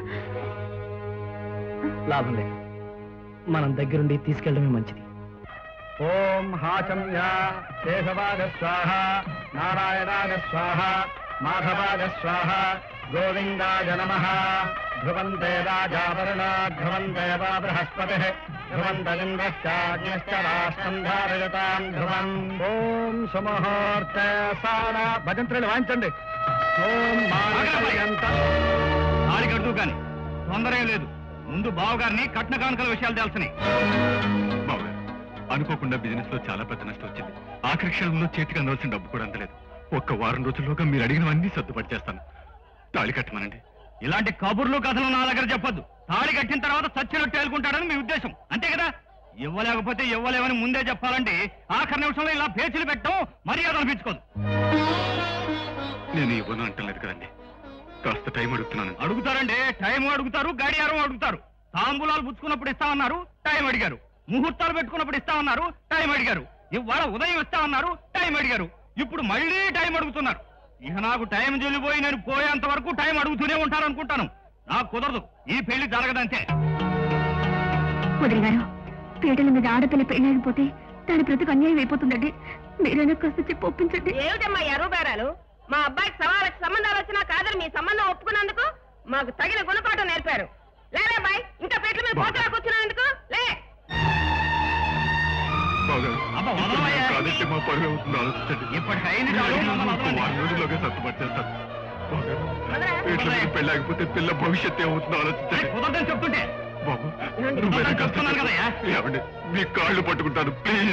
లాభం లేదు. మనం దగ్గరుండి తీసుకెళ్ళడమే మంచిది. ఓం హాచమ్య కేశవాగ స్వాహ, నారాయణాగ స్వాహ, మాధవాగ స్వాహ, గోవిందాయ నమః. ధ్రువంతే రాజావరుణ ధ్రువంతే వా బృహస్పతిః ధ్రువంతలింగశ్చాగ్నిశ్చ రాష్ట్రం ధారయతాం ధ్రువం. ఓం సుముహూర్తే సాన. భజంత్రులు వాయించండి. ఓం మానసయంత. తాళికట్టు కానీ తొందర ఏం లేదు. ముందు బావగారిని కట్న కానుకల విషయాలు తెలుసుని. బావగారు, అనుకోకుండా బిజినెస్ లో చాలా పెద్ద నష్టం వచ్చింది. ఆఖరి క్షణంలో చేతికి అందవలసిన డబ్బు కూడా అందలేదు. ఒక్క వారం రోజుల్లోగా మీరు అడిగినవన్నీ సర్దుపడి చేస్తాను. తాళి కట్టమనండి. ఇలాంటి కబుర్లు కథలు నా దగ్గర చెప్పొద్దు. తాళి కట్టిన తర్వాత చచ్చినట్టు తేలుకుంటాడని మీ ఉద్దేశం, అంతే కదా? ఇవ్వలేకపోతే ఇవ్వలేమని ముందే చెప్పాలంటే ఆఖరి నిమిషంలో ఇలా పేచీలు పెట్టడం మర్యాద అనిపించుకోదు. నేను ఇవ్వను అంటలేదు కదండి, కాస్త టైం అడుగుతున్నాను. అడుగుతారండి, టైం అడుగుతారు, గడియారం అడుగుతారు. తాంబూలాలు పుచ్చుకున్నప్పుడు ఇస్తామన్నారు, టైం అడిగారు. ముహూర్తాలు పెట్టుకున్నప్పుడు ఇస్తామన్నారు, టైం అడిగారు. ఇవాళ ఉదయం ఇస్తామన్నారు, టైం అడిగారు. ఇప్పుడు మళ్ళీ టైం అడుగుతున్నారు. ఇక నాకు టైం చెల్లిపోయి నేను పోయేంత వరకు టైం అడుగుతూనే ఉంటాను అనుకుంటాను. నాకు కుదరదు. ఈ పెళ్లి జరగదంతే. వదిలి గారు, పీటల మీద ఆడపిల్ల పెళ్ళైపోతే దాని బ్రతుకు అన్యాయం అయిపోతుందండి. మీరైనా కాస్త చెప్పి ఒప్పించండి. ఏమిటమ్మా ఎరుబేరాలు? మా అబ్బాయికి సవాళ్ళకి సంబంధాలు వచ్చినా కాదని మీ సంబంధం ఒప్పుకున్నందుకు మాకు తగిన గుణపాఠం నేర్పారు. లేలే అబ్బాయి, ఇంకా పీటల మీద పోతలా కూర్చున్నందుకు లే. కాదంటే మా పరువు అవుతుంది, ఆలోచించండి. వారం రోజుల్లోగా సర్దుబాటు చేస్తాను. పెళ్ళాకపోతే పిల్ల భవిష్యత్తు ఏమవుతుందో ఆలోచించండి. కుదరదని చెప్తుంటే బాబు, నువ్వేనా కష్టం కదయ్యా? ఏమండి, మీ కాళ్ళు పట్టుకుంటాను ప్లీజ్.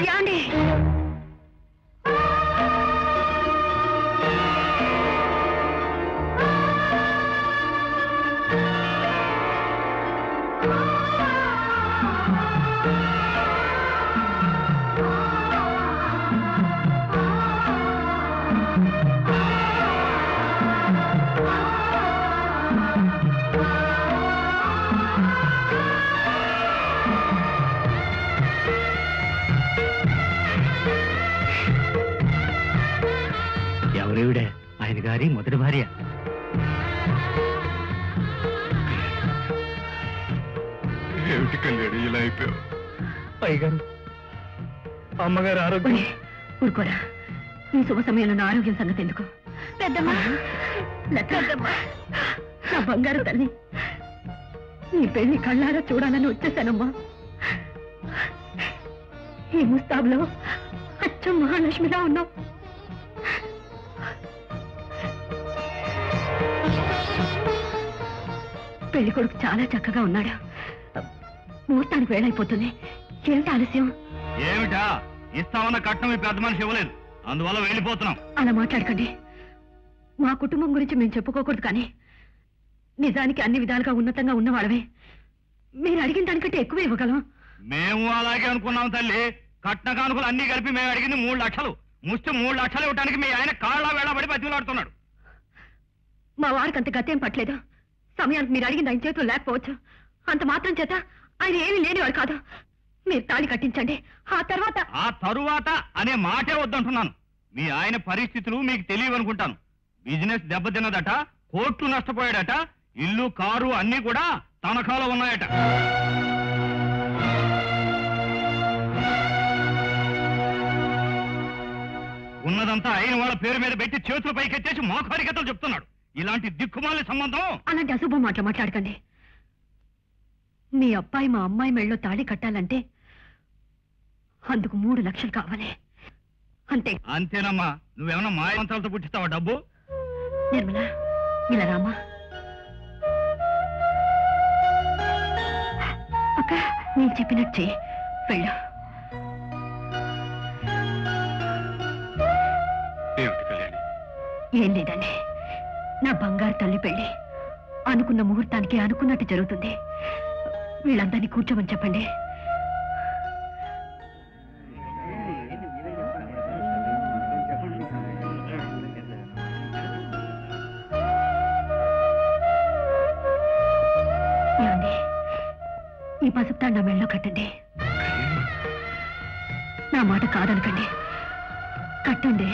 ఎవరేవిడే? ఆయన గారి మొదటి భార్య. ఏమిటి కళ్యాణి ఇలా అయిపోయావు? పైగారు అమ్మగారు ఆరోగ్యం. ఊరుకోరా, ఈ శుభ సమయంలో నా ఆరోగ్యం సంగతి ఎందుకు? పెద్దమ్మా, పెద్దమ్మా, నా బంగారు తల్లి, నీ పెళ్లి కళ్ళారా చూడాలని వచ్చేసానమ్మా. ఈ ముస్తాబులో అచ్చం మహాలక్ష్మిలా ఉన్నావు. పెళ్లి కొడుకు చాలా చక్కగా ఉన్నాడు. ముహూర్తానికి వేళైపోతుంది. ఏమిటి ఆలస్యం? ఏమిటా? ఇస్తామన్న కట్నం ఈ పెద్ద మనిషి ఇవ్వలేదు. అందువల్ల వెళ్ళిపోతున్నాం. అలా మాట్లాడకండి. మా కుటుంబం గురించి మేము చెప్పుకోకూడదు, కానీ నిజానికి అన్ని విధాలుగా ఉన్నతంగా ఉన్నవాళ్ళమే. మీరు అడిగిన దానికంటే ఎక్కువ ఇవ్వగలం. మేము అలాగే అనుకున్నాం తల్లి. కట్న కానుకలు అన్ని కలిపి మేము అడిగింది మూడు లక్షలు. ముష్టి మూడు లక్షలు ఇవ్వడానికి మీ ఆయన కాళ్ళ వేళబడి బతిలాడుతున్నాడు. మా వారికి అంత గతేం పట్టలేదు. సమయానికి మీరు అడిగింది ఆయన చేతులు లేకపోవచ్చు. అంత మాత్రం చేత ఆయన ఏమీ లేనివాడు కాదు. మీరు తాళి కట్టించండి. ఆ తర్వాత ఆ తరువాత అనే మాటే వద్దంటున్నాను. మీ ఆయన పరిస్థితులు మీకు తెలియవనుకుంటాను. బిజినెస్ దెబ్బతిన్నదట, కోట్లు నష్టపోయాడట, ఇల్లు కారు అన్ని కూడా తనఖాలో ఉన్నాయట. ఉన్నదంతా అయిన వాళ్ళ పేరు మీద పెట్టి చేతులు పైకెత్తేసి మాకు హరికథలు చెప్తున్నాడు. ఇలాంటి దిక్కుమాలి సంబంధం. అలాంటి అశుభం మాటలు మాట్లాడకండి. మీ అబ్బాయి మా అమ్మాయి మెళ్ళలో తాళి కట్టాలంటే అందుకు మూడు లక్షలు కావాలి. అంతే. అంతేనమ్మా. నువ్వేమన్నా మాయమంత్రాలతో పుట్టిస్తావా డబ్బు? నిర్మల, ఇలా రామ్మా. అక్క, నేను చెప్పినట్టు చెయ్యి. వెళ్ళు. ఏం లేదండి, నా బంగారు తల్లి పెళ్లి అనుకున్న ముహూర్తానికి అనుకున్నట్టు జరుగుతుంది. వీళ్ళందరినీ కూర్చోమని చెప్పండి. ఏమండి, ఈ పసుపు తాడు నా మెళ్ళలో కట్టండి. నా మాట కాదనకండి, కట్టండి.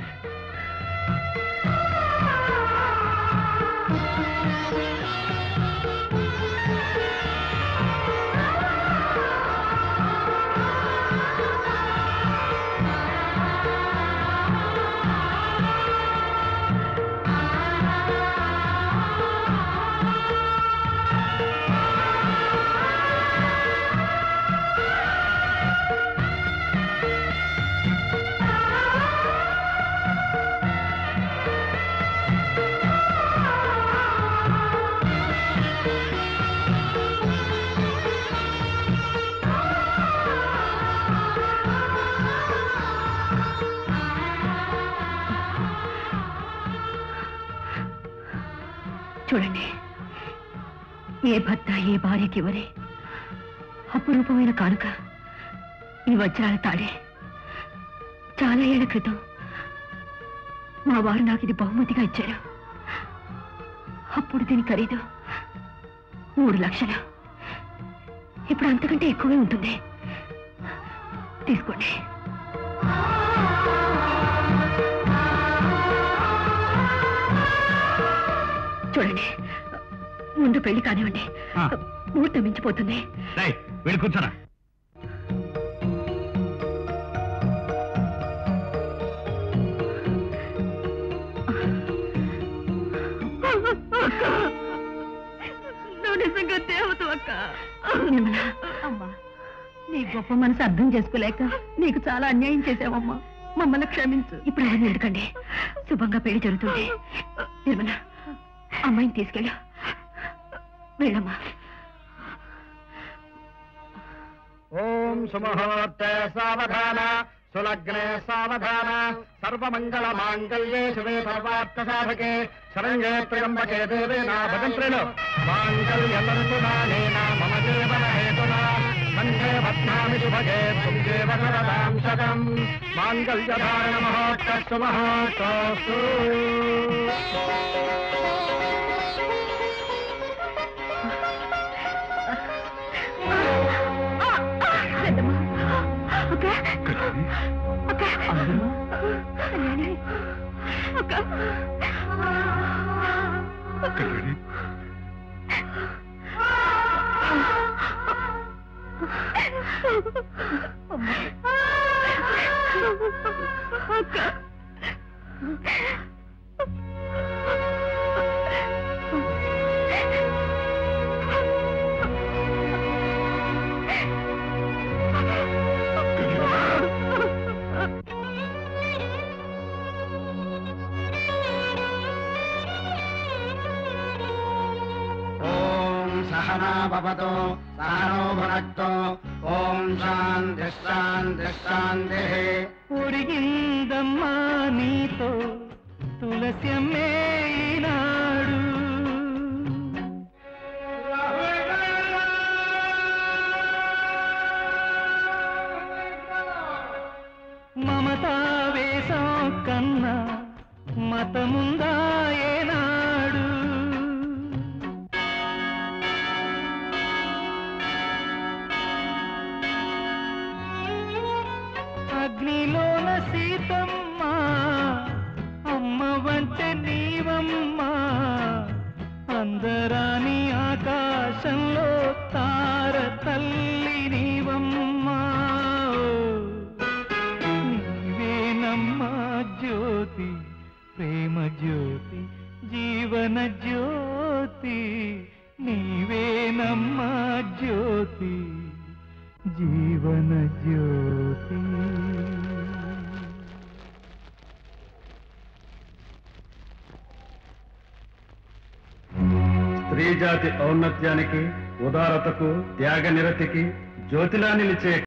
చూడండి, ఏ భర్త ఏ భార్యకి ఇవ్వరే అపురూపమైన కానుక ఈ వజ్రాల తాడే. చాలా ఏళ్ల క్రితం మా వారు నాకు ఇది బహుమతిగా ఇచ్చారు. అప్పుడు దీని ఖరీదు మూడు లక్షలు. ఇప్పుడు అంతకంటే ఎక్కువే ఉంటుంది. తీసుకోండి. చూడండి, ముందు పెళ్లి కానివ్వండి. ముహూర్తం మించిపోతుంది. వెళ్ళి కూర్చోరా. నువ్వు నిజంగా దేవత అక్క. అమ్మా, నీ గొప్ప మనసు అర్థం చేసుకోలేక నీకు చాలా అన్యాయం చేసావమ్మా. మమ్మల్ని క్షమించు. ఇప్పుడు అవన్నీ ఎందుకండి, శుభంగా పెళ్లి జరుగుతుంది. నిర్మల, అమ్మాయిని తీసుకెళ్ళు. వెళ్ళమ్మా. ఓం సుముహూర్తే సావధాన సులగ్నే సావధాన సర్వమంగళ మాంగళ్యే శివే సర్వార్థ సాధకే శరణ్యే త్ర్యంబకే దేవే నాభదంత్రిలో మాంగళ్యతరుణానేన మమ జీవన హేతునా కంఠే బధ్నామి శుభగే త్వం దేవ వరదాం శతం మాంగళ్యధారణ మహోత్తస్సు మహోత్తస్సు. భవతో సహనో భునక్తో. ఓం శాంతి శాంతి శాంతి. ఒరిగిందమ్మా నీతో తులసమ్మే ఈనాడు మమతా వేషం కన్నా మతముందా ఏనాడు అగ్నిలోన సీతమ్మ అమ్మ వంటే నీవమ్మా అందరాని ఆకాశంలో తార తల్లి నీవమ్మా నీవేనమ్మా జ్యోతి ప్రేమ జ్యోతి జీవన జ్యోతి నీవేనమ్మా జ్యోతి జీవన జ్యోతి స్త్రీ జాతి ఔన్నత్యానికి ఉదారతకు త్యాగ నిరతికి జ్యోతిలా నిలిచే